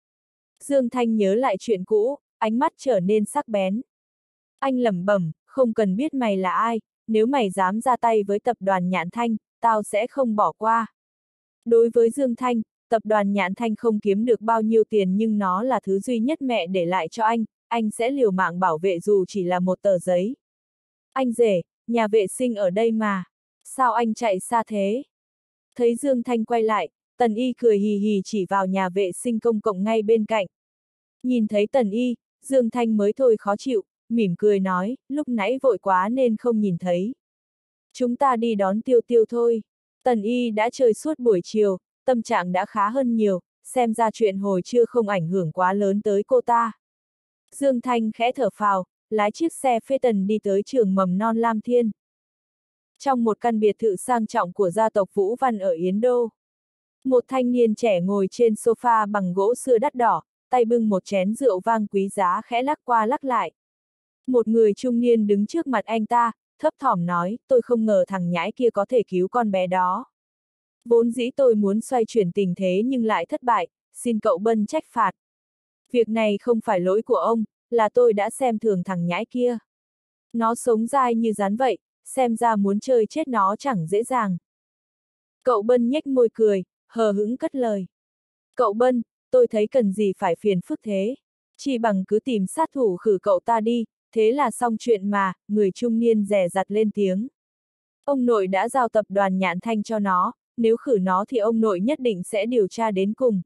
Dương Thanh nhớ lại chuyện cũ, ánh mắt trở nên sắc bén. Anh lẩm bẩm, không cần biết mày là ai, nếu mày dám ra tay với tập đoàn Nhạn Thanh, tao sẽ không bỏ qua. Đối với Dương Thanh, tập đoàn Nhạn Thanh không kiếm được bao nhiêu tiền nhưng nó là thứ duy nhất mẹ để lại cho anh, anh sẽ liều mạng bảo vệ dù chỉ là một tờ giấy. Anh rể, nhà vệ sinh ở đây mà. Sao anh chạy xa thế? Thấy Dương Thanh quay lại, Tần Y cười hì hì chỉ vào nhà vệ sinh công cộng ngay bên cạnh. Nhìn thấy Tần Y, Dương Thanh mới thôi khó chịu, mỉm cười nói, lúc nãy vội quá nên không nhìn thấy. Chúng ta đi đón Tiêu Tiêu thôi. Tần Y đã chơi suốt buổi chiều, tâm trạng đã khá hơn nhiều, xem ra chuyện hồi trưa không ảnh hưởng quá lớn tới cô ta. Dương Thanh khẽ thở phào, lái chiếc xe phê tần đi tới trường mầm non Lam Thiên. Trong một căn biệt thự sang trọng của gia tộc Vũ Văn ở Yến Đô. Một thanh niên trẻ ngồi trên sofa bằng gỗ sưa đắt đỏ, tay bưng một chén rượu vang quý giá khẽ lắc qua lắc lại. Một người trung niên đứng trước mặt anh ta, thấp thỏm nói, tôi không ngờ thằng nhãi kia có thể cứu con bé đó. Vốn dĩ tôi muốn xoay chuyển tình thế nhưng lại thất bại, xin cậu Bân trách phạt. Việc này không phải lỗi của ông, là tôi đã xem thường thằng nhãi kia. Nó sống dai như rắn vậy, xem ra muốn chơi chết nó chẳng dễ dàng. Cậu Bân nhếch môi cười, hờ hững cất lời. Cậu Bân, tôi thấy cần gì phải phiền phức thế. Chỉ bằng cứ tìm sát thủ khử cậu ta đi, thế là xong chuyện mà, người trung niên dè dặt lên tiếng. Ông nội đã giao tập đoàn Nhạn Thanh cho nó, nếu khử nó thì ông nội nhất định sẽ điều tra đến cùng.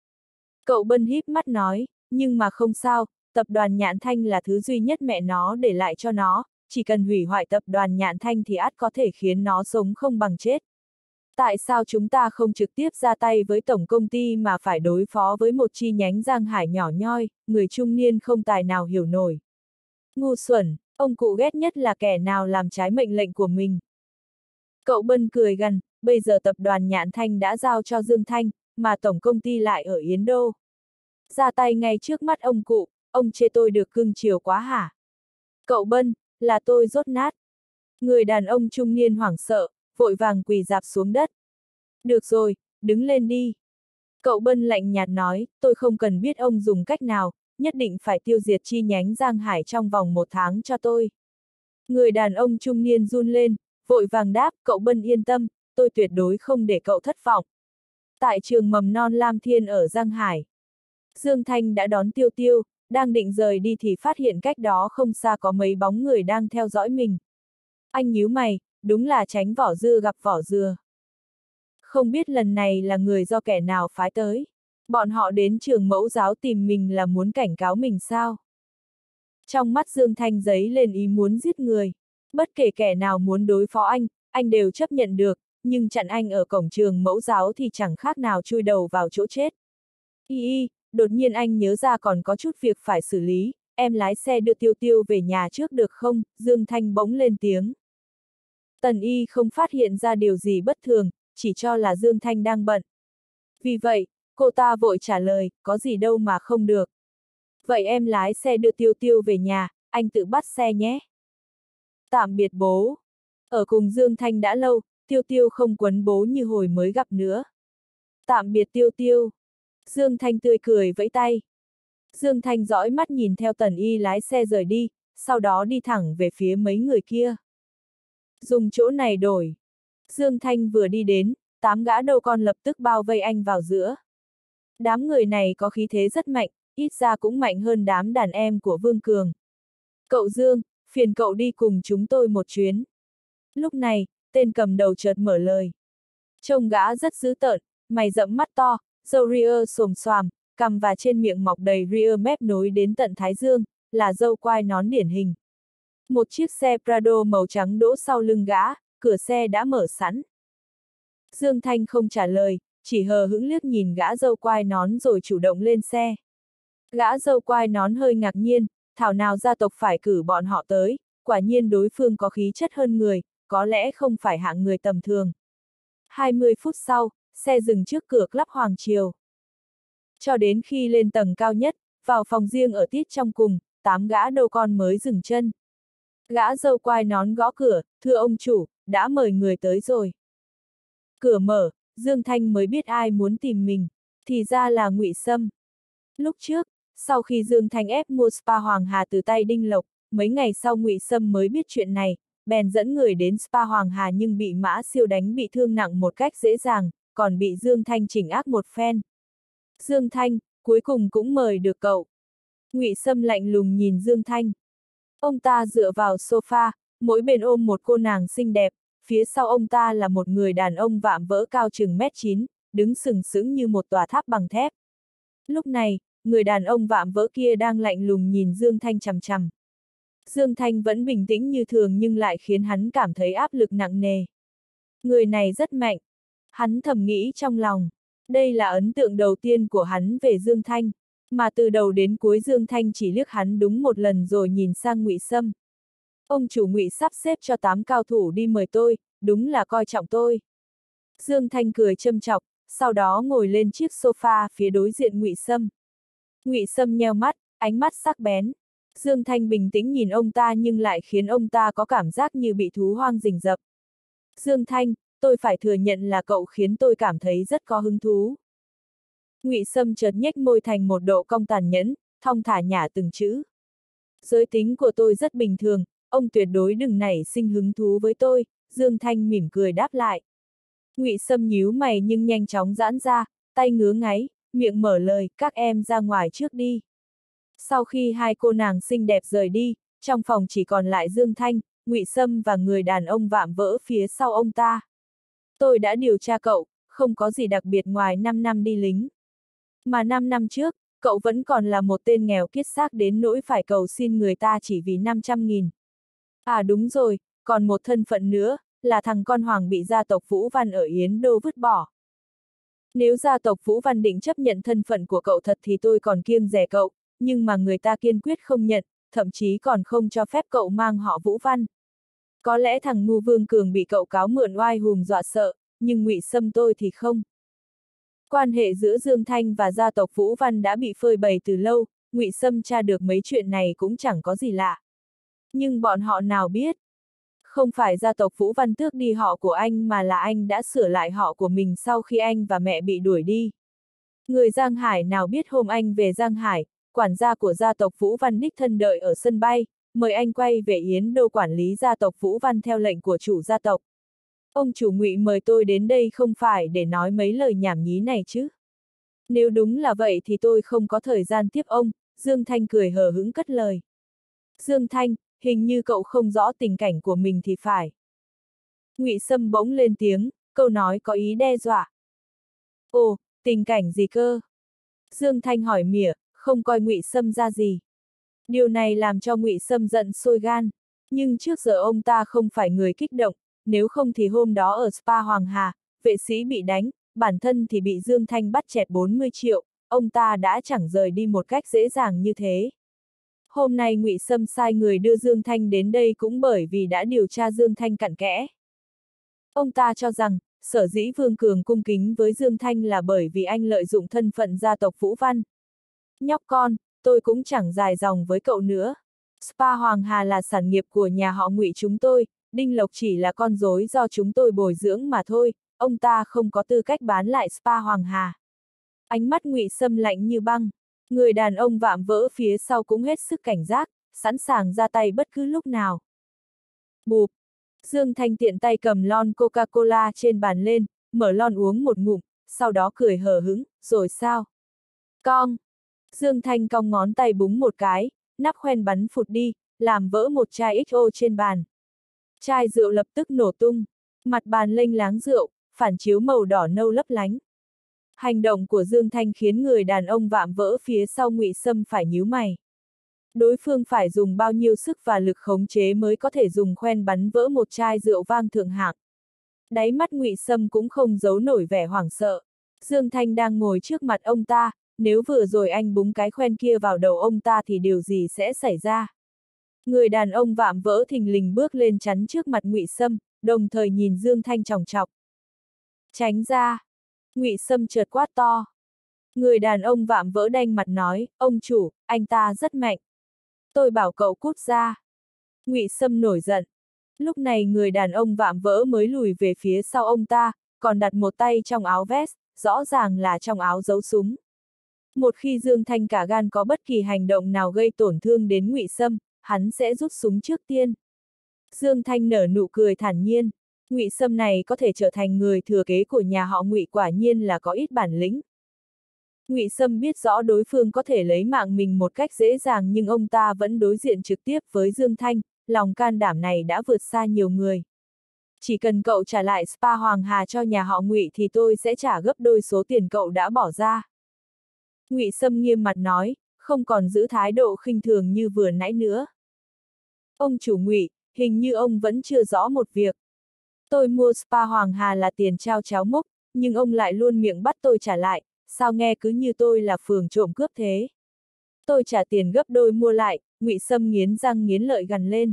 Cậu Bân híp mắt nói, nhưng mà không sao, tập đoàn Nhạn Thanh là thứ duy nhất mẹ nó để lại cho nó, chỉ cần hủy hoại tập đoàn Nhạn Thanh thì ắt có thể khiến nó sống không bằng chết. Tại sao chúng ta không trực tiếp ra tay với tổng công ty mà phải đối phó với một chi nhánh Giang Hải nhỏ nhoi, người trung niên không tài nào hiểu nổi. Ngu xuẩn, ông cụ ghét nhất là kẻ nào làm trái mệnh lệnh của mình. Cậu Bân cười gằn, bây giờ tập đoàn Nhạn Thanh đã giao cho Dương Thanh, mà tổng công ty lại ở Yến Đô. Ra tay ngay trước mắt ông cụ, ông chê tôi được cưng chiều quá hả? Cậu Bân, là tôi dốt nát. Người đàn ông trung niên hoảng sợ, vội vàng quỳ rạp xuống đất. Được rồi, đứng lên đi. Cậu Bân lạnh nhạt nói, tôi không cần biết ông dùng cách nào, nhất định phải tiêu diệt chi nhánh Giang Hải trong vòng một tháng cho tôi. Người đàn ông trung niên run lên, vội vàng đáp, cậu Bân yên tâm, tôi tuyệt đối không để cậu thất vọng. Tại trường mầm non Lam Thiên ở Giang Hải, Dương Thanh đã đón Tiêu Tiêu, đang định rời đi thì phát hiện cách đó không xa có mấy bóng người đang theo dõi mình. Anh nhíu mày, đúng là tránh vỏ dưa gặp vỏ dừa. Không biết lần này là người do kẻ nào phái tới. Bọn họ đến trường mẫu giáo tìm mình là muốn cảnh cáo mình sao? Trong mắt Dương Thanh giấy lên ý muốn giết người. Bất kể kẻ nào muốn đối phó anh, anh đều chấp nhận được, nhưng chặn anh ở cổng trường mẫu giáo thì chẳng khác nào chui đầu vào chỗ chết. Y y, đột nhiên anh nhớ ra còn có chút việc phải xử lý, em lái xe đưa Tiêu Tiêu về nhà trước được không? Dương Thanh bỗng lên tiếng. Tần Y không phát hiện ra điều gì bất thường, chỉ cho là Dương Thanh đang bận. Vì vậy, cô ta vội trả lời, có gì đâu mà không được. Vậy em lái xe đưa Tiêu Tiêu về nhà, anh tự bắt xe nhé. Tạm biệt bố. Ở cùng Dương Thanh đã lâu, Tiêu Tiêu không quấn bố như hồi mới gặp nữa. Tạm biệt Tiêu Tiêu. Dương Thanh tươi cười vẫy tay. Dương Thanh dõi mắt nhìn theo Tần Y lái xe rời đi, sau đó đi thẳng về phía mấy người kia. Dùng chỗ này đổi. Dương Thanh vừa đi đến, tám gã đầu con lập tức bao vây anh vào giữa. Đám người này có khí thế rất mạnh, ít ra cũng mạnh hơn đám đàn em của Vương Cường. Cậu Dương, phiền cậu đi cùng chúng tôi một chuyến. Lúc này, tên cầm đầu chợt mở lời. Trông gã rất dữ tợn, mày rậm mắt to, râu ria xồm xoàm, cằm và trên miệng mọc đầy ria mép nối đến tận thái dương, là râu quai nón điển hình. Một chiếc xe Prado màu trắng đỗ sau lưng gã, cửa xe đã mở sẵn. Dương Thanh không trả lời, chỉ hờ hững liếc nhìn gã râu quai nón rồi chủ động lên xe. Gã râu quai nón hơi ngạc nhiên, thảo nào gia tộc phải cử bọn họ tới, quả nhiên đối phương có khí chất hơn người, có lẽ không phải hạng người tầm thường. hai mươi phút sau, xe dừng trước cửa Club Hoàng Triều. Cho đến khi lên tầng cao nhất, vào phòng riêng ở tít trong cùng, tám gã đâu con mới dừng chân. Gã râu quai nón gõ cửa, thưa ông chủ, đã mời người tới rồi. Cửa mở, Dương Thanh mới biết ai muốn tìm mình, thì ra là Ngụy Sâm. Lúc trước, sau khi Dương Thanh ép mua spa Hoàng Hà từ tay Đinh Lộc, mấy ngày sau Ngụy Sâm mới biết chuyện này, bèn dẫn người đến spa Hoàng Hà nhưng bị Mã Siêu đánh bị thương nặng một cách dễ dàng, còn bị Dương Thanh chỉnh ác một phen. Dương Thanh, cuối cùng cũng mời được cậu. Ngụy Sâm lạnh lùng nhìn Dương Thanh. Ông ta dựa vào sofa, mỗi bên ôm một cô nàng xinh đẹp, phía sau ông ta là một người đàn ông vạm vỡ cao chừng mét chín, đứng sừng sững như một tòa tháp bằng thép. Lúc này, người đàn ông vạm vỡ kia đang lạnh lùng nhìn Dương Thanh chằm chằm. Dương Thanh vẫn bình tĩnh như thường nhưng lại khiến hắn cảm thấy áp lực nặng nề. Người này rất mạnh. Hắn thầm nghĩ trong lòng. Đây là ấn tượng đầu tiên của hắn về Dương Thanh. Mà từ đầu đến cuối Dương Thanh chỉ liếc hắn đúng một lần rồi nhìn sang Ngụy Sâm. Ông chủ Ngụy sắp xếp cho tám cao thủ đi mời tôi, đúng là coi trọng tôi. Dương Thanh cười châm chọc, sau đó ngồi lên chiếc sofa phía đối diện Ngụy Sâm. Ngụy Sâm nheo mắt, ánh mắt sắc bén. Dương Thanh bình tĩnh nhìn ông ta nhưng lại khiến ông ta có cảm giác như bị thú hoang rình rập. Dương Thanh, tôi phải thừa nhận là cậu khiến tôi cảm thấy rất có hứng thú. Ngụy Sâm chợt nhếch môi thành một độ cong tàn nhẫn, thong thả nhả từng chữ. Giới tính của tôi rất bình thường, ông tuyệt đối đừng nảy sinh hứng thú với tôi, Dương Thanh mỉm cười đáp lại. Ngụy Sâm nhíu mày nhưng nhanh chóng giãn ra, tay ngứa ngáy, miệng mở lời, các em ra ngoài trước đi. Sau khi hai cô nàng xinh đẹp rời đi, trong phòng chỉ còn lại Dương Thanh, Ngụy Sâm và người đàn ông vạm vỡ phía sau ông ta. Tôi đã điều tra cậu, không có gì đặc biệt ngoài năm năm đi lính. Mà năm năm trước, cậu vẫn còn là một tên nghèo kiết xác đến nỗi phải cầu xin người ta chỉ vì năm trăm nghìn. À đúng rồi, còn một thân phận nữa, là thằng con hoàng bị gia tộc Vũ Văn ở Yến Đô vứt bỏ. Nếu gia tộc Vũ Văn định chấp nhận thân phận của cậu thật thì tôi còn kiêng dè cậu, nhưng mà người ta kiên quyết không nhận, thậm chí còn không cho phép cậu mang họ Vũ Văn. Có lẽ thằng ngu Vương Cường bị cậu cáo mượn oai hùm dọa sợ, nhưng Ngụy Sâm tôi thì không. Quan hệ giữa Dương Thanh và gia tộc Vũ Văn đã bị phơi bày từ lâu, Ngụy Sâm tra được mấy chuyện này cũng chẳng có gì lạ. Nhưng bọn họ nào biết? Không phải gia tộc Vũ Văn tước đi họ của anh mà là anh đã sửa lại họ của mình sau khi anh và mẹ bị đuổi đi. Người Giang Hải nào biết hôm anh về Giang Hải, quản gia của gia tộc Vũ Văn đích thân đợi ở sân bay, mời anh quay về Yến Đô quản lý gia tộc Vũ Văn theo lệnh của chủ gia tộc. Ông chủ Ngụy mời tôi đến đây không phải để nói mấy lời nhảm nhí này chứ. Nếu đúng là vậy thì tôi không có thời gian tiếp ông, Dương Thanh cười hờ hững cất lời. Dương Thanh, hình như cậu không rõ tình cảnh của mình thì phải. Ngụy Sâm bỗng lên tiếng, câu nói có ý đe dọa. Ồ, tình cảnh gì cơ? Dương Thanh hỏi mỉa, không coi Ngụy Sâm ra gì. Điều này làm cho Ngụy Sâm giận sôi gan, nhưng trước giờ ông ta không phải người kích động, nếu không thì hôm đó ở spa Hoàng Hà, vệ sĩ bị đánh, bản thân thì bị Dương Thanh bắt chẹt bốn mươi triệu, ông ta đã chẳng rời đi một cách dễ dàng như thế. Hôm nay Ngụy Sâm sai người đưa Dương Thanh đến đây cũng bởi vì đã điều tra Dương Thanh cặn kẽ. Ông ta cho rằng, sở dĩ Vương Cường cung kính với Dương Thanh là bởi vì anh lợi dụng thân phận gia tộc Vũ Văn. Nhóc con, tôi cũng chẳng dài dòng với cậu nữa. Spa Hoàng Hà là sản nghiệp của nhà họ Ngụy chúng tôi, Đinh Lộc chỉ là con rối do chúng tôi bồi dưỡng mà thôi, ông ta không có tư cách bán lại Spa Hoàng Hà. Ánh mắt Ngụy Sâm lạnh như băng, người đàn ông vạm vỡ phía sau cũng hết sức cảnh giác, sẵn sàng ra tay bất cứ lúc nào. Bụp! Dương Thanh tiện tay cầm lon Coca-Cola trên bàn lên, mở lon uống một ngụm, sau đó cười hờ hững, rồi sao? Cong! Dương Thanh cong ngón tay búng một cái, nắp khoen bắn phụt đi, làm vỡ một chai ích o trên bàn. Chai rượu lập tức nổ tung, mặt bàn lênh láng rượu, phản chiếu màu đỏ nâu lấp lánh. Hành động của Dương Thanh khiến người đàn ông vạm vỡ phía sau Ngụy Sâm phải nhíu mày. Đối phương phải dùng bao nhiêu sức và lực khống chế mới có thể dùng khoen bắn vỡ một chai rượu vang thượng hạng. Đáy mắt Ngụy Sâm cũng không giấu nổi vẻ hoảng sợ. Dương Thanh đang ngồi trước mặt ông ta, nếu vừa rồi anh búng cái khoen kia vào đầu ông ta thì điều gì sẽ xảy ra? Người đàn ông vạm vỡ thình lình bước lên chắn trước mặt Ngụy Sâm, đồng thời nhìn Dương Thanh chòng chọc. Tránh ra! Ngụy Sâm chợt quát to. Người đàn ông vạm vỡ đanh mặt nói, ông chủ, anh ta rất mạnh. Tôi bảo cậu cút ra. Ngụy Sâm nổi giận. Lúc này người đàn ông vạm vỡ mới lùi về phía sau ông ta, còn đặt một tay trong áo vest, rõ ràng là trong áo giấu súng. Một khi Dương Thanh cả gan có bất kỳ hành động nào gây tổn thương đến Ngụy Sâm, hắn sẽ rút súng trước tiên. Dương Thanh nở nụ cười thản nhiên, Ngụy Sâm này có thể trở thành người thừa kế của nhà họ Ngụy quả nhiên là có ít bản lĩnh. Ngụy Sâm biết rõ đối phương có thể lấy mạng mình một cách dễ dàng nhưng ông ta vẫn đối diện trực tiếp với Dương Thanh, lòng can đảm này đã vượt xa nhiều người. Chỉ cần cậu trả lại spa Hoàng Hà cho nhà họ Ngụy thì tôi sẽ trả gấp đôi số tiền cậu đã bỏ ra. Ngụy Sâm nghiêm mặt nói, không còn giữ thái độ khinh thường như vừa nãy nữa. Ông chủ Ngụy, hình như ông vẫn chưa rõ một việc. Tôi mua spa Hoàng Hà là tiền trao cháo múc, nhưng ông lại luôn miệng bắt tôi trả lại, sao nghe cứ như tôi là phường trộm cướp thế. Tôi trả tiền gấp đôi mua lại, Ngụy Sâm nghiến răng nghiến lợi gằn lên.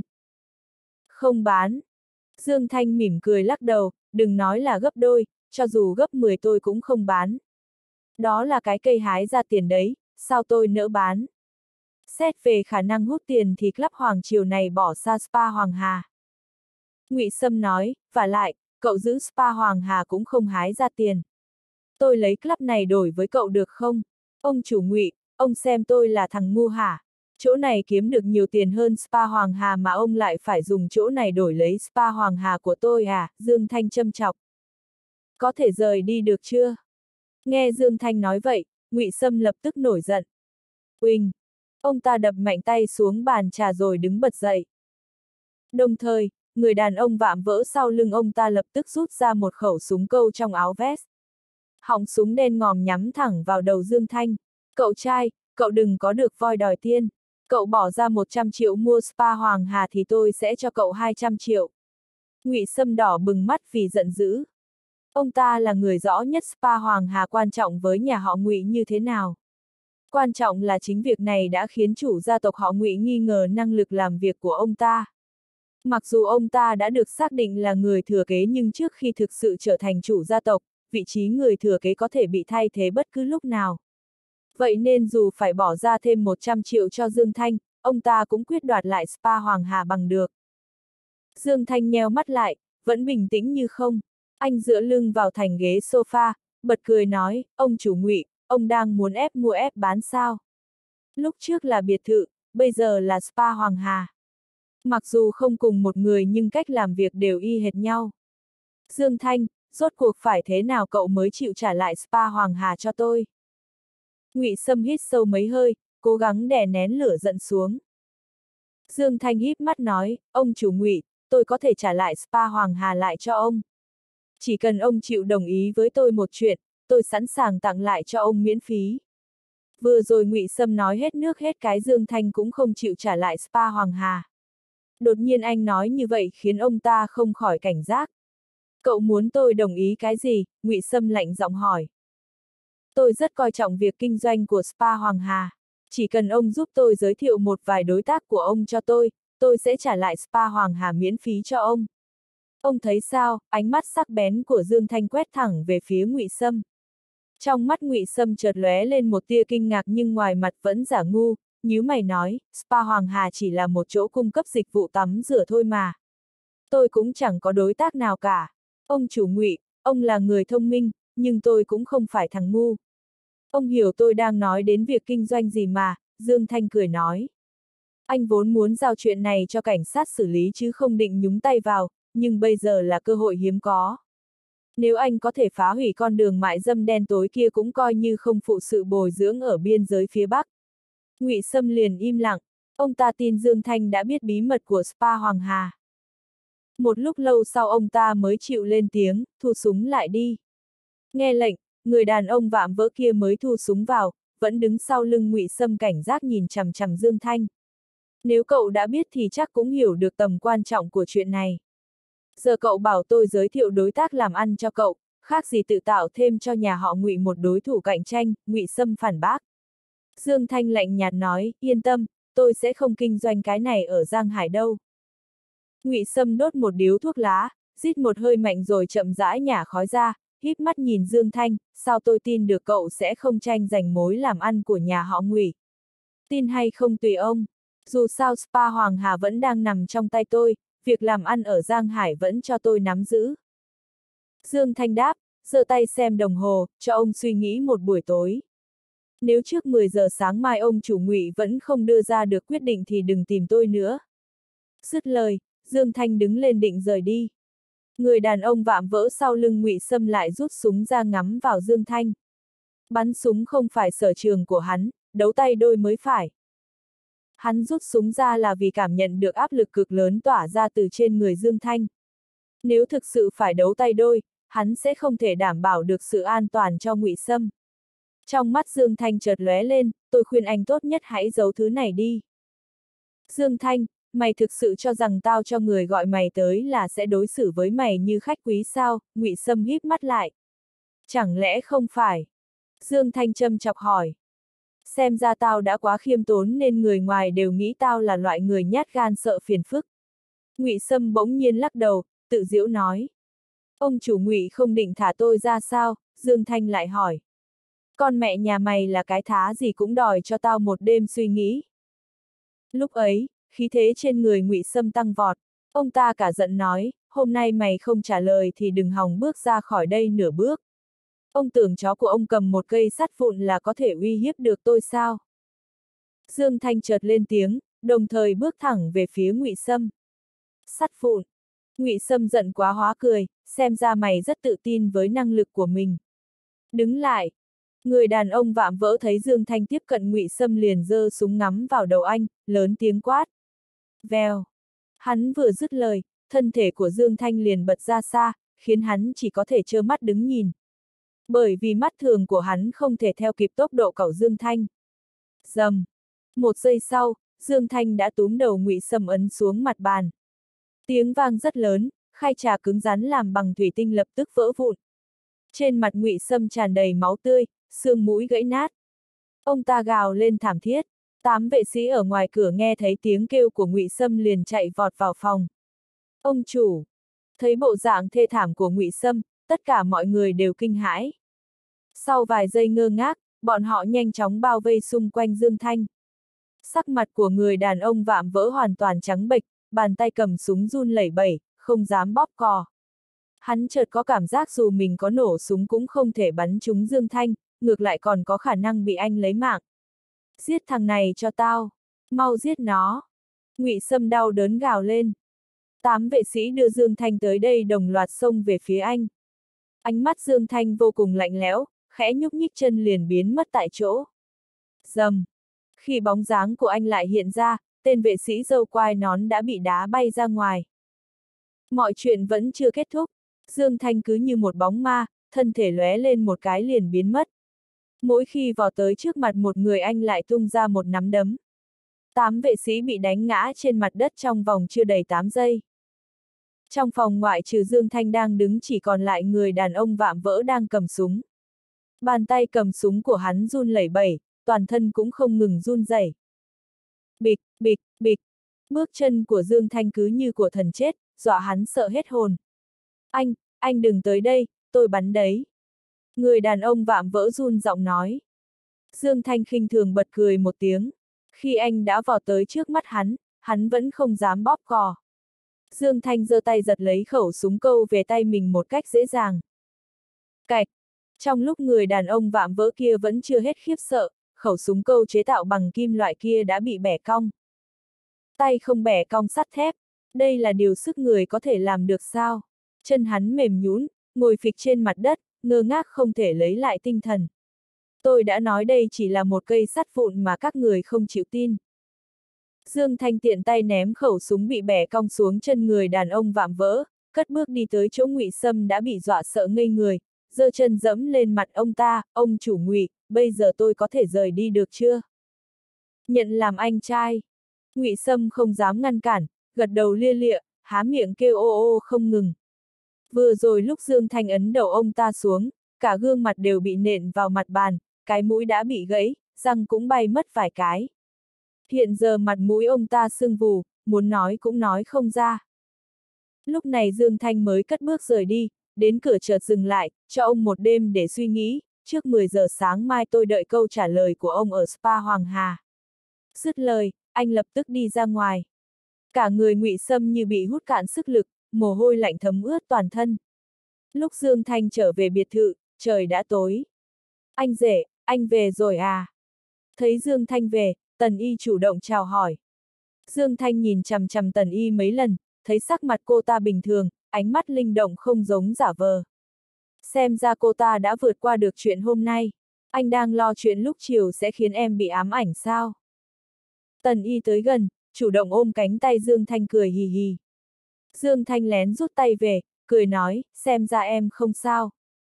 Không bán. Dương Thanh mỉm cười lắc đầu, đừng nói là gấp đôi, cho dù gấp mười tôi cũng không bán. Đó là cái cây hái ra tiền đấy, sao tôi nỡ bán. Xét về khả năng hút tiền thì club Hoàng Triều này bỏ xa spa Hoàng Hà. Ngụy Sâm nói, vả lại, cậu giữ spa Hoàng Hà cũng không hái ra tiền. Tôi lấy club này đổi với cậu được không? Ông chủ Ngụy, ông xem tôi là thằng ngu hả? Chỗ này kiếm được nhiều tiền hơn spa Hoàng Hà mà ông lại phải dùng chỗ này đổi lấy spa Hoàng Hà của tôi à? Dương Thanh châm chọc. Có thể rời đi được chưa? Nghe Dương Thanh nói vậy, Ngụy Sâm lập tức nổi giận. Uỳnh! Ông ta đập mạnh tay xuống bàn trà rồi đứng bật dậy. Đồng thời, người đàn ông vạm vỡ sau lưng ông ta lập tức rút ra một khẩu súng câu trong áo vest. Họng súng đen ngòm nhắm thẳng vào đầu Dương Thanh. Cậu trai, cậu đừng có được voi đòi tiên. Cậu bỏ ra một trăm triệu mua spa Hoàng Hà thì tôi sẽ cho cậu hai trăm triệu. Ngụy Sâm đỏ bừng mắt vì giận dữ. Ông ta là người rõ nhất spa Hoàng Hà quan trọng với nhà họ Ngụy như thế nào. Quan trọng là chính việc này đã khiến chủ gia tộc họ Ngụy nghi ngờ năng lực làm việc của ông ta. Mặc dù ông ta đã được xác định là người thừa kế nhưng trước khi thực sự trở thành chủ gia tộc, vị trí người thừa kế có thể bị thay thế bất cứ lúc nào. Vậy nên dù phải bỏ ra thêm một trăm triệu cho Dương Thanh, ông ta cũng quyết đoạt lại spa Hoàng Hà bằng được. Dương Thanh nheo mắt lại, vẫn bình tĩnh như không. Anh dựa lưng vào thành ghế sofa, bật cười nói, ông chủ Ngụy, ông đang muốn ép mua ép bán sao? Lúc trước là biệt thự, bây giờ là spa Hoàng Hà. Mặc dù không cùng một người nhưng cách làm việc đều y hệt nhau. Dương Thanh, rốt cuộc phải thế nào cậu mới chịu trả lại spa Hoàng Hà cho tôi? Ngụy Sâm hít sâu mấy hơi, cố gắng đè nén lửa giận xuống. Dương Thanh híp mắt nói, ông chủ Ngụy, tôi có thể trả lại spa Hoàng Hà lại cho ông. Chỉ cần ông chịu đồng ý với tôi một chuyện, tôi sẵn sàng tặng lại cho ông miễn phí. Vừa rồi Ngụy Sâm nói hết nước hết cái Dương Thanh cũng không chịu trả lại spa Hoàng Hà. Đột nhiên anh nói như vậy khiến ông ta không khỏi cảnh giác. Cậu muốn tôi đồng ý cái gì? Ngụy Sâm lạnh giọng hỏi. Tôi rất coi trọng việc kinh doanh của spa Hoàng Hà. Chỉ cần ông giúp tôi giới thiệu một vài đối tác của ông cho tôi, tôi sẽ trả lại spa Hoàng Hà miễn phí cho ông. Ông thấy sao? Ánh mắt sắc bén của Dương Thanh quét thẳng về phía Ngụy Sâm. Trong mắt Ngụy Sâm chợt lóe lên một tia kinh ngạc nhưng ngoài mặt vẫn giả ngu, nhíu mày nói, spa Hoàng Hà chỉ là một chỗ cung cấp dịch vụ tắm rửa thôi mà. Tôi cũng chẳng có đối tác nào cả. Ông chủ Ngụy, ông là người thông minh, nhưng tôi cũng không phải thằng ngu. Ông hiểu tôi đang nói đến việc kinh doanh gì mà, Dương Thanh cười nói. Anh vốn muốn giao chuyện này cho cảnh sát xử lý chứ không định nhúng tay vào, nhưng bây giờ là cơ hội hiếm có. Nếu anh có thể phá hủy con đường mại dâm đen tối kia cũng coi như không phụ sự bồi dưỡng ở biên giới phía Bắc. Ngụy Sâm liền im lặng, ông ta tin Dương Thanh đã biết bí mật của spa Hoàng Hà. Một lúc lâu sau ông ta mới chịu lên tiếng, thu súng lại đi. Nghe lệnh, người đàn ông vạm vỡ kia mới thu súng vào, vẫn đứng sau lưng Ngụy Sâm cảnh giác nhìn chằm chằm Dương Thanh. Nếu cậu đã biết thì chắc cũng hiểu được tầm quan trọng của chuyện này. Giờ cậu bảo tôi giới thiệu đối tác làm ăn cho cậu, khác gì tự tạo thêm cho nhà họ Ngụy một đối thủ cạnh tranh, Ngụy Sâm phản bác. Dương Thanh lạnh nhạt nói, yên tâm, tôi sẽ không kinh doanh cái này ở Giang Hải đâu. Ngụy Sâm đốt một điếu thuốc lá, rít một hơi mạnh rồi chậm rãi nhả khói ra, híp mắt nhìn Dương Thanh, sao tôi tin được cậu sẽ không tranh giành mối làm ăn của nhà họ Ngụy. Tin hay không tùy ông. Dù sao spa Hoàng Hà vẫn đang nằm trong tay tôi, việc làm ăn ở Giang Hải vẫn cho tôi nắm giữ. Dương Thanh đáp, giơ tay xem đồng hồ, cho ông suy nghĩ một buổi tối. Nếu trước mười giờ sáng mai ông chủ Ngụy vẫn không đưa ra được quyết định thì đừng tìm tôi nữa. Dứt lời, Dương Thanh đứng lên định rời đi. Người đàn ông vạm vỡ sau lưng Ngụy Sâm lại rút súng ra ngắm vào Dương Thanh. Bắn súng không phải sở trường của hắn, đấu tay đôi mới phải. Hắn rút súng ra là vì cảm nhận được áp lực cực lớn tỏa ra từ trên người Dương Thanh. Nếu thực sự phải đấu tay đôi, hắn sẽ không thể đảm bảo được sự an toàn cho Ngụy Sâm. Trong mắt Dương Thanh chợt lóe lên, tôi khuyên anh tốt nhất hãy giấu thứ này đi. Dương Thanh, mày thực sự cho rằng tao cho người gọi mày tới là sẽ đối xử với mày như khách quý sao? Ngụy Sâm híp mắt lại. Chẳng lẽ không phải? Dương Thanh châm chọc hỏi. Xem ra tao đã quá khiêm tốn nên người ngoài đều nghĩ tao là loại người nhát gan sợ phiền phức. Ngụy Sâm bỗng nhiên lắc đầu, tự giễu nói. Ông chủ Ngụy không định thả tôi ra sao? Dương Thanh lại hỏi. Con mẹ nhà mày là cái thá gì cũng đòi cho tao một đêm suy nghĩ. Lúc ấy, khí thế trên người Ngụy Sâm tăng vọt. Ông ta cả giận nói, hôm nay mày không trả lời thì đừng hòng bước ra khỏi đây nửa bước. Ông tưởng chó của ông cầm một cây sắt vụn là có thể uy hiếp được tôi sao? Dương Thanh chợt lên tiếng, đồng thời bước thẳng về phía Ngụy Sâm. Sắt vụn. Ngụy Sâm giận quá hóa cười, xem ra mày rất tự tin với năng lực của mình. Đứng lại. Người đàn ông vạm vỡ thấy Dương Thanh tiếp cận Ngụy Sâm liền giơ súng ngắm vào đầu anh, lớn tiếng quát. Vèo. Hắn vừa dứt lời, thân thể của Dương Thanh liền bật ra xa, khiến hắn chỉ có thể trơ mắt đứng nhìn. Bởi vì mắt thường của hắn không thể theo kịp tốc độ của Dương Thanh. Rầm. Một giây sau, Dương Thanh đã túm đầu Ngụy Sâm ấn xuống mặt bàn. Tiếng vang rất lớn, khay trà cứng rắn làm bằng thủy tinh lập tức vỡ vụn. Trên mặt Ngụy Sâm tràn đầy máu tươi, xương mũi gãy nát. Ông ta gào lên thảm thiết. Tám vệ sĩ ở ngoài cửa nghe thấy tiếng kêu của Ngụy Sâm liền chạy vọt vào phòng. Ông chủ. Thấy bộ dạng thê thảm của Ngụy Sâm, tất cả mọi người đều kinh hãi. Sau vài giây ngơ ngác, bọn họ nhanh chóng bao vây xung quanh Dương Thanh. Sắc mặt của người đàn ông vạm vỡ hoàn toàn trắng bệch, bàn tay cầm súng run lẩy bẩy, không dám bóp cò. Hắn chợt có cảm giác dù mình có nổ súng cũng không thể bắn trúng Dương Thanh, ngược lại còn có khả năng bị anh lấy mạng. Giết thằng này cho tao, mau giết nó. Ngụy Sâm đau đớn gào lên. Tám vệ sĩ đưa Dương Thanh tới đây đồng loạt xông về phía anh. Ánh mắt Dương Thanh vô cùng lạnh lẽo, khẽ nhúc nhích chân liền biến mất tại chỗ. Rầm. Khi bóng dáng của anh lại hiện ra, tên vệ sĩ râu quai nón đã bị đá bay ra ngoài. Mọi chuyện vẫn chưa kết thúc, Dương Thanh cứ như một bóng ma, thân thể lóe lên một cái liền biến mất. Mỗi khi vò tới trước mặt một người anh lại tung ra một nắm đấm. Tám vệ sĩ bị đánh ngã trên mặt đất trong vòng chưa đầy tám giây. Trong phòng ngoại trừ Dương Thanh đang đứng chỉ còn lại người đàn ông vạm vỡ đang cầm súng. Bàn tay cầm súng của hắn run lẩy bẩy, toàn thân cũng không ngừng run rẩy. Bịch, bịch, bịch. Bước chân của Dương Thanh cứ như của thần chết, dọa hắn sợ hết hồn. Anh, anh đừng tới đây, tôi bắn đấy. Người đàn ông vạm vỡ run giọng nói. Dương Thanh khinh thường bật cười một tiếng. Khi anh đã vọt tới trước mắt hắn, hắn vẫn không dám bóp cò. Dương Thanh giơ tay giật lấy khẩu súng câu về tay mình một cách dễ dàng. Cạch. Trong lúc người đàn ông vạm vỡ kia vẫn chưa hết khiếp sợ, khẩu súng câu chế tạo bằng kim loại kia đã bị bẻ cong. Tay không bẻ cong sắt thép, đây là điều sức người có thể làm được sao? Chân hắn mềm nhũn, ngồi phịch trên mặt đất, ngơ ngác không thể lấy lại tinh thần. Tôi đã nói đây chỉ là một cây sắt vụn mà các người không chịu tin. Dương Thanh tiện tay ném khẩu súng bị bẻ cong xuống chân người đàn ông vạm vỡ, cất bước đi tới chỗ Ngụy Sâm đã bị dọa sợ ngây người, giơ chân dẫm lên mặt ông ta, ông chủ Ngụy, bây giờ tôi có thể rời đi được chưa? Nhận làm anh trai. Ngụy Sâm không dám ngăn cản, gật đầu lia lịa, há miệng kêu ô ô không ngừng. Vừa rồi lúc Dương Thanh ấn đầu ông ta xuống, cả gương mặt đều bị nện vào mặt bàn, cái mũi đã bị gãy, răng cũng bay mất vài cái. Hiện giờ mặt mũi ông ta sưng vù, muốn nói cũng nói không ra. Lúc này Dương Thanh mới cất bước rời đi, đến cửa chợt dừng lại, cho ông một đêm để suy nghĩ, trước mười giờ sáng mai tôi đợi câu trả lời của ông ở spa Hoàng Hà. Dứt lời, anh lập tức đi ra ngoài. Cả người Ngụy Sâm như bị hút cạn sức lực, mồ hôi lạnh thấm ướt toàn thân. Lúc Dương Thanh trở về biệt thự, trời đã tối. Anh rể, anh về rồi à? Thấy Dương Thanh về, Tần Y chủ động chào hỏi. Dương Thanh nhìn chằm chằm Tần Y mấy lần, thấy sắc mặt cô ta bình thường, ánh mắt linh động không giống giả vờ. Xem ra cô ta đã vượt qua được chuyện hôm nay. Anh đang lo chuyện lúc chiều sẽ khiến em bị ám ảnh sao? Tần Y tới gần, chủ động ôm cánh tay Dương Thanh cười hì hì. Dương Thanh lén rút tay về, cười nói, xem ra em không sao.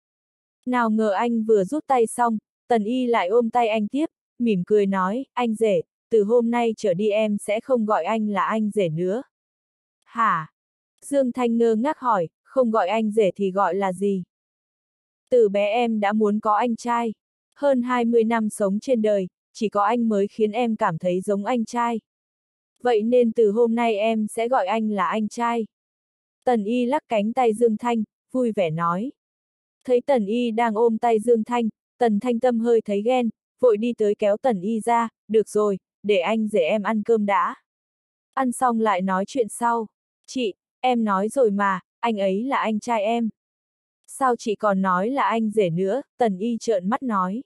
Nào ngờ anh vừa rút tay xong, Tần Y lại ôm tay anh tiếp, mỉm cười nói, anh rể, từ hôm nay trở đi em sẽ không gọi anh là anh rể nữa. Hả? Dương Thanh ngơ ngác hỏi, không gọi anh rể thì gọi là gì? Từ bé em đã muốn có anh trai. Hơn hai mươi năm sống trên đời, chỉ có anh mới khiến em cảm thấy giống anh trai. Vậy nên từ hôm nay em sẽ gọi anh là anh trai. Tần Y lắc cánh tay Dương Thanh, vui vẻ nói. Thấy Tần Y đang ôm tay Dương Thanh, Tần Thanh Tâm hơi thấy ghen, vội đi tới kéo Tần Y ra, được rồi, để anh rể em ăn cơm đã. Ăn xong lại nói chuyện sau. Chị, em nói rồi mà, anh ấy là anh trai em. Sao chị còn nói là anh rể nữa, Tần Y trợn mắt nói.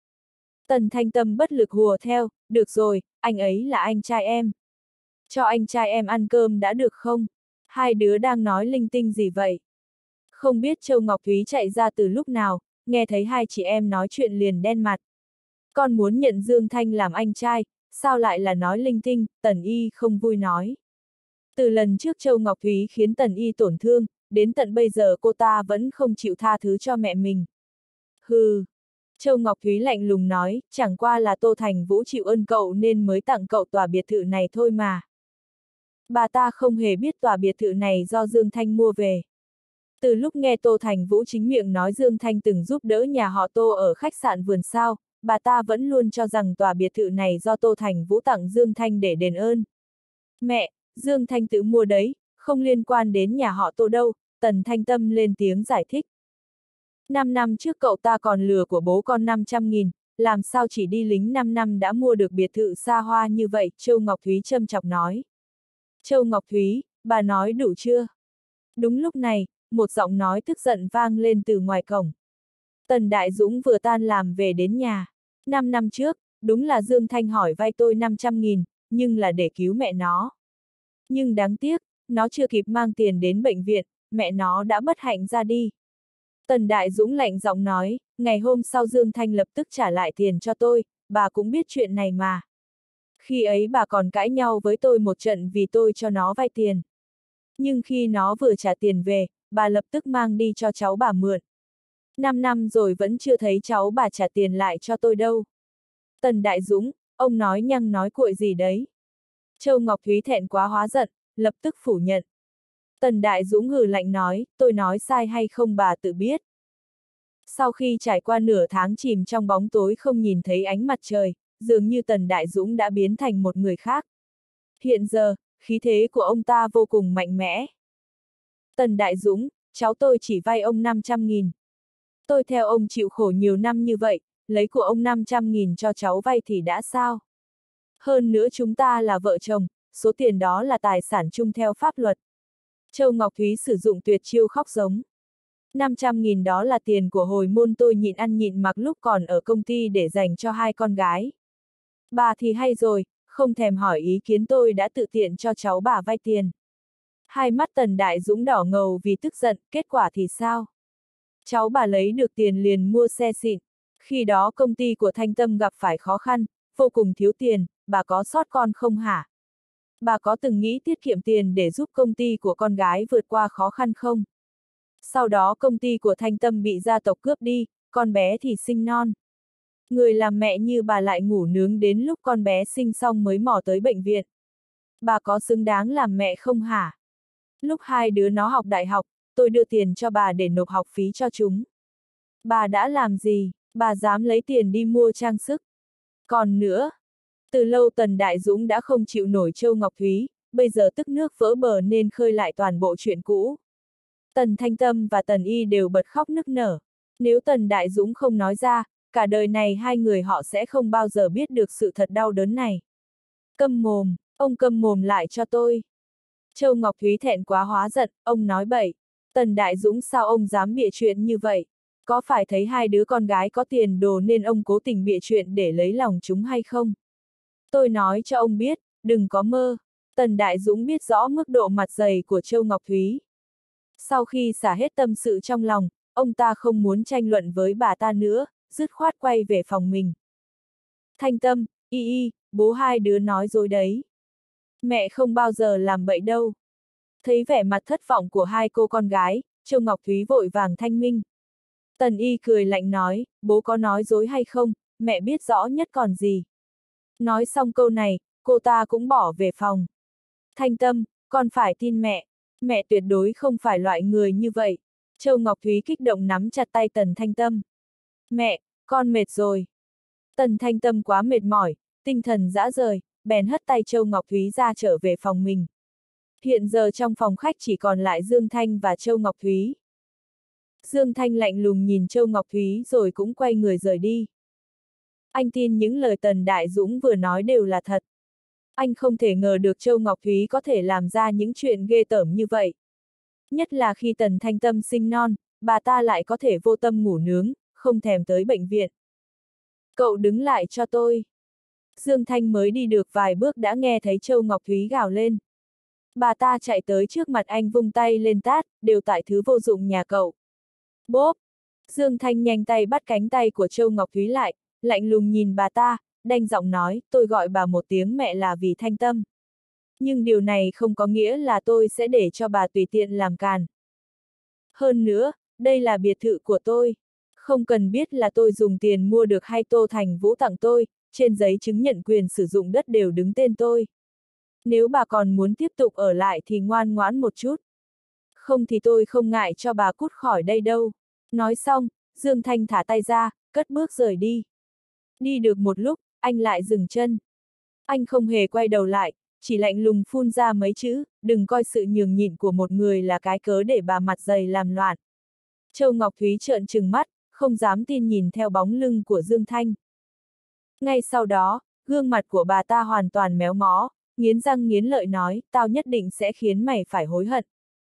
Tần Thanh Tâm bất lực hùa theo, được rồi, anh ấy là anh trai em. Cho anh trai em ăn cơm đã được không? Hai đứa đang nói linh tinh gì vậy? Không biết Châu Ngọc Thúy chạy ra từ lúc nào, nghe thấy hai chị em nói chuyện liền đen mặt. Con muốn nhận Dương Thanh làm anh trai, sao lại là nói linh tinh, Tần Y không vui nói. Từ lần trước Châu Ngọc Thúy khiến Tần Y tổn thương, đến tận bây giờ cô ta vẫn không chịu tha thứ cho mẹ mình. Hừ. Châu Ngọc Thúy lạnh lùng nói, chẳng qua là Tô Thành Vũ chịu ơn cậu nên mới tặng cậu tòa biệt thự này thôi mà. Bà ta không hề biết tòa biệt thự này do Dương Thanh mua về. Từ lúc nghe Tô Thành Vũ chính miệng nói Dương Thanh từng giúp đỡ nhà họ Tô ở khách sạn Vườn Sao, bà ta vẫn luôn cho rằng tòa biệt thự này do Tô Thành Vũ tặng Dương Thanh để đền ơn. Mẹ, Dương Thanh tự mua đấy, không liên quan đến nhà họ Tô đâu, Tần Thanh Tâm lên tiếng giải thích. Năm năm trước cậu ta còn lừa của bố con năm trăm nghìn, làm sao chỉ đi lính năm năm đã mua được biệt thự xa hoa như vậy, Châu Ngọc Thúy châm chọc nói. Châu Ngọc Thúy, bà nói đủ chưa? Đúng lúc này, một giọng nói tức giận vang lên từ ngoài cổng. Tần Đại Dũng vừa tan làm về đến nhà. Năm năm trước, đúng là Dương Thanh hỏi vay tôi năm trăm nghìn, nhưng là để cứu mẹ nó. Nhưng đáng tiếc, nó chưa kịp mang tiền đến bệnh viện, mẹ nó đã bất hạnh ra đi. Tần Đại Dũng lạnh giọng nói, ngày hôm sau Dương Thanh lập tức trả lại tiền cho tôi, bà cũng biết chuyện này mà. Khi ấy bà còn cãi nhau với tôi một trận vì tôi cho nó vay tiền. Nhưng khi nó vừa trả tiền về, bà lập tức mang đi cho cháu bà mượn. Năm năm rồi vẫn chưa thấy cháu bà trả tiền lại cho tôi đâu. Tần Đại Dũng, ông nói nhăng nói cuội gì đấy? Châu Ngọc Thúy thẹn quá hóa giận, lập tức phủ nhận. Tần Đại Dũng hừ lạnh nói, tôi nói sai hay không bà tự biết. Sau khi trải qua nửa tháng chìm trong bóng tối không nhìn thấy ánh mặt trời, dường như Tần Đại Dũng đã biến thành một người khác. Hiện giờ, khí thế của ông ta vô cùng mạnh mẽ. Tần Đại Dũng, cháu tôi chỉ vay ông năm trăm nghìn. Tôi theo ông chịu khổ nhiều năm như vậy, lấy của ông năm trăm nghìn cho cháu vay thì đã sao? Hơn nữa chúng ta là vợ chồng, số tiền đó là tài sản chung theo pháp luật. Châu Ngọc Thúy sử dụng tuyệt chiêu khóc giống. năm trăm nghìn đó là tiền của hồi môn tôi nhịn ăn nhịn mặc lúc còn ở công ty để dành cho hai con gái. Bà thì hay rồi, không thèm hỏi ý kiến tôi đã tự tiện cho cháu bà vay tiền. Hai mắt Tần Đại Dũng đỏ ngầu vì tức giận, kết quả thì sao? Cháu bà lấy được tiền liền mua xe xịn. Khi đó công ty của Thanh Tâm gặp phải khó khăn, vô cùng thiếu tiền, bà có sót con không hả? Bà có từng nghĩ tiết kiệm tiền để giúp công ty của con gái vượt qua khó khăn không? Sau đó công ty của Thanh Tâm bị gia tộc cướp đi, con bé thì sinh non. Người làm mẹ như bà lại ngủ nướng đến lúc con bé sinh xong mới mò tới bệnh viện. Bà có xứng đáng làm mẹ không hả? Lúc hai đứa nó học đại học, tôi đưa tiền cho bà để nộp học phí cho chúng. Bà đã làm gì? Bà dám lấy tiền đi mua trang sức. Còn nữa, từ lâu Tần Đại Dũng đã không chịu nổi Châu Ngọc Thúy, bây giờ tức nước vỡ bờ nên khơi lại toàn bộ chuyện cũ. Tần Thanh Tâm và Tần Y đều bật khóc nức nở. Nếu Tần Đại Dũng không nói ra, cả đời này hai người họ sẽ không bao giờ biết được sự thật đau đớn này. Câm mồm, ông câm mồm lại cho tôi. Châu Ngọc Thúy thẹn quá hóa giận, ông nói bậy. Tần Đại Dũng sao ông dám bịa chuyện như vậy? Có phải thấy hai đứa con gái có tiền đồ nên ông cố tình bịa chuyện để lấy lòng chúng hay không? Tôi nói cho ông biết, đừng có mơ. Tần Đại Dũng biết rõ mức độ mặt dày của Châu Ngọc Thúy. Sau khi xả hết tâm sự trong lòng, ông ta không muốn tranh luận với bà ta nữa, dứt khoát quay về phòng mình. Thanh Tâm, Y Y, bố hai đứa nói dối đấy. Mẹ không bao giờ làm bậy đâu. Thấy vẻ mặt thất vọng của hai cô con gái, Châu Ngọc Thúy vội vàng thanh minh. Tần Y cười lạnh nói, bố có nói dối hay không, mẹ biết rõ nhất còn gì. Nói xong câu này, cô ta cũng bỏ về phòng. Thanh Tâm, con phải tin mẹ. Mẹ tuyệt đối không phải loại người như vậy. Châu Ngọc Thúy kích động nắm chặt tay Tần Thanh Tâm. Mẹ, con mệt rồi. Tần Thanh Tâm quá mệt mỏi, tinh thần rã rời, bèn hất tay Châu Ngọc Thúy ra trở về phòng mình. Hiện giờ trong phòng khách chỉ còn lại Dương Thanh và Châu Ngọc Thúy. Dương Thanh lạnh lùng nhìn Châu Ngọc Thúy rồi cũng quay người rời đi. Anh tin những lời Tần Đại Dũng vừa nói đều là thật. Anh không thể ngờ được Châu Ngọc Thúy có thể làm ra những chuyện ghê tởm như vậy. Nhất là khi Tần Thanh Tâm sinh non, bà ta lại có thể vô tâm ngủ nướng, không thèm tới bệnh viện. Cậu đứng lại cho tôi. Dương Thanh mới đi được vài bước đã nghe thấy Châu Ngọc Thúy gào lên. Bà ta chạy tới trước mặt anh vung tay lên tát, đều tại thứ vô dụng nhà cậu. Bốp! Dương Thanh nhanh tay bắt cánh tay của Châu Ngọc Thúy lại, lạnh lùng nhìn bà ta, đanh giọng nói, tôi gọi bà một tiếng mẹ là vì Thanh Tâm. Nhưng điều này không có nghĩa là tôi sẽ để cho bà tùy tiện làm càn. Hơn nữa, đây là biệt thự của tôi. Không cần biết là tôi dùng tiền mua được hay Tô Thành Vũ tặng tôi, trên giấy chứng nhận quyền sử dụng đất đều đứng tên tôi. Nếu bà còn muốn tiếp tục ở lại thì ngoan ngoãn một chút. Không thì tôi không ngại cho bà cút khỏi đây đâu. Nói xong, Dương Thanh thả tay ra, cất bước rời đi. Đi được một lúc, anh lại dừng chân. Anh không hề quay đầu lại, chỉ lạnh lùng phun ra mấy chữ, đừng coi sự nhường nhịn của một người là cái cớ để bà mặt dày làm loạn. Châu Ngọc Thúy trợn trừng mắt, không dám tin nhìn theo bóng lưng của Dương Thanh. Ngay sau đó, gương mặt của bà ta hoàn toàn méo mó, nghiến răng nghiến lợi nói, tao nhất định sẽ khiến mày phải hối hận.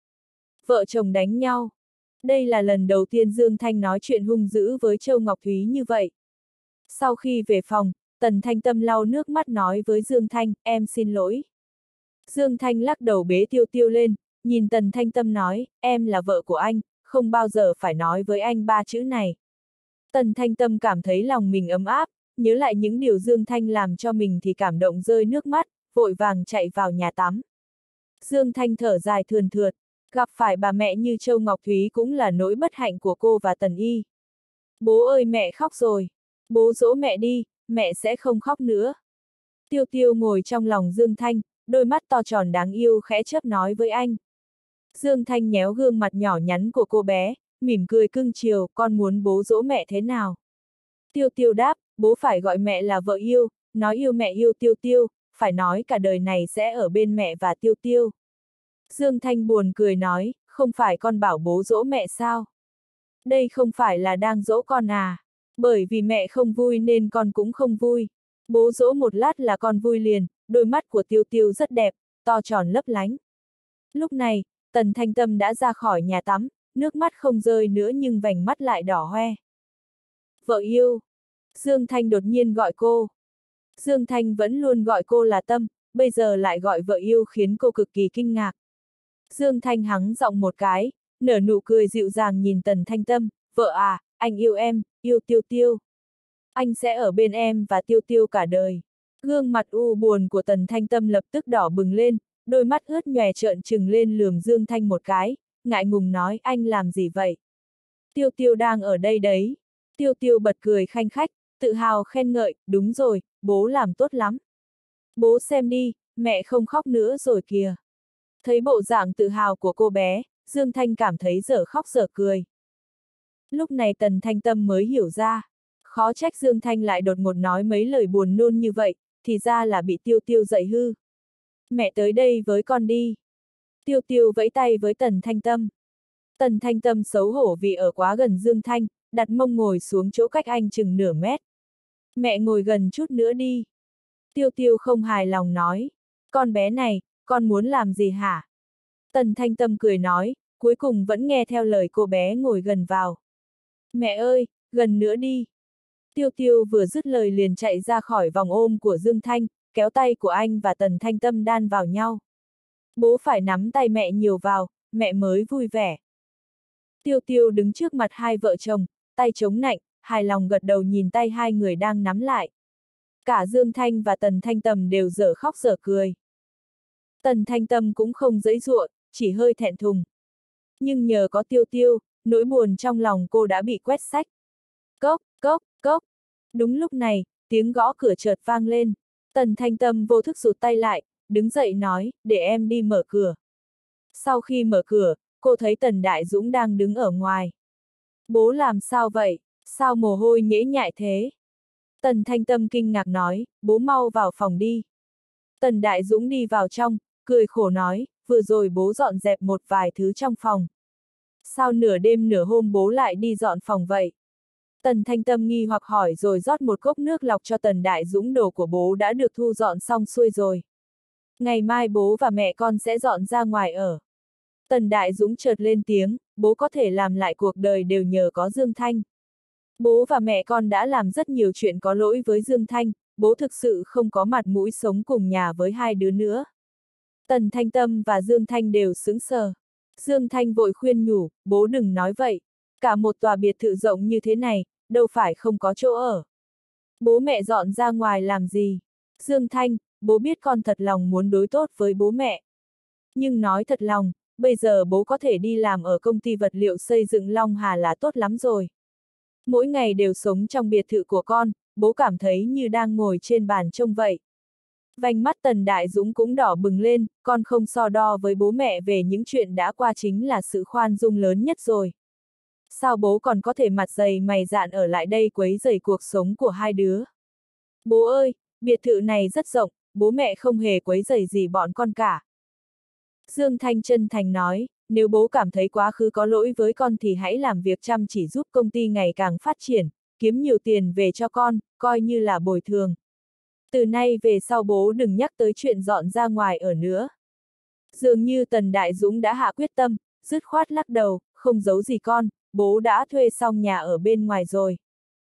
Vợ chồng đánh nhau. Đây là lần đầu tiên Dương Thanh nói chuyện hung dữ với Châu Ngọc Thúy như vậy. Sau khi về phòng, Tần Thanh Tâm lau nước mắt nói với Dương Thanh, em xin lỗi. Dương Thanh lắc đầu bế Tiêu Tiêu lên, nhìn Tần Thanh Tâm nói, em là vợ của anh, không bao giờ phải nói với anh ba chữ này. Tần Thanh Tâm cảm thấy lòng mình ấm áp, nhớ lại những điều Dương Thanh làm cho mình thì cảm động rơi nước mắt, vội vàng chạy vào nhà tắm. Dương Thanh thở dài thườn thượt, gặp phải bà mẹ như Châu Ngọc Thúy cũng là nỗi bất hạnh của cô và Tần Y. Bố ơi mẹ khóc rồi, bố dỗ mẹ đi, mẹ sẽ không khóc nữa. Tiêu Tiêu ngồi trong lòng Dương Thanh, đôi mắt to tròn đáng yêu khẽ chớp nói với anh. Dương Thanh nhéo gương mặt nhỏ nhắn của cô bé, mỉm cười cưng chiều, con muốn bố dỗ mẹ thế nào? Tiêu Tiêu đáp, bố phải gọi mẹ là vợ yêu, nói yêu mẹ yêu Tiêu Tiêu, phải nói cả đời này sẽ ở bên mẹ và Tiêu Tiêu. Dương Thanh buồn cười nói, không phải con bảo bố dỗ mẹ sao? Đây không phải là đang dỗ con à? Bởi vì mẹ không vui nên con cũng không vui. Bố dỗ một lát là con vui liền, đôi mắt của Tiêu Tiêu rất đẹp, to tròn lấp lánh. Lúc này, Tần Thanh Tâm đã ra khỏi nhà tắm, nước mắt không rơi nữa nhưng vành mắt lại đỏ hoe. Vợ yêu. Dương Thanh đột nhiên gọi cô. Dương Thanh vẫn luôn gọi cô là Tâm, bây giờ lại gọi vợ yêu khiến cô cực kỳ kinh ngạc. Dương Thanh hắng giọng một cái, nở nụ cười dịu dàng nhìn Tần Thanh Tâm, vợ à, anh yêu em, yêu Tiêu Tiêu. Anh sẽ ở bên em và Tiêu Tiêu cả đời. Gương mặt u buồn của Tần Thanh Tâm lập tức đỏ bừng lên, đôi mắt ướt nhòe trợn trừng lên lườm Dương Thanh một cái, ngại ngùng nói anh làm gì vậy? Tiêu Tiêu đang ở đây đấy. Tiêu Tiêu bật cười khanh khách, tự hào khen ngợi, đúng rồi, bố làm tốt lắm. Bố xem đi, mẹ không khóc nữa rồi kìa. Thấy bộ dạng tự hào của cô bé, Dương Thanh cảm thấy dở khóc dở cười. Lúc này Tần Thanh Tâm mới hiểu ra, khó trách Dương Thanh lại đột ngột nói mấy lời buồn nôn như vậy, thì ra là bị Tiêu Tiêu dạy hư. Mẹ tới đây với con đi. Tiêu Tiêu vẫy tay với Tần Thanh Tâm. Tần Thanh Tâm xấu hổ vì ở quá gần Dương Thanh, đặt mông ngồi xuống chỗ cách anh chừng nửa mét. Mẹ ngồi gần chút nữa đi. Tiêu Tiêu không hài lòng nói. Con bé này, con muốn làm gì hả? Tần Thanh Tâm cười nói, cuối cùng vẫn nghe theo lời cô bé ngồi gần vào. Mẹ ơi, gần nữa đi. Tiêu Tiêu vừa dứt lời liền chạy ra khỏi vòng ôm của Dương Thanh, kéo tay của anh và Tần Thanh Tâm đan vào nhau. Bố phải nắm tay mẹ nhiều vào, mẹ mới vui vẻ. Tiêu Tiêu đứng trước mặt hai vợ chồng, tay chống nạnh, hài lòng gật đầu nhìn tay hai người đang nắm lại. Cả Dương Thanh và Tần Thanh Tâm đều dở khóc dở cười. Tần Thanh Tâm cũng không giãy giụa, chỉ hơi thẹn thùng. Nhưng nhờ có Tiêu Tiêu, nỗi buồn trong lòng cô đã bị quét sạch. Cốc, cốc, cốc. Đúng lúc này, tiếng gõ cửa chợt vang lên. Tần Thanh Tâm vô thức rụt tay lại, đứng dậy nói, để em đi mở cửa. Sau khi mở cửa, cô thấy Tần Đại Dũng đang đứng ở ngoài. Bố làm sao vậy? Sao mồ hôi nhễ nhại thế? Tần Thanh Tâm kinh ngạc nói, bố mau vào phòng đi. Tần Đại Dũng đi vào trong, cười khổ nói, vừa rồi bố dọn dẹp một vài thứ trong phòng. Sao nửa đêm nửa hôm bố lại đi dọn phòng vậy? Tần Thanh Tâm nghi hoặc hỏi rồi rót một cốc nước lọc cho Tần Đại Dũng. Đồ của bố đã được thu dọn xong xuôi rồi. Ngày mai bố và mẹ con sẽ dọn ra ngoài ở. Tần Đại Dũng chợt lên tiếng, bố có thể làm lại cuộc đời đều nhờ có Dương Thanh. Bố và mẹ con đã làm rất nhiều chuyện có lỗi với Dương Thanh, bố thực sự không có mặt mũi sống cùng nhà với hai đứa nữa. Tần Thanh Tâm và Dương Thanh đều sững sờ. Dương Thanh vội khuyên nhủ, bố đừng nói vậy. Cả một tòa biệt thự rộng như thế này, đâu phải không có chỗ ở. Bố mẹ dọn ra ngoài làm gì? Dương Thanh, bố biết con thật lòng muốn đối tốt với bố mẹ. Nhưng nói thật lòng, bây giờ bố có thể đi làm ở công ty vật liệu xây dựng Long Hà là tốt lắm rồi. Mỗi ngày đều sống trong biệt thự của con, bố cảm thấy như đang ngồi trên bàn trông vậy. Vành mắt Tần Đại Dũng cũng đỏ bừng lên, con không so đo với bố mẹ về những chuyện đã qua chính là sự khoan dung lớn nhất rồi. Sao bố còn có thể mặt dày mày dạn ở lại đây quấy rầy cuộc sống của hai đứa? Bố ơi, biệt thự này rất rộng, bố mẹ không hề quấy rầy gì bọn con cả. Dương Thanh chân thành nói, nếu bố cảm thấy quá khứ có lỗi với con thì hãy làm việc chăm chỉ giúp công ty ngày càng phát triển, kiếm nhiều tiền về cho con, coi như là bồi thường. Từ nay về sau bố đừng nhắc tới chuyện dọn ra ngoài ở nữa. Dường như Tần Đại Dũng đã hạ quyết tâm, dứt khoát lắc đầu, không giấu gì con, bố đã thuê xong nhà ở bên ngoài rồi.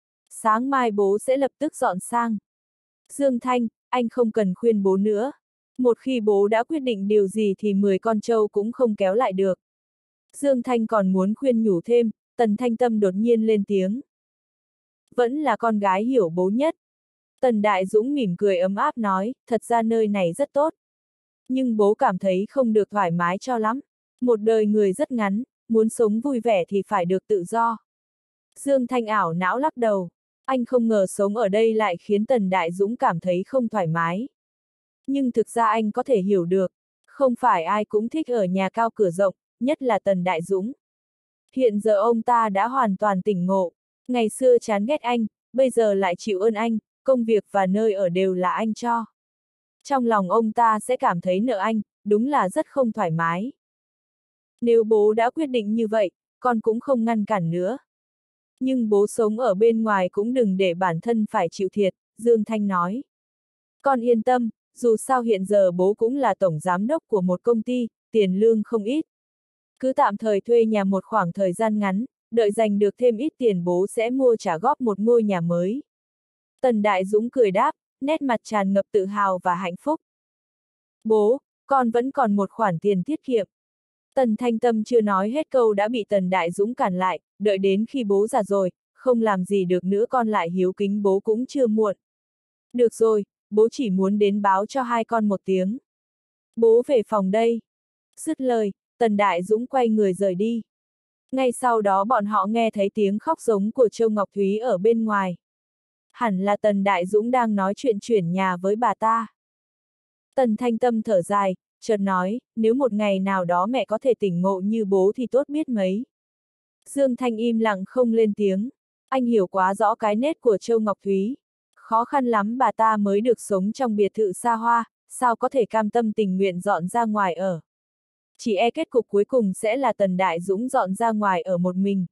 Sáng mai bố sẽ lập tức dọn sang. Dương Thanh, anh không cần khuyên bố nữa. Một khi bố đã quyết định điều gì thì mười con trâu cũng không kéo lại được. Dương Thanh còn muốn khuyên nhủ thêm, Tần Thanh Tâm đột nhiên lên tiếng. Vẫn là con gái hiểu bố nhất. Tần Đại Dũng mỉm cười ấm áp nói, thật ra nơi này rất tốt. Nhưng bố cảm thấy không được thoải mái cho lắm. Một đời người rất ngắn, muốn sống vui vẻ thì phải được tự do. Dương Thanh ảo não lắc đầu. Anh không ngờ sống ở đây lại khiến Tần Đại Dũng cảm thấy không thoải mái. Nhưng thực ra anh có thể hiểu được, không phải ai cũng thích ở nhà cao cửa rộng, nhất là Tần Đại Dũng. Hiện giờ ông ta đã hoàn toàn tỉnh ngộ, ngày xưa chán ghét anh, bây giờ lại chịu ơn anh, công việc và nơi ở đều là anh cho. Trong lòng ông ta sẽ cảm thấy nợ anh, đúng là rất không thoải mái. Nếu bố đã quyết định như vậy, con cũng không ngăn cản nữa. Nhưng bố sống ở bên ngoài cũng đừng để bản thân phải chịu thiệt, Dương Thanh nói. Con yên tâm, dù sao hiện giờ bố cũng là tổng giám đốc của một công ty, tiền lương không ít. Cứ tạm thời thuê nhà một khoảng thời gian ngắn, đợi dành được thêm ít tiền bố sẽ mua trả góp một ngôi nhà mới. Tần Đại Dũng cười đáp, nét mặt tràn ngập tự hào và hạnh phúc. Bố, con vẫn còn một khoản tiền tiết kiệm. Tần Thanh Tâm chưa nói hết câu đã bị Tần Đại Dũng cản lại, đợi đến khi bố già rồi, không làm gì được nữa con lại hiếu kính bố cũng chưa muộn. Được rồi, bố chỉ muốn đến báo cho hai con một tiếng. Bố về phòng đây. Dứt lời, Tần Đại Dũng quay người rời đi. Ngay sau đó bọn họ nghe thấy tiếng khóc giống của Châu Ngọc Thúy ở bên ngoài. Hẳn là Tần Đại Dũng đang nói chuyện chuyển nhà với bà ta. Tần Thanh Tâm thở dài, chợt nói, nếu một ngày nào đó mẹ có thể tỉnh ngộ như bố thì tốt biết mấy. Dương Thanh im lặng không lên tiếng. Anh hiểu quá rõ cái nết của Châu Ngọc Thúy. Khó khăn lắm bà ta mới được sống trong biệt thự xa hoa, sao có thể cam tâm tình nguyện dọn ra ngoài ở. Chỉ e kết cục cuối cùng sẽ là Tần Đại Dũng dọn ra ngoài ở một mình.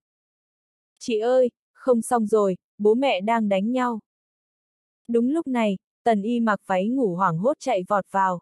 Chị ơi, không xong rồi, bố mẹ đang đánh nhau. Đúng lúc này, Tần Y mặc váy ngủ hoảng hốt chạy vọt vào.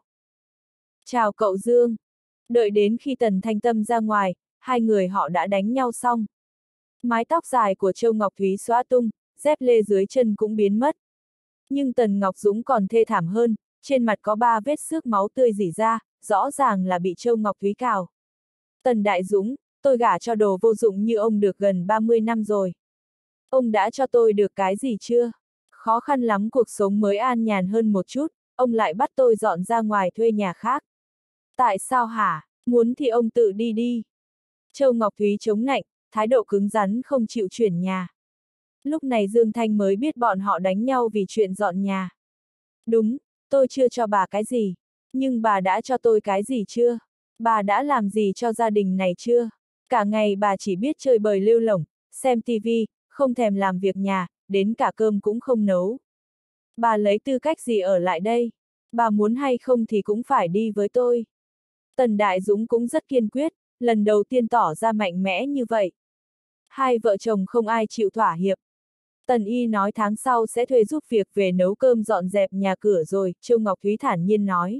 Chào cậu Dương. Đợi đến khi Tần Thanh Tâm ra ngoài, hai người họ đã đánh nhau xong. Mái tóc dài của Châu Ngọc Thúy xõa tung, dép lê dưới chân cũng biến mất. Nhưng Tần Ngọc Dũng còn thê thảm hơn, trên mặt có ba vết xước máu tươi rỉ ra, rõ ràng là bị Châu Ngọc Thúy cào. Tần Đại Dũng, tôi gả cho đồ vô dụng như ông được gần ba mươi năm rồi. Ông đã cho tôi được cái gì chưa? Khó khăn lắm cuộc sống mới an nhàn hơn một chút, ông lại bắt tôi dọn ra ngoài thuê nhà khác. Tại sao hả? Muốn thì ông tự đi đi. Châu Ngọc Thúy chống nạnh, thái độ cứng rắn không chịu chuyển nhà. Lúc này Dương Thanh mới biết bọn họ đánh nhau vì chuyện dọn nhà. Đúng, tôi chưa cho bà cái gì. Nhưng bà đã cho tôi cái gì chưa? Bà đã làm gì cho gia đình này chưa? Cả ngày bà chỉ biết chơi bời lêu lổng, xem tivi, không thèm làm việc nhà, đến cả cơm cũng không nấu. Bà lấy tư cách gì ở lại đây? Bà muốn hay không thì cũng phải đi với tôi. Tần Đại Dũng cũng rất kiên quyết, lần đầu tiên tỏ ra mạnh mẽ như vậy. Hai vợ chồng không ai chịu thỏa hiệp. Tần Y nói tháng sau sẽ thuê giúp việc về nấu cơm dọn dẹp nhà cửa rồi, Châu Ngọc Thúy thản nhiên nói.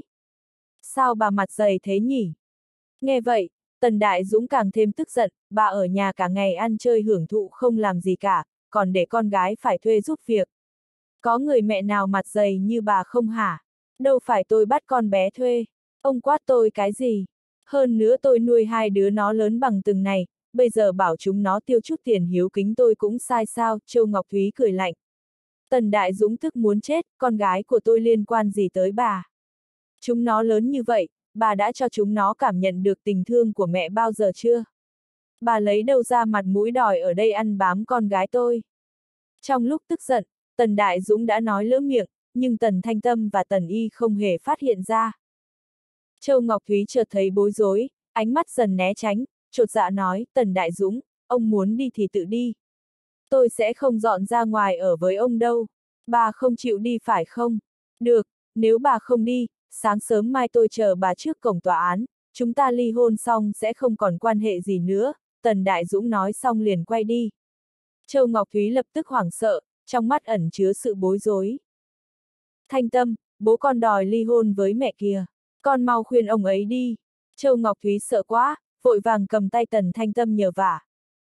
Sao bà mặt dày thế nhỉ? Nghe vậy, Tần Đại Dũng càng thêm tức giận, bà ở nhà cả ngày ăn chơi hưởng thụ không làm gì cả, còn để con gái phải thuê giúp việc. Có người mẹ nào mặt dày như bà không hả? Đâu phải tôi bắt con bé thuê. Ông quát tôi cái gì? Hơn nữa tôi nuôi hai đứa nó lớn bằng từng này, bây giờ bảo chúng nó tiêu chút tiền hiếu kính tôi cũng sai sao, Châu Ngọc Thúy cười lạnh. Tần Đại Dũng tức muốn chết, con gái của tôi liên quan gì tới bà? Chúng nó lớn như vậy, bà đã cho chúng nó cảm nhận được tình thương của mẹ bao giờ chưa? Bà lấy đâu ra mặt mũi đòi ở đây ăn bám con gái tôi? Trong lúc tức giận, Tần Đại Dũng đã nói lỡ miệng, nhưng Tần Thanh Tâm và Tần Y không hề phát hiện ra. Châu Ngọc Thúy chợt thấy bối rối, ánh mắt dần né tránh, chột dạ nói, Tần Đại Dũng, ông muốn đi thì tự đi. Tôi sẽ không dọn ra ngoài ở với ông đâu. Bà không chịu đi phải không? Được, nếu bà không đi, sáng sớm mai tôi chờ bà trước cổng tòa án, chúng ta ly hôn xong sẽ không còn quan hệ gì nữa, Tần Đại Dũng nói xong liền quay đi. Châu Ngọc Thúy lập tức hoảng sợ, trong mắt ẩn chứa sự bối rối. Thanh Tâm, bố con đòi ly hôn với mẹ kìa, con mau khuyên ông ấy đi. Châu Ngọc Thúy sợ quá, vội vàng cầm tay Tần Thanh Tâm nhờ vả.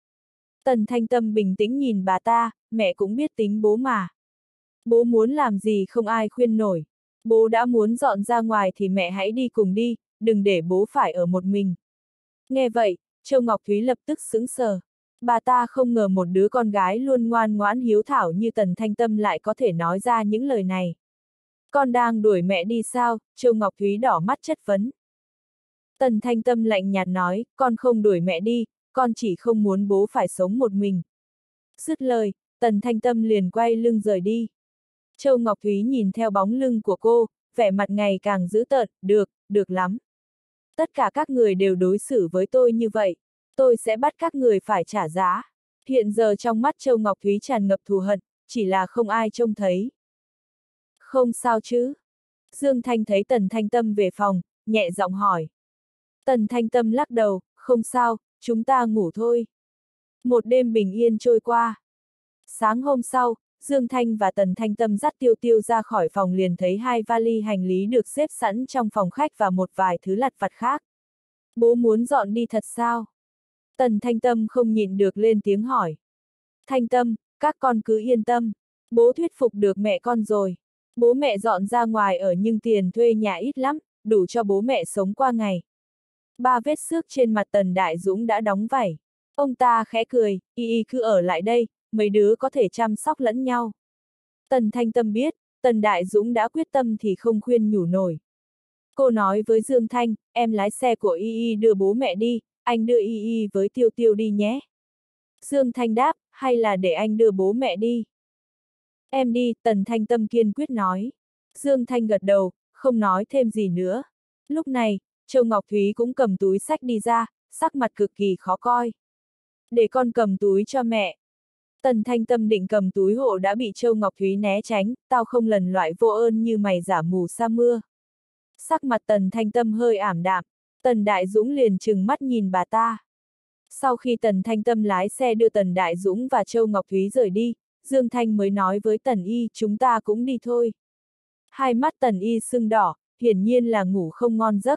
Tần Thanh Tâm bình tĩnh nhìn bà ta, mẹ cũng biết tính bố mà. Bố muốn làm gì không ai khuyên nổi. Bố đã muốn dọn ra ngoài thì mẹ hãy đi cùng đi, đừng để bố phải ở một mình. Nghe vậy, Châu Ngọc Thúy lập tức sững sờ. Bà ta không ngờ một đứa con gái luôn ngoan ngoãn hiếu thảo như Tần Thanh Tâm lại có thể nói ra những lời này. Con đang đuổi mẹ đi sao? Châu Ngọc Thúy đỏ mắt chất vấn. Tần Thanh Tâm lạnh nhạt nói, con không đuổi mẹ đi, con chỉ không muốn bố phải sống một mình. Dứt lời, Tần Thanh Tâm liền quay lưng rời đi. Châu Ngọc Thúy nhìn theo bóng lưng của cô, vẻ mặt ngày càng dữ tợn, được, được lắm. Tất cả các người đều đối xử với tôi như vậy, tôi sẽ bắt các người phải trả giá. Hiện giờ trong mắt Châu Ngọc Thúy tràn ngập thù hận, chỉ là không ai trông thấy. Không sao chứ? Dương Thanh thấy Tần Thanh Tâm về phòng, nhẹ giọng hỏi. Tần Thanh Tâm lắc đầu, không sao, chúng ta ngủ thôi. Một đêm bình yên trôi qua. Sáng hôm sau, Dương Thanh và Tần Thanh Tâm dắt Tiêu Tiêu ra khỏi phòng liền thấy hai vali hành lý được xếp sẵn trong phòng khách và một vài thứ lặt vặt khác. Bố muốn dọn đi thật sao? Tần Thanh Tâm không nhịn được lên tiếng hỏi. Thanh Tâm, các con cứ yên tâm. Bố thuyết phục được mẹ con rồi. Bố mẹ dọn ra ngoài ở nhưng tiền thuê nhà ít lắm, đủ cho bố mẹ sống qua ngày. Ba vết xước trên mặt Tần Đại Dũng đã đóng vảy. Ông ta khẽ cười, y y cứ ở lại đây, mấy đứa có thể chăm sóc lẫn nhau. Tần Thanh Tâm biết, Tần Đại Dũng đã quyết tâm thì không khuyên nhủ nổi. Cô nói với Dương Thanh, em lái xe của y y đưa bố mẹ đi, anh đưa y y với Tiêu Tiêu đi nhé. Dương Thanh đáp, hay là để anh đưa bố mẹ đi? Em đi, Tần Thanh Tâm kiên quyết nói. Dương Thanh gật đầu, không nói thêm gì nữa. Lúc này, Châu Ngọc Thúy cũng cầm túi xách đi ra, sắc mặt cực kỳ khó coi. Để con cầm túi cho mẹ. Tần Thanh Tâm định cầm túi hộ đã bị Châu Ngọc Thúy né tránh, tao không lần loại vô ơn như mày giả mù sa mưa. Sắc mặt Tần Thanh Tâm hơi ảm đạm, Tần Đại Dũng liền trừng mắt nhìn bà ta. Sau khi Tần Thanh Tâm lái xe đưa Tần Đại Dũng và Châu Ngọc Thúy rời đi, Dương Thanh mới nói với Tần Y, chúng ta cũng đi thôi. Hai mắt Tần Y sưng đỏ, hiển nhiên là ngủ không ngon giấc.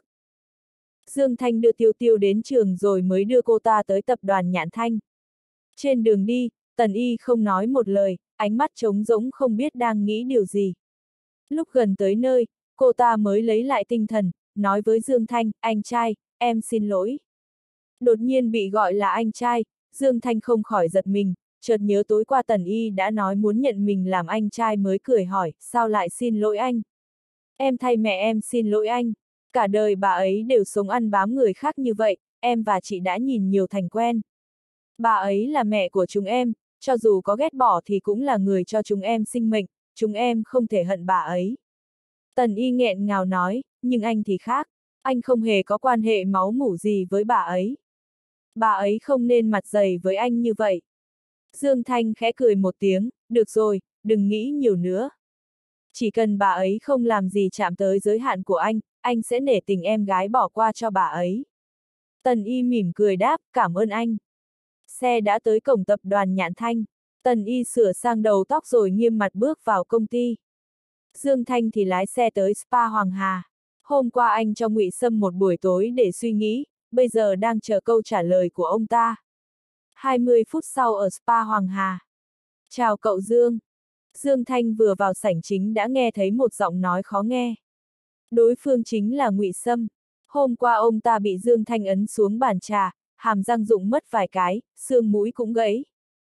Dương Thanh đưa Tiêu Tiêu đến trường rồi mới đưa cô ta tới tập đoàn Nhạn Thanh. Trên đường đi, Tần Y không nói một lời, ánh mắt trống rỗng không biết đang nghĩ điều gì. Lúc gần tới nơi, cô ta mới lấy lại tinh thần, nói với Dương Thanh, anh trai, em xin lỗi. Đột nhiên bị gọi là anh trai, Dương Thanh không khỏi giật mình, chợt nhớ tối qua Tần Y đã nói muốn nhận mình làm anh trai mới cười hỏi, sao lại xin lỗi anh? Em thay mẹ em xin lỗi anh. Cả đời bà ấy đều sống ăn bám người khác như vậy, em và chị đã nhìn nhiều thành quen. Bà ấy là mẹ của chúng em, cho dù có ghét bỏ thì cũng là người cho chúng em sinh mệnh, chúng em không thể hận bà ấy. Tần Y nghẹn ngào nói, nhưng anh thì khác, anh không hề có quan hệ máu mủ gì với bà ấy. Bà ấy không nên mặt dày với anh như vậy. Dương Thanh khẽ cười một tiếng, được rồi, đừng nghĩ nhiều nữa. Chỉ cần bà ấy không làm gì chạm tới giới hạn của anh, anh sẽ nể tình em gái bỏ qua cho bà ấy. Tần Y mỉm cười đáp, cảm ơn anh. Xe đã tới cổng tập đoàn Nhạn Thanh, Tần Y sửa sang đầu tóc rồi nghiêm mặt bước vào công ty. Dương Thanh thì lái xe tới spa Hoàng Hà. Hôm qua anh cho Ngụy Sâm một buổi tối để suy nghĩ, bây giờ đang chờ câu trả lời của ông ta. hai mươi phút sau ở spa Hoàng Hà. Chào cậu Dương. Dương Thanh vừa vào sảnh chính đã nghe thấy một giọng nói khó nghe. Đối phương chính là Ngụy Sâm. Hôm qua ông ta bị Dương Thanh ấn xuống bàn trà, hàm răng rụng mất vài cái, xương mũi cũng gãy.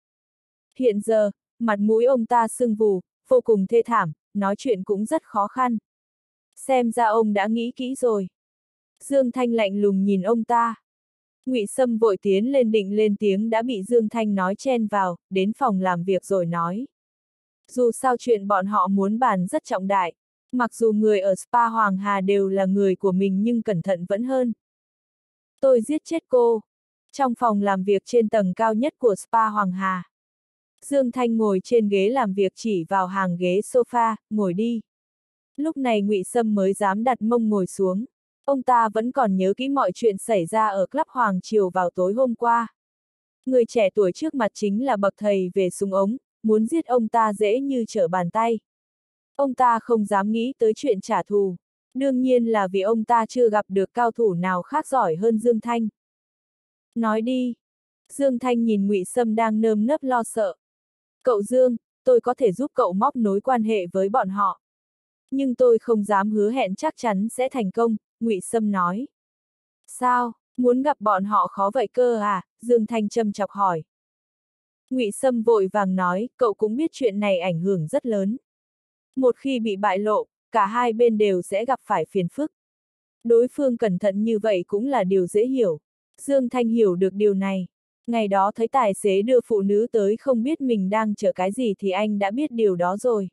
Hiện giờ, mặt mũi ông ta sưng vù, vô cùng thê thảm, nói chuyện cũng rất khó khăn. Xem ra ông đã nghĩ kỹ rồi. Dương Thanh lạnh lùng nhìn ông ta. Ngụy Sâm vội tiến lên định lên tiếng đã bị Dương Thanh nói chen vào, đến phòng làm việc rồi nói. Dù sao chuyện bọn họ muốn bàn rất trọng đại, mặc dù người ở spa Hoàng Hà đều là người của mình nhưng cẩn thận vẫn hơn. Tôi giết chết cô. Trong phòng làm việc trên tầng cao nhất của spa Hoàng Hà. Dương Thanh ngồi trên ghế làm việc chỉ vào hàng ghế sofa, ngồi đi. Lúc này Ngụy Sâm mới dám đặt mông ngồi xuống. Ông ta vẫn còn nhớ kỹ mọi chuyện xảy ra ở Club Hoàng Triều vào tối hôm qua. Người trẻ tuổi trước mặt chính là bậc thầy về súng ống, muốn giết ông ta dễ như trở bàn tay. Ông ta không dám nghĩ tới chuyện trả thù. Đương nhiên là vì ông ta chưa gặp được cao thủ nào khác giỏi hơn Dương Thanh. Nói đi. Dương Thanh nhìn Ngụy Sâm đang nơm nớp lo sợ. Cậu Dương, tôi có thể giúp cậu móc nối quan hệ với bọn họ. Nhưng tôi không dám hứa hẹn chắc chắn sẽ thành công, Ngụy Sâm nói. Sao, muốn gặp bọn họ khó vậy cơ à? Dương Thanh châm chọc hỏi. Ngụy Sâm vội vàng nói, cậu cũng biết chuyện này ảnh hưởng rất lớn. Một khi bị bại lộ, cả hai bên đều sẽ gặp phải phiền phức. Đối phương cẩn thận như vậy cũng là điều dễ hiểu. Dương Thanh hiểu được điều này. Ngày đó thấy tài xế đưa phụ nữ tới không biết mình đang chờ cái gì thì anh đã biết điều đó rồi.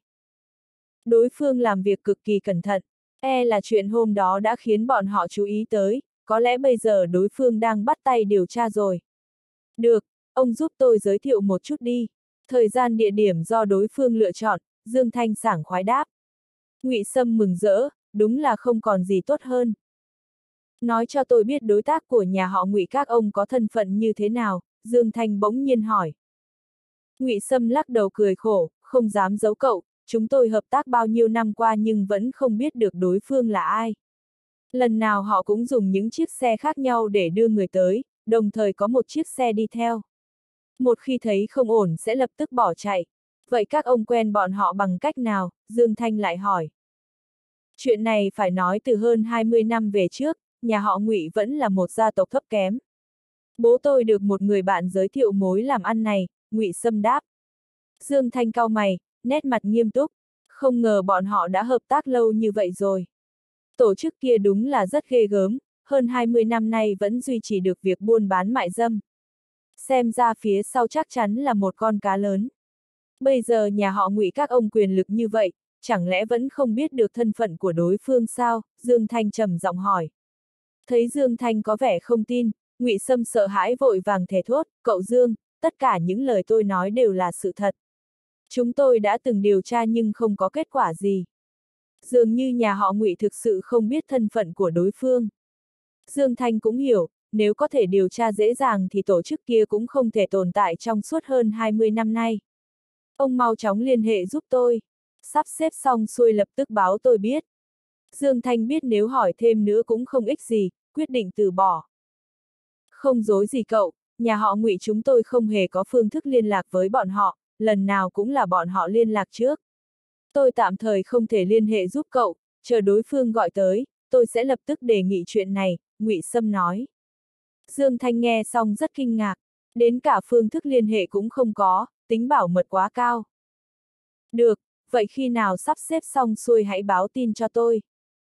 Đối phương làm việc cực kỳ cẩn thận, e là chuyện hôm đó đã khiến bọn họ chú ý tới, có lẽ bây giờ đối phương đang bắt tay điều tra rồi. Được, ông giúp tôi giới thiệu một chút đi. Thời gian địa điểm do đối phương lựa chọn, Dương Thanh sảng khoái đáp. Ngụy Sâm mừng rỡ, đúng là không còn gì tốt hơn. Nói cho tôi biết đối tác của nhà họ Ngụy các ông có thân phận như thế nào, Dương Thanh bỗng nhiên hỏi. Ngụy Sâm lắc đầu cười khổ, không dám giấu cậu, chúng tôi hợp tác bao nhiêu năm qua nhưng vẫn không biết được đối phương là ai. Lần nào họ cũng dùng những chiếc xe khác nhau để đưa người tới, đồng thời có một chiếc xe đi theo. Một khi thấy không ổn sẽ lập tức bỏ chạy. Vậy các ông quen bọn họ bằng cách nào? Dương Thanh lại hỏi. Chuyện này phải nói từ hơn hai mươi năm về trước, nhà họ Ngụy vẫn là một gia tộc thấp kém. Bố tôi được một người bạn giới thiệu mối làm ăn này, Ngụy Sâm đáp. Dương Thanh cau mày, nét mặt nghiêm túc, không ngờ bọn họ đã hợp tác lâu như vậy rồi. Tổ chức kia đúng là rất ghê gớm, hơn hai mươi năm nay vẫn duy trì được việc buôn bán mại dâm. Xem ra phía sau chắc chắn là một con cá lớn. Bây giờ nhà họ Ngụy các ông quyền lực như vậy, chẳng lẽ vẫn không biết được thân phận của đối phương sao? Dương Thanh trầm giọng hỏi. Thấy Dương Thanh có vẻ không tin, Ngụy Sâm sợ hãi vội vàng thề thốt, cậu Dương, tất cả những lời tôi nói đều là sự thật. Chúng tôi đã từng điều tra nhưng không có kết quả gì. Dường như nhà họ Ngụy thực sự không biết thân phận của đối phương. Dương Thanh cũng hiểu, nếu có thể điều tra dễ dàng thì tổ chức kia cũng không thể tồn tại trong suốt hơn hai mươi năm nay. Ông mau chóng liên hệ giúp tôi. Sắp xếp xong xuôi lập tức báo tôi biết. Dương Thanh biết nếu hỏi thêm nữa cũng không ích gì, quyết định từ bỏ. Không dối gì cậu, nhà họ Ngụy chúng tôi không hề có phương thức liên lạc với bọn họ, lần nào cũng là bọn họ liên lạc trước. Tôi tạm thời không thể liên hệ giúp cậu, chờ đối phương gọi tới, tôi sẽ lập tức đề nghị chuyện này, Ngụy Sâm nói. Dương Thanh nghe xong rất kinh ngạc, đến cả phương thức liên hệ cũng không có, tính bảo mật quá cao. Được, vậy khi nào sắp xếp xong xuôi hãy báo tin cho tôi.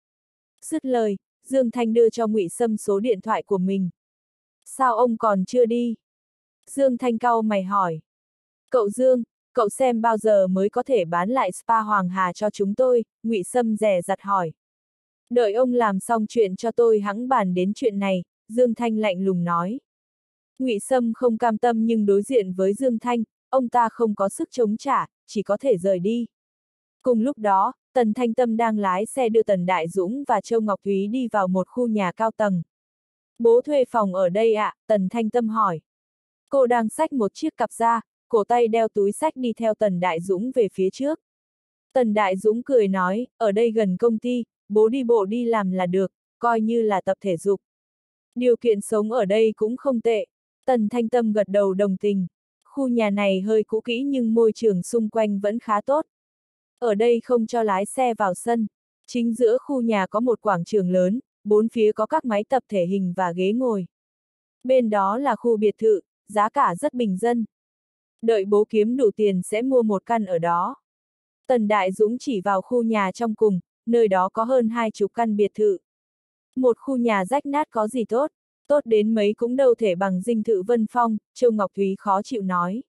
Dứt lời, Dương Thanh đưa cho Ngụy Sâm số điện thoại của mình. Sao ông còn chưa đi? Dương Thanh cau mày hỏi. Cậu Dương, cậu xem bao giờ mới có thể bán lại spa Hoàng Hà cho chúng tôi, Ngụy Sâm dè dặt hỏi. Đợi ông làm xong chuyện cho tôi hẵng bàn đến chuyện này, Dương Thanh lạnh lùng nói. Ngụy Sâm không cam tâm nhưng đối diện với Dương Thanh, ông ta không có sức chống trả, chỉ có thể rời đi. Cùng lúc đó, Tần Thanh Tâm đang lái xe đưa Tần Đại Dũng và Châu Ngọc Thúy đi vào một khu nhà cao tầng. Bố thuê phòng ở đây ạ, à? Tần Thanh Tâm hỏi. Cô đang xách một chiếc cặp da, cổ tay đeo túi xách đi theo Tần Đại Dũng về phía trước. Tần Đại Dũng cười nói, ở đây gần công ty, bố đi bộ đi làm là được, coi như là tập thể dục. Điều kiện sống ở đây cũng không tệ. Tần Thanh Tâm gật đầu đồng tình. Khu nhà này hơi cũ kỹ nhưng môi trường xung quanh vẫn khá tốt. Ở đây không cho lái xe vào sân. Chính giữa khu nhà có một quảng trường lớn, bốn phía có các máy tập thể hình và ghế ngồi. Bên đó là khu biệt thự, giá cả rất bình dân. Đợi bố kiếm đủ tiền sẽ mua một căn ở đó. Tần Đại Dũng chỉ vào khu nhà trong cùng, nơi đó có hơn hai chục căn biệt thự. Một khu nhà rách nát có gì tốt, tốt đến mấy cũng đâu thể bằng dinh thự Vân Phong, Châu Ngọc Thúy khó chịu nói.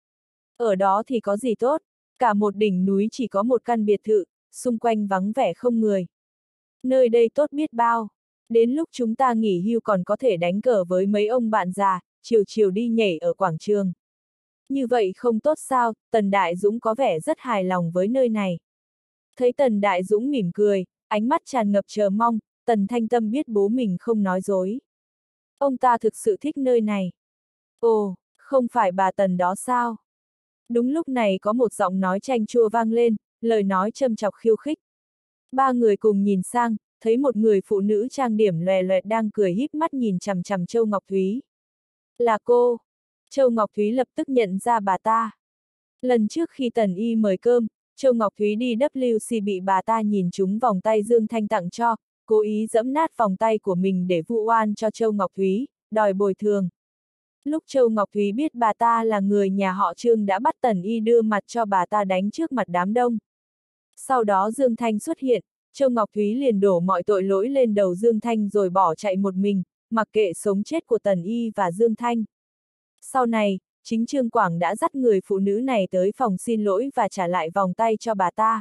Ở đó thì có gì tốt, cả một đỉnh núi chỉ có một căn biệt thự, xung quanh vắng vẻ không người. Nơi đây tốt biết bao, đến lúc chúng ta nghỉ hưu còn có thể đánh cờ với mấy ông bạn già, chiều chiều đi nhảy ở quảng trường. Như vậy không tốt sao, Tần Đại Dũng có vẻ rất hài lòng với nơi này. Thấy Tần Đại Dũng mỉm cười, ánh mắt tràn ngập chờ mong, Tần Thanh Tâm biết bố mình không nói dối. Ông ta thực sự thích nơi này. Ồ, không phải bà Tần đó sao? Đúng lúc này có một giọng nói chanh chua vang lên, lời nói châm chọc khiêu khích. Ba người cùng nhìn sang, thấy một người phụ nữ trang điểm lòe loẹt đang cười híp mắt nhìn chằm chằm Châu Ngọc Thúy. Là cô. Châu Ngọc Thúy lập tức nhận ra bà ta. Lần trước khi Tần Y mời cơm, Châu Ngọc Thúy đi W C bị bà ta nhìn trúng vòng tay Dương Thanh tặng cho, cố ý giẫm nát vòng tay của mình để vu oan cho Châu Ngọc Thúy, đòi bồi thường. Lúc Châu Ngọc Thúy biết bà ta là người nhà họ Trương đã bắt Tần Y đưa mặt cho bà ta đánh trước mặt đám đông. Sau đó Dương Thanh xuất hiện, Châu Ngọc Thúy liền đổ mọi tội lỗi lên đầu Dương Thanh rồi bỏ chạy một mình, mặc kệ sống chết của Tần Y và Dương Thanh. Sau này, chính Trương Quảng đã dắt người phụ nữ này tới phòng xin lỗi và trả lại vòng tay cho bà ta.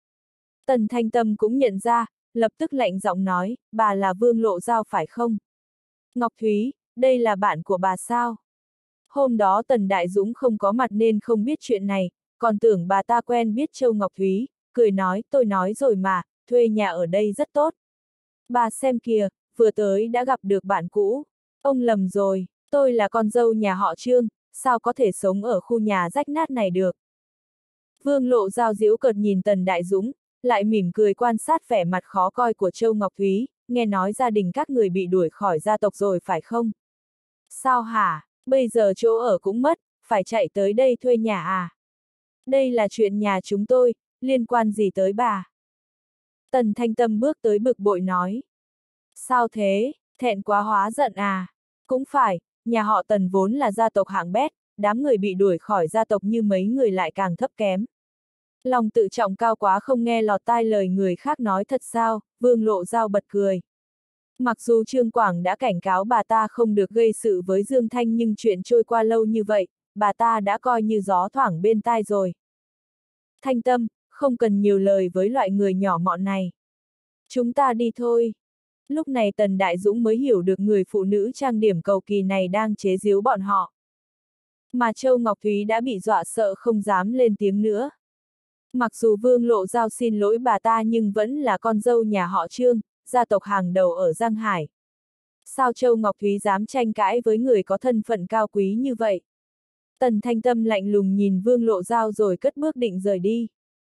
Tần Thanh Tâm cũng nhận ra, lập tức lạnh giọng nói, bà là Vương Lộ Giao phải không? Ngọc Thúy, đây là bạn của bà sao? Hôm đó Tần Đại Dũng không có mặt nên không biết chuyện này, còn tưởng bà ta quen biết Châu Ngọc Thúy, cười nói, tôi nói rồi mà, thuê nhà ở đây rất tốt. Bà xem kìa, vừa tới đã gặp được bạn cũ. Ông lầm rồi, tôi là con dâu nhà họ Trương, sao có thể sống ở khu nhà rách nát này được? Vương Lộ Giao giễu cợt nhìn Tần Đại Dũng, lại mỉm cười quan sát vẻ mặt khó coi của Châu Ngọc Thúy, nghe nói gia đình các người bị đuổi khỏi gia tộc rồi phải không? Sao hả, bây giờ chỗ ở cũng mất, phải chạy tới đây thuê nhà à? Đây là chuyện nhà chúng tôi, liên quan gì tới bà? Tần Thanh Tâm bước tới bực bội nói. Sao thế, thẹn quá hóa giận à? Cũng phải, nhà họ Tần vốn là gia tộc hạng bét, đám người bị đuổi khỏi gia tộc như mấy người lại càng thấp kém. Lòng tự trọng cao quá không nghe lọt tai lời người khác nói thật sao, Vương Lộ Giao bật cười. Mặc dù Trương Quảng đã cảnh cáo bà ta không được gây sự với Dương Thanh nhưng chuyện trôi qua lâu như vậy, bà ta đã coi như gió thoảng bên tai rồi. Thanh Tâm, không cần nhiều lời với loại người nhỏ mọn này. Chúng ta đi thôi. Lúc này Tần Đại Dũng mới hiểu được người phụ nữ trang điểm cầu kỳ này đang chế giễu bọn họ. Mà Châu Ngọc Thúy đã bị dọa sợ không dám lên tiếng nữa. Mặc dù Vương Lộ Giao xin lỗi bà ta nhưng vẫn là con dâu nhà họ Trương, gia tộc hàng đầu ở Giang Hải. Sao Châu Ngọc Thúy dám tranh cãi với người có thân phận cao quý như vậy? Tần Thanh Tâm lạnh lùng nhìn Vương Lộ Giao rồi cất bước định rời đi.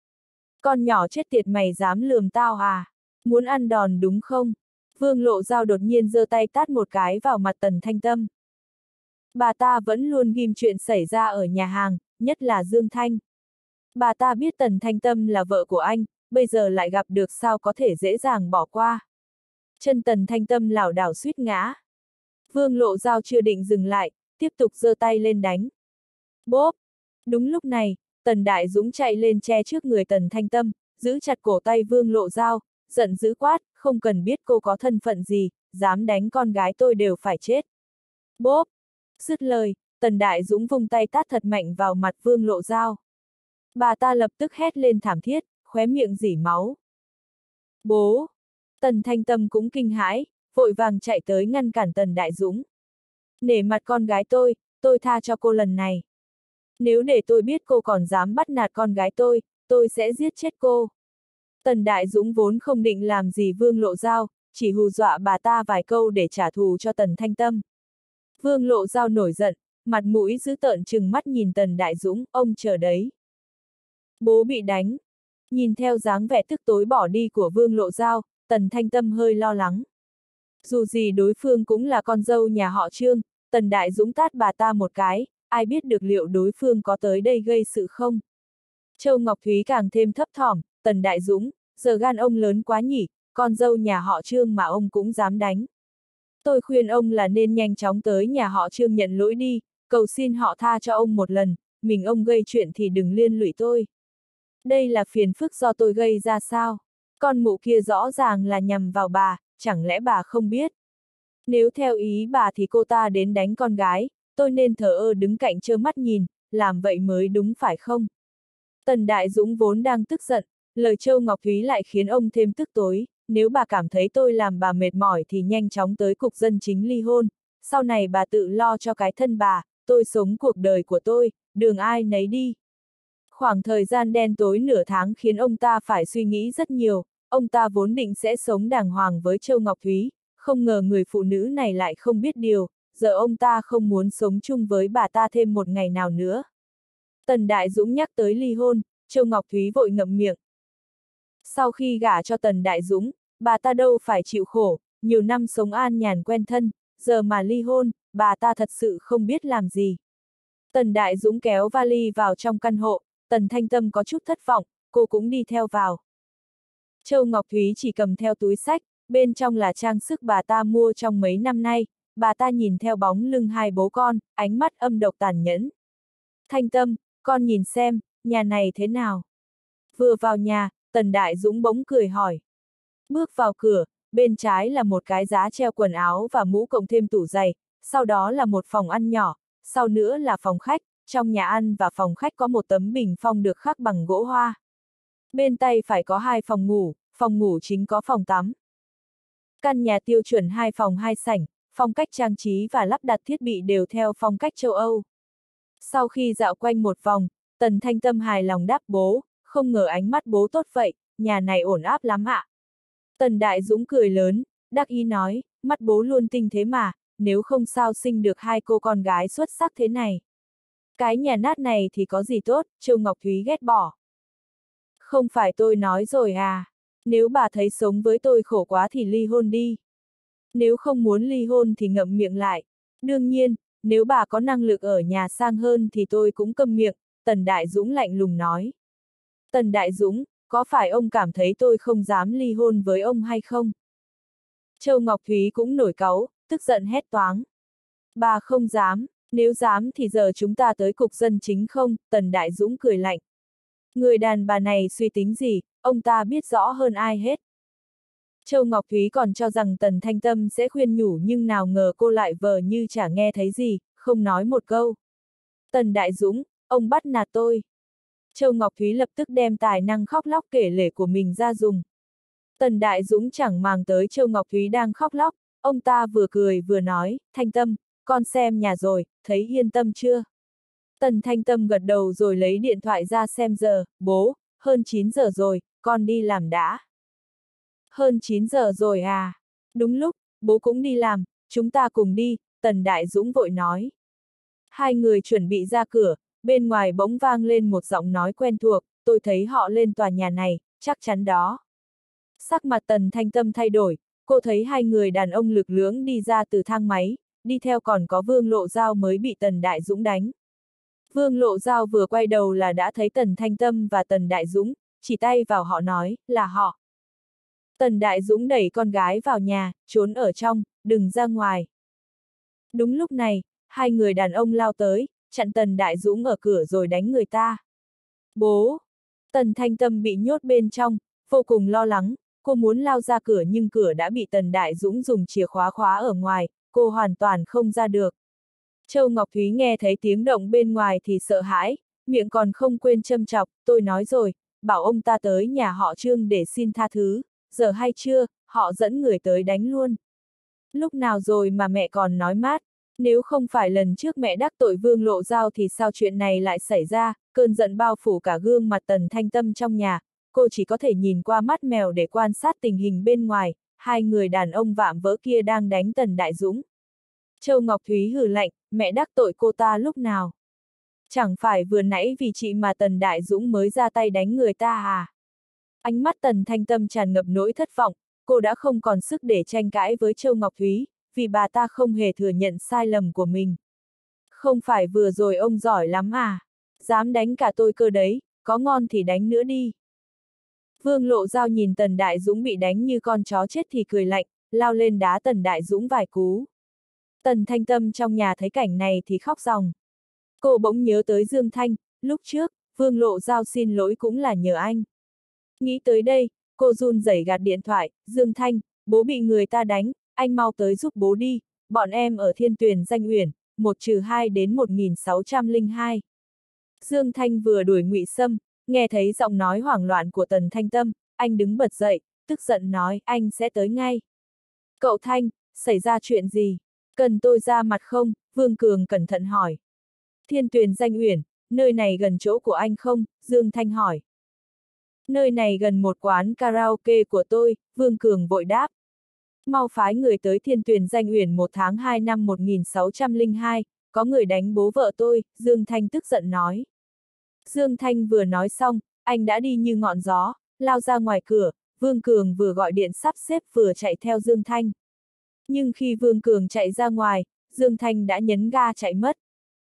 Con nhỏ chết tiệt mày dám lườm tao à? Muốn ăn đòn đúng không? Vương Lộ Giao đột nhiên giơ tay tát một cái vào mặt Tần Thanh Tâm. Bà ta vẫn luôn ghim chuyện xảy ra ở nhà hàng, nhất là Dương Thanh. Bà ta biết Tần Thanh Tâm là vợ của anh, bây giờ lại gặp được sao có thể dễ dàng bỏ qua. Chân Tần Thanh Tâm lảo đảo suýt ngã. Vương Lộ Giao chưa định dừng lại, tiếp tục giơ tay lên đánh. Bốp! Đúng lúc này, Tần Đại Dũng chạy lên che trước người Tần Thanh Tâm, giữ chặt cổ tay Vương Lộ Giao, giận dữ quát, không cần biết cô có thân phận gì, dám đánh con gái tôi đều phải chết. Bốp! Dứt lời, Tần Đại Dũng vung tay tát thật mạnh vào mặt Vương Lộ Giao. Bà ta lập tức hét lên thảm thiết, khóe miệng rỉ máu. Bố! Tần Thanh Tâm cũng kinh hãi, vội vàng chạy tới ngăn cản Tần Đại Dũng. Nể mặt con gái tôi, tôi tha cho cô lần này. Nếu để tôi biết cô còn dám bắt nạt con gái tôi, tôi sẽ giết chết cô. Tần Đại Dũng vốn không định làm gì Vương Lộ Giao, chỉ hù dọa bà ta vài câu để trả thù cho Tần Thanh Tâm. Vương Lộ Giao nổi giận, mặt mũi dữ tợn trừng mắt nhìn Tần Đại Dũng, ông chờ đấy. Bố bị đánh. Nhìn theo dáng vẻ tức tối bỏ đi của Vương Lộ Giao, Tần Thanh Tâm hơi lo lắng. Dù gì đối phương cũng là con dâu nhà họ Trương, Tần Đại Dũng tát bà ta một cái, ai biết được liệu đối phương có tới đây gây sự không? Châu Ngọc Thúy càng thêm thấp thỏm, Tần Đại Dũng, giờ gan ông lớn quá nhỉ, con dâu nhà họ Trương mà ông cũng dám đánh. Tôi khuyên ông là nên nhanh chóng tới nhà họ Trương nhận lỗi đi, cầu xin họ tha cho ông một lần, mình ông gây chuyện thì đừng liên lụy tôi. Đây là phiền phức do tôi gây ra sao? Con mụ kia rõ ràng là nhằm vào bà, chẳng lẽ bà không biết? Nếu theo ý bà thì cô ta đến đánh con gái, tôi nên thờ ơ đứng cạnh trơ mắt nhìn, làm vậy mới đúng phải không? Tần Đại Dũng vốn đang tức giận, lời Châu Ngọc Thúy lại khiến ông thêm tức tối, nếu bà cảm thấy tôi làm bà mệt mỏi thì nhanh chóng tới cục dân chính ly hôn, sau này bà tự lo cho cái thân bà, tôi sống cuộc đời của tôi, đường ai nấy đi. Khoảng thời gian đen tối nửa tháng khiến ông ta phải suy nghĩ rất nhiều, ông ta vốn định sẽ sống đàng hoàng với Châu Ngọc Thúy, không ngờ người phụ nữ này lại không biết điều, giờ ông ta không muốn sống chung với bà ta thêm một ngày nào nữa. Tần Đại Dũng nhắc tới ly hôn, Châu Ngọc Thúy vội ngậm miệng. Sau khi gả cho Tần Đại Dũng, bà ta đâu phải chịu khổ, nhiều năm sống an nhàn quen thân, giờ mà ly hôn, bà ta thật sự không biết làm gì. Tần Đại Dũng kéo vali vào trong căn hộ, Tần Thanh Tâm có chút thất vọng, cô cũng đi theo vào. Châu Ngọc Thúy chỉ cầm theo túi xách, bên trong là trang sức bà ta mua trong mấy năm nay, bà ta nhìn theo bóng lưng hai bố con, ánh mắt âm độc tàn nhẫn. Thanh Tâm, con nhìn xem, nhà này thế nào? Vừa vào nhà, Tần Đại Dũng bỗng cười hỏi. Bước vào cửa, bên trái là một cái giá treo quần áo và mũ cộng thêm tủ giày, sau đó là một phòng ăn nhỏ, sau nữa là phòng khách, trong nhà ăn và phòng khách có một tấm bình phong được khắc bằng gỗ hoa. Bên tay phải có hai phòng ngủ, phòng ngủ chính có phòng tắm. Căn nhà tiêu chuẩn hai phòng hai sảnh, phong cách trang trí và lắp đặt thiết bị đều theo phong cách châu Âu. Sau khi dạo quanh một vòng, Tần Thanh Tâm hài lòng đáp bố, không ngờ ánh mắt bố tốt vậy, nhà này ổn áp lắm ạ. Tần Đại Dũng cười lớn, đắc ý nói, mắt bố luôn tinh thế mà, nếu không sao sinh được hai cô con gái xuất sắc thế này. Cái nhà nát này thì có gì tốt, Châu Ngọc Thúy ghét bỏ. Không phải tôi nói rồi à, nếu bà thấy sống với tôi khổ quá thì ly hôn đi. Nếu không muốn ly hôn thì ngậm miệng lại. Đương nhiên, nếu bà có năng lực ở nhà sang hơn thì tôi cũng câm miệng, Tần Đại Dũng lạnh lùng nói. Tần Đại Dũng, có phải ông cảm thấy tôi không dám ly hôn với ông hay không? Châu Ngọc Thúy cũng nổi cáu, tức giận hét toáng. Bà không dám, nếu dám thì giờ chúng ta tới cục dân chính không? Tần Đại Dũng cười lạnh. Người đàn bà này suy tính gì, ông ta biết rõ hơn ai hết. Châu Ngọc Thúy còn cho rằng Tần Thanh Tâm sẽ khuyên nhủ nhưng nào ngờ cô lại vờ như chả nghe thấy gì, không nói một câu. Tần Đại Dũng, ông bắt nạt tôi. Châu Ngọc Thúy lập tức đem tài năng khóc lóc kể lể của mình ra dùng. Tần Đại Dũng chẳng màng tới Châu Ngọc Thúy đang khóc lóc, ông ta vừa cười vừa nói, Thanh Tâm, con xem nhà rồi, thấy yên tâm chưa? Tần Thanh Tâm gật đầu rồi lấy điện thoại ra xem giờ, bố, hơn chín giờ rồi, con đi làm đã. Hơn chín giờ rồi à? Đúng lúc, bố cũng đi làm, chúng ta cùng đi, Tần Đại Dũng vội nói. Hai người chuẩn bị ra cửa, bên ngoài bỗng vang lên một giọng nói quen thuộc, tôi thấy họ lên tòa nhà này, chắc chắn đó. Sắc mặt Tần Thanh Tâm thay đổi, cô thấy hai người đàn ông lực lưỡng đi ra từ thang máy, đi theo còn có Vương Lộ Giao mới bị Tần Đại Dũng đánh. Vương Lộ Giao vừa quay đầu là đã thấy Tần Thanh Tâm và Tần Đại Dũng, chỉ tay vào họ nói, là họ. Tần Đại Dũng đẩy con gái vào nhà, trốn ở trong, đừng ra ngoài. Đúng lúc này, hai người đàn ông lao tới, chặn Tần Đại Dũng ở cửa rồi đánh người ta. Bố! Tần Thanh Tâm bị nhốt bên trong, vô cùng lo lắng, cô muốn lao ra cửa nhưng cửa đã bị Tần Đại Dũng dùng chìa khóa khóa ở ngoài, cô hoàn toàn không ra được. Châu Ngọc Thúy nghe thấy tiếng động bên ngoài thì sợ hãi, miệng còn không quên châm chọc, tôi nói rồi, bảo ông ta tới nhà họ Trương để xin tha thứ, giờ hay chưa, họ dẫn người tới đánh luôn. Lúc nào rồi mà mẹ còn nói mát, nếu không phải lần trước mẹ đắc tội Vương Lộ Giao thì sao chuyện này lại xảy ra, cơn giận bao phủ cả gương mặt Tần Thanh Tâm trong nhà, cô chỉ có thể nhìn qua mắt mèo để quan sát tình hình bên ngoài, hai người đàn ông vạm vỡ kia đang đánh Tần Đại Dũng. Châu Ngọc Thúy hừ lạnh, mẹ đắc tội cô ta lúc nào? Chẳng phải vừa nãy vì chị mà Tần Đại Dũng mới ra tay đánh người ta à? Ánh mắt Tần Thanh Tâm tràn ngập nỗi thất vọng, cô đã không còn sức để tranh cãi với Châu Ngọc Thúy, vì bà ta không hề thừa nhận sai lầm của mình. Không phải vừa rồi ông giỏi lắm à? Dám đánh cả tôi cơ đấy, có ngon thì đánh nữa đi. Vương Lộ Giao nhìn Tần Đại Dũng bị đánh như con chó chết thì cười lạnh, lao lên đá Tần Đại Dũng vài cú. Tần Thanh Tâm trong nhà thấy cảnh này thì khóc ròng. Cô bỗng nhớ tới Dương Thanh, lúc trước, Vương Lộ Giao xin lỗi cũng là nhờ anh. Nghĩ tới đây, cô run rẩy gạt điện thoại, Dương Thanh, bố bị người ta đánh, anh mau tới giúp bố đi, bọn em ở Thiên Tuyền Danh Uyển, một trừ hai đến một nghìn sáu trăm lẻ hai. Dương Thanh vừa đuổi Ngụy Sâm, nghe thấy giọng nói hoảng loạn của Tần Thanh Tâm, anh đứng bật dậy, tức giận nói, anh sẽ tới ngay. Cậu Thanh, xảy ra chuyện gì? Cần tôi ra mặt không? Vương Cường cẩn thận hỏi. Thiên Tuyền Danh Uyển, nơi này gần chỗ của anh không? Dương Thanh hỏi. Nơi này gần một quán karaoke của tôi, Vương Cường vội đáp. Mau phái người tới Thiên Tuyền Danh Uyển một tháng hai năm một nghìn sáu trăm lẻ hai, có người đánh bố vợ tôi, Dương Thanh tức giận nói. Dương Thanh vừa nói xong, anh đã đi như ngọn gió, lao ra ngoài cửa, Vương Cường vừa gọi điện sắp xếp vừa chạy theo Dương Thanh. Nhưng khi Vương Cường chạy ra ngoài, Dương Thanh đã nhấn ga chạy mất.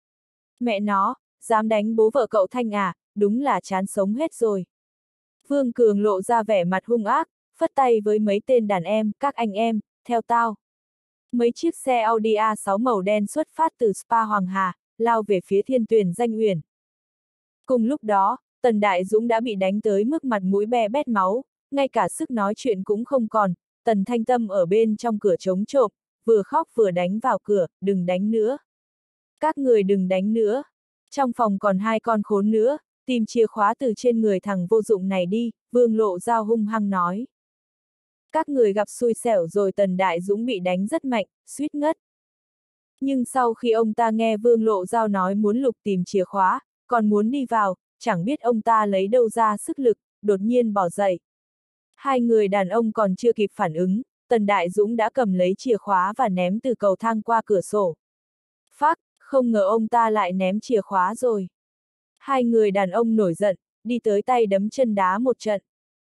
Mẹ nó, dám đánh bố vợ cậu Thanh à, đúng là chán sống hết rồi. Vương Cường lộ ra vẻ mặt hung ác, phất tay với mấy tên đàn em, các anh em, theo tao. Mấy chiếc xe Audi A sáu màu đen xuất phát từ Spa Hoàng Hà, lao về phía Thiên Tuyền Danh Uyển. Cùng lúc đó, Tần Đại Dũng đã bị đánh tới mức mặt mũi be bét máu, ngay cả sức nói chuyện cũng không còn, Tần Thanh Tâm ở bên trong cửa chống trộm, vừa khóc vừa đánh vào cửa, đừng đánh nữa. Các người đừng đánh nữa. Trong phòng còn hai con khốn nữa, tìm chìa khóa từ trên người thằng vô dụng này đi, Vương Lộ Giao hung hăng nói. Các người gặp xui xẻo rồi. Tần Đại Dũng bị đánh rất mạnh, suýt ngất. Nhưng sau khi ông ta nghe Vương Lộ Giao nói muốn lục tìm chìa khóa, còn muốn đi vào, chẳng biết ông ta lấy đâu ra sức lực, đột nhiên bỏ dậy. Hai người đàn ông còn chưa kịp phản ứng, Tần Đại Dũng đã cầm lấy chìa khóa và ném từ cầu thang qua cửa sổ. Phác, không ngờ ông ta lại ném chìa khóa rồi. Hai người đàn ông nổi giận, đi tới tay đấm chân đá một trận.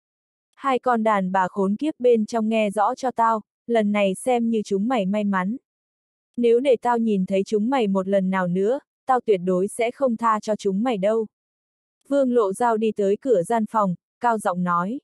Hai con đàn bà khốn kiếp bên trong nghe rõ cho tao, lần này xem như chúng mày may mắn. Nếu để tao nhìn thấy chúng mày một lần nào nữa, tao tuyệt đối sẽ không tha cho chúng mày đâu. Vương Lộ Giao đi tới cửa gian phòng, cao giọng nói.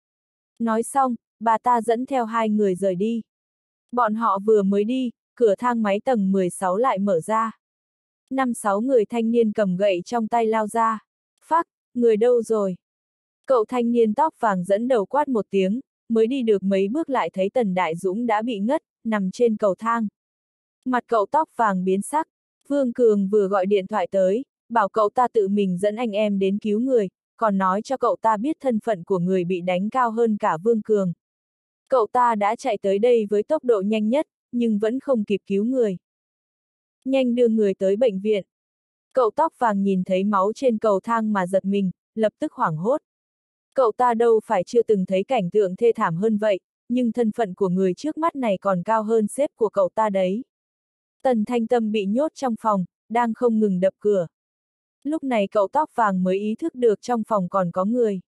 Nói xong, bà ta dẫn theo hai người rời đi. Bọn họ vừa mới đi, cửa thang máy tầng mười sáu lại mở ra. Năm sáu người thanh niên cầm gậy trong tay lao ra. Phác, người đâu rồi? Cậu thanh niên tóc vàng dẫn đầu quát một tiếng, mới đi được mấy bước lại thấy Tần Đại Dũng đã bị ngất, nằm trên cầu thang. Mặt cậu tóc vàng biến sắc, Vương Cường vừa gọi điện thoại tới, bảo cậu ta tự mình dẫn anh em đến cứu người, còn nói cho cậu ta biết thân phận của người bị đánh cao hơn cả Vương Cường. Cậu ta đã chạy tới đây với tốc độ nhanh nhất, nhưng vẫn không kịp cứu người. Nhanh đưa người tới bệnh viện. Cậu tóc vàng nhìn thấy máu trên cầu thang mà giật mình, lập tức hoảng hốt. Cậu ta đâu phải chưa từng thấy cảnh tượng thê thảm hơn vậy, nhưng thân phận của người trước mắt này còn cao hơn sếp của cậu ta đấy. Tần Thanh Tâm bị nhốt trong phòng, đang không ngừng đập cửa. Lúc này cậu tóc vàng mới ý thức được trong phòng còn có người.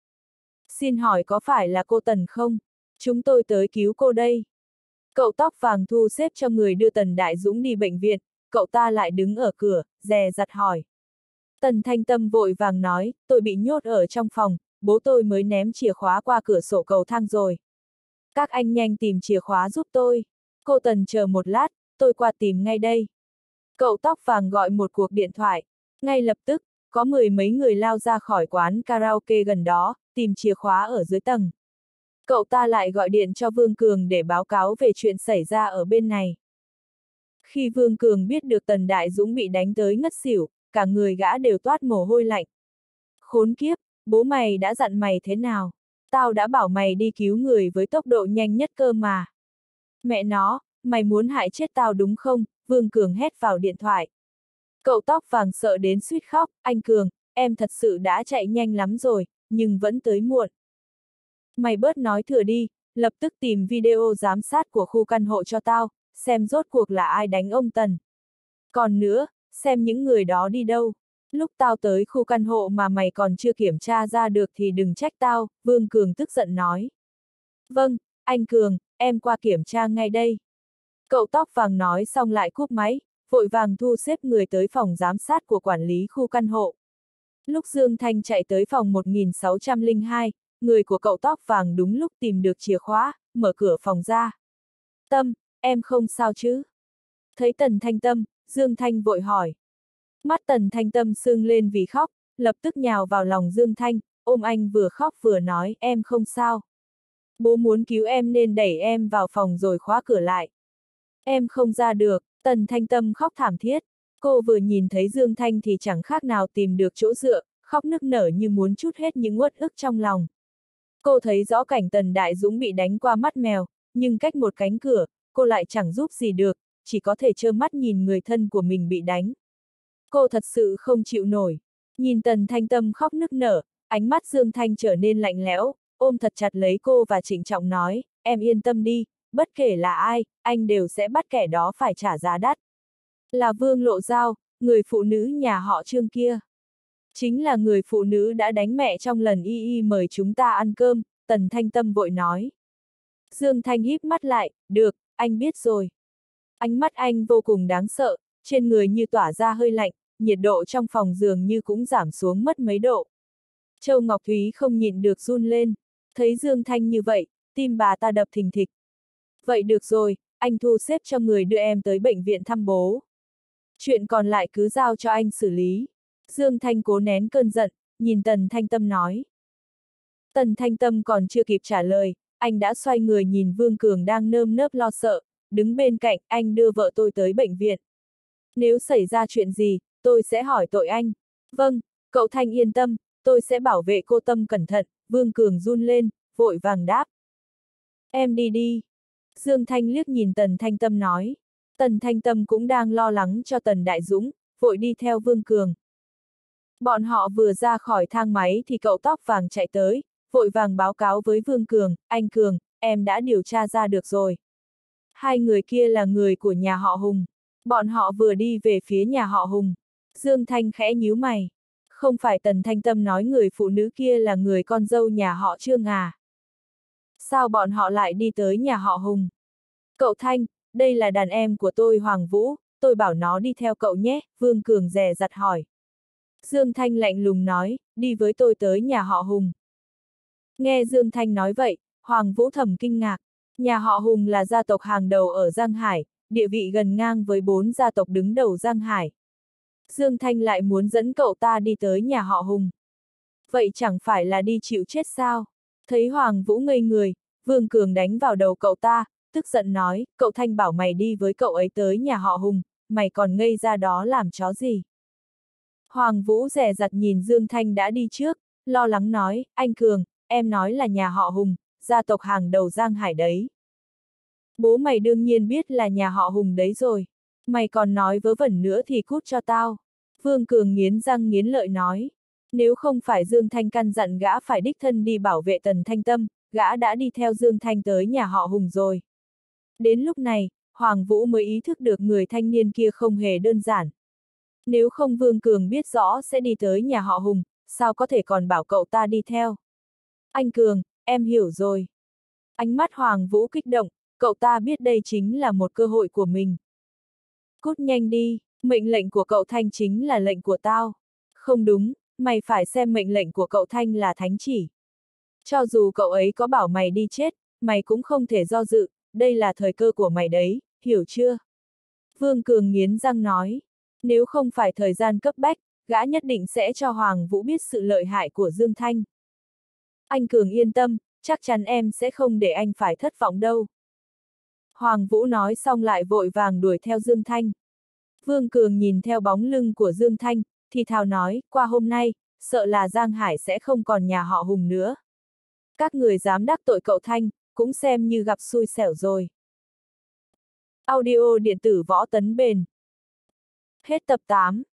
Xin hỏi có phải là cô Tần không? Chúng tôi tới cứu cô đây. Cậu tóc vàng thu xếp cho người đưa Tần Đại Dũng đi bệnh viện, cậu ta lại đứng ở cửa, dè dặt hỏi. Tần Thanh Tâm vội vàng nói, tôi bị nhốt ở trong phòng, bố tôi mới ném chìa khóa qua cửa sổ cầu thang rồi. Các anh nhanh tìm chìa khóa giúp tôi. Cô Tần chờ một lát, tôi qua tìm ngay đây. Cậu tóc vàng gọi một cuộc điện thoại. Ngay lập tức, có mười mấy người lao ra khỏi quán karaoke gần đó, tìm chìa khóa ở dưới tầng. Cậu ta lại gọi điện cho Vương Cường để báo cáo về chuyện xảy ra ở bên này. Khi Vương Cường biết được Tần Đại Dũng bị đánh tới ngất xỉu, cả người gã đều toát mồ hôi lạnh. Khốn kiếp, bố mày đã dặn mày thế nào? Tao đã bảo mày đi cứu người với tốc độ nhanh nhất cơ mà. Mẹ nó, mày muốn hại chết tao đúng không? Vương Cường hét vào điện thoại. Cậu tóc vàng sợ đến suýt khóc, anh Cường, em thật sự đã chạy nhanh lắm rồi, nhưng vẫn tới muộn. Mày bớt nói thừa đi, lập tức tìm video giám sát của khu căn hộ cho tao, xem rốt cuộc là ai đánh ông Tần. Còn nữa, xem những người đó đi đâu. Lúc tao tới khu căn hộ mà mày còn chưa kiểm tra ra được thì đừng trách tao, Vương Cường tức giận nói. Vâng, anh Cường, em qua kiểm tra ngay đây. Cậu tóc vàng nói xong lại cúp máy, vội vàng thu xếp người tới phòng giám sát của quản lý khu căn hộ. Lúc Dương Thanh chạy tới phòng một nghìn sáu trăm lẻ hai, người của cậu tóc vàng đúng lúc tìm được chìa khóa, mở cửa phòng ra. Tâm, em không sao chứ? Thấy Tần Thanh Tâm, Dương Thanh vội hỏi. Mắt Tần Thanh Tâm sưng lên vì khóc, lập tức nhào vào lòng Dương Thanh, ôm anh vừa khóc vừa nói em không sao. Bố muốn cứu em nên đẩy em vào phòng rồi khóa cửa lại. Em không ra được, Tần Thanh Tâm khóc thảm thiết. Cô vừa nhìn thấy Dương Thanh thì chẳng khác nào tìm được chỗ dựa, khóc nức nở như muốn trút hết những uất ức trong lòng. Cô thấy rõ cảnh Tần Đại Dũng bị đánh qua mắt mèo, nhưng cách một cánh cửa, cô lại chẳng giúp gì được, chỉ có thể trơ mắt nhìn người thân của mình bị đánh. Cô thật sự không chịu nổi. Nhìn Tần Thanh Tâm khóc nức nở, ánh mắt Dương Thanh trở nên lạnh lẽo, ôm thật chặt lấy cô và trịnh trọng nói, em yên tâm đi, bất kể là ai, anh đều sẽ bắt kẻ đó phải trả giá đắt. Là Vương Lộ Giao, người phụ nữ nhà họ Trương kia. Chính là người phụ nữ đã đánh mẹ trong lần y y mời chúng ta ăn cơm, Tần Thanh Tâm vội nói. Dương Thanh híp mắt lại, được, anh biết rồi. Ánh mắt anh vô cùng đáng sợ, trên người như tỏa ra hơi lạnh, nhiệt độ trong phòng dường như cũng giảm xuống mất mấy độ. Châu Ngọc Thúy không nhịn được run lên, thấy Dương Thanh như vậy, tim bà ta đập thình thịch. Vậy được rồi, anh thu xếp cho người đưa em tới bệnh viện thăm bố. Chuyện còn lại cứ giao cho anh xử lý. Dương Thanh cố nén cơn giận, nhìn Tần Thanh Tâm nói. Tần Thanh Tâm còn chưa kịp trả lời, anh đã xoay người nhìn Vương Cường đang nơm nớp lo sợ, đứng bên cạnh, anh đưa vợ tôi tới bệnh viện. Nếu xảy ra chuyện gì, tôi sẽ hỏi tội anh. Vâng, cậu Thanh yên tâm, tôi sẽ bảo vệ cô Tâm cẩn thận, Vương Cường run lên, vội vàng đáp. Em đi đi. Dương Thanh liếc nhìn Tần Thanh Tâm nói. Tần Thanh Tâm cũng đang lo lắng cho Tần Đại Dũng, vội đi theo Vương Cường. Bọn họ vừa ra khỏi thang máy thì cậu tóc vàng chạy tới, vội vàng báo cáo với Vương Cường, anh Cường, em đã điều tra ra được rồi. Hai người kia là người của nhà họ Hùng. Bọn họ vừa đi về phía nhà họ Hùng. Dương Thanh khẽ nhíu mày. Không phải Tần Thanh Tâm nói người phụ nữ kia là người con dâu nhà họ Trương à? Sao bọn họ lại đi tới nhà họ Hùng? Cậu Thanh, đây là đàn em của tôi Hoàng Vũ, tôi bảo nó đi theo cậu nhé, Vương Cường dè dặt hỏi. Dương Thanh lạnh lùng nói, đi với tôi tới nhà họ Hùng. Nghe Dương Thanh nói vậy, Hoàng Vũ thầm kinh ngạc. Nhà họ Hùng là gia tộc hàng đầu ở Giang Hải, địa vị gần ngang với bốn gia tộc đứng đầu Giang Hải. Dương Thanh lại muốn dẫn cậu ta đi tới nhà họ Hùng. Vậy chẳng phải là đi chịu chết sao? Thấy Hoàng Vũ ngây người, Vương Cường đánh vào đầu cậu ta, tức giận nói, cậu Thanh bảo mày đi với cậu ấy tới nhà họ Hùng, mày còn ngây ra đó làm chó gì? Hoàng Vũ dè dặt nhìn Dương Thanh đã đi trước, lo lắng nói, anh Cường, em nói là nhà họ Hùng, gia tộc hàng đầu Giang Hải đấy. Bố mày đương nhiên biết là nhà họ Hùng đấy rồi. Mày còn nói vớ vẩn nữa thì cút cho tao. Vương Cường nghiến răng nghiến lợi nói. Nếu không phải Dương Thanh căn dặn gã phải đích thân đi bảo vệ Tần Thanh Tâm, gã đã đi theo Dương Thanh tới nhà họ Hùng rồi. Đến lúc này, Hoàng Vũ mới ý thức được người thanh niên kia không hề đơn giản. Nếu không Vương Cường biết rõ sẽ đi tới nhà họ Hùng, sao có thể còn bảo cậu ta đi theo? Anh Cường, em hiểu rồi. Ánh mắt Hoàng Vũ kích động, cậu ta biết đây chính là một cơ hội của mình. Cút nhanh đi, mệnh lệnh của cậu Thanh chính là lệnh của tao. Không đúng, mày phải xem mệnh lệnh của cậu Thanh là thánh chỉ. Cho dù cậu ấy có bảo mày đi chết, mày cũng không thể do dự, đây là thời cơ của mày đấy, hiểu chưa? Vương Cường nghiến răng nói, nếu không phải thời gian cấp bách, gã nhất định sẽ cho Hoàng Vũ biết sự lợi hại của Dương Thanh. Anh Cường yên tâm, chắc chắn em sẽ không để anh phải thất vọng đâu. Hoàng Vũ nói xong lại vội vàng đuổi theo Dương Thanh. Vương Cường nhìn theo bóng lưng của Dương Thanh, thì thào nói, qua hôm nay, sợ là Giang Hải sẽ không còn nhà họ Hùng nữa. Các người dám đắc tội cậu Thanh, cũng xem như gặp xui xẻo rồi. Audio điện tử Võ Tấn Bền. Hết tập tám.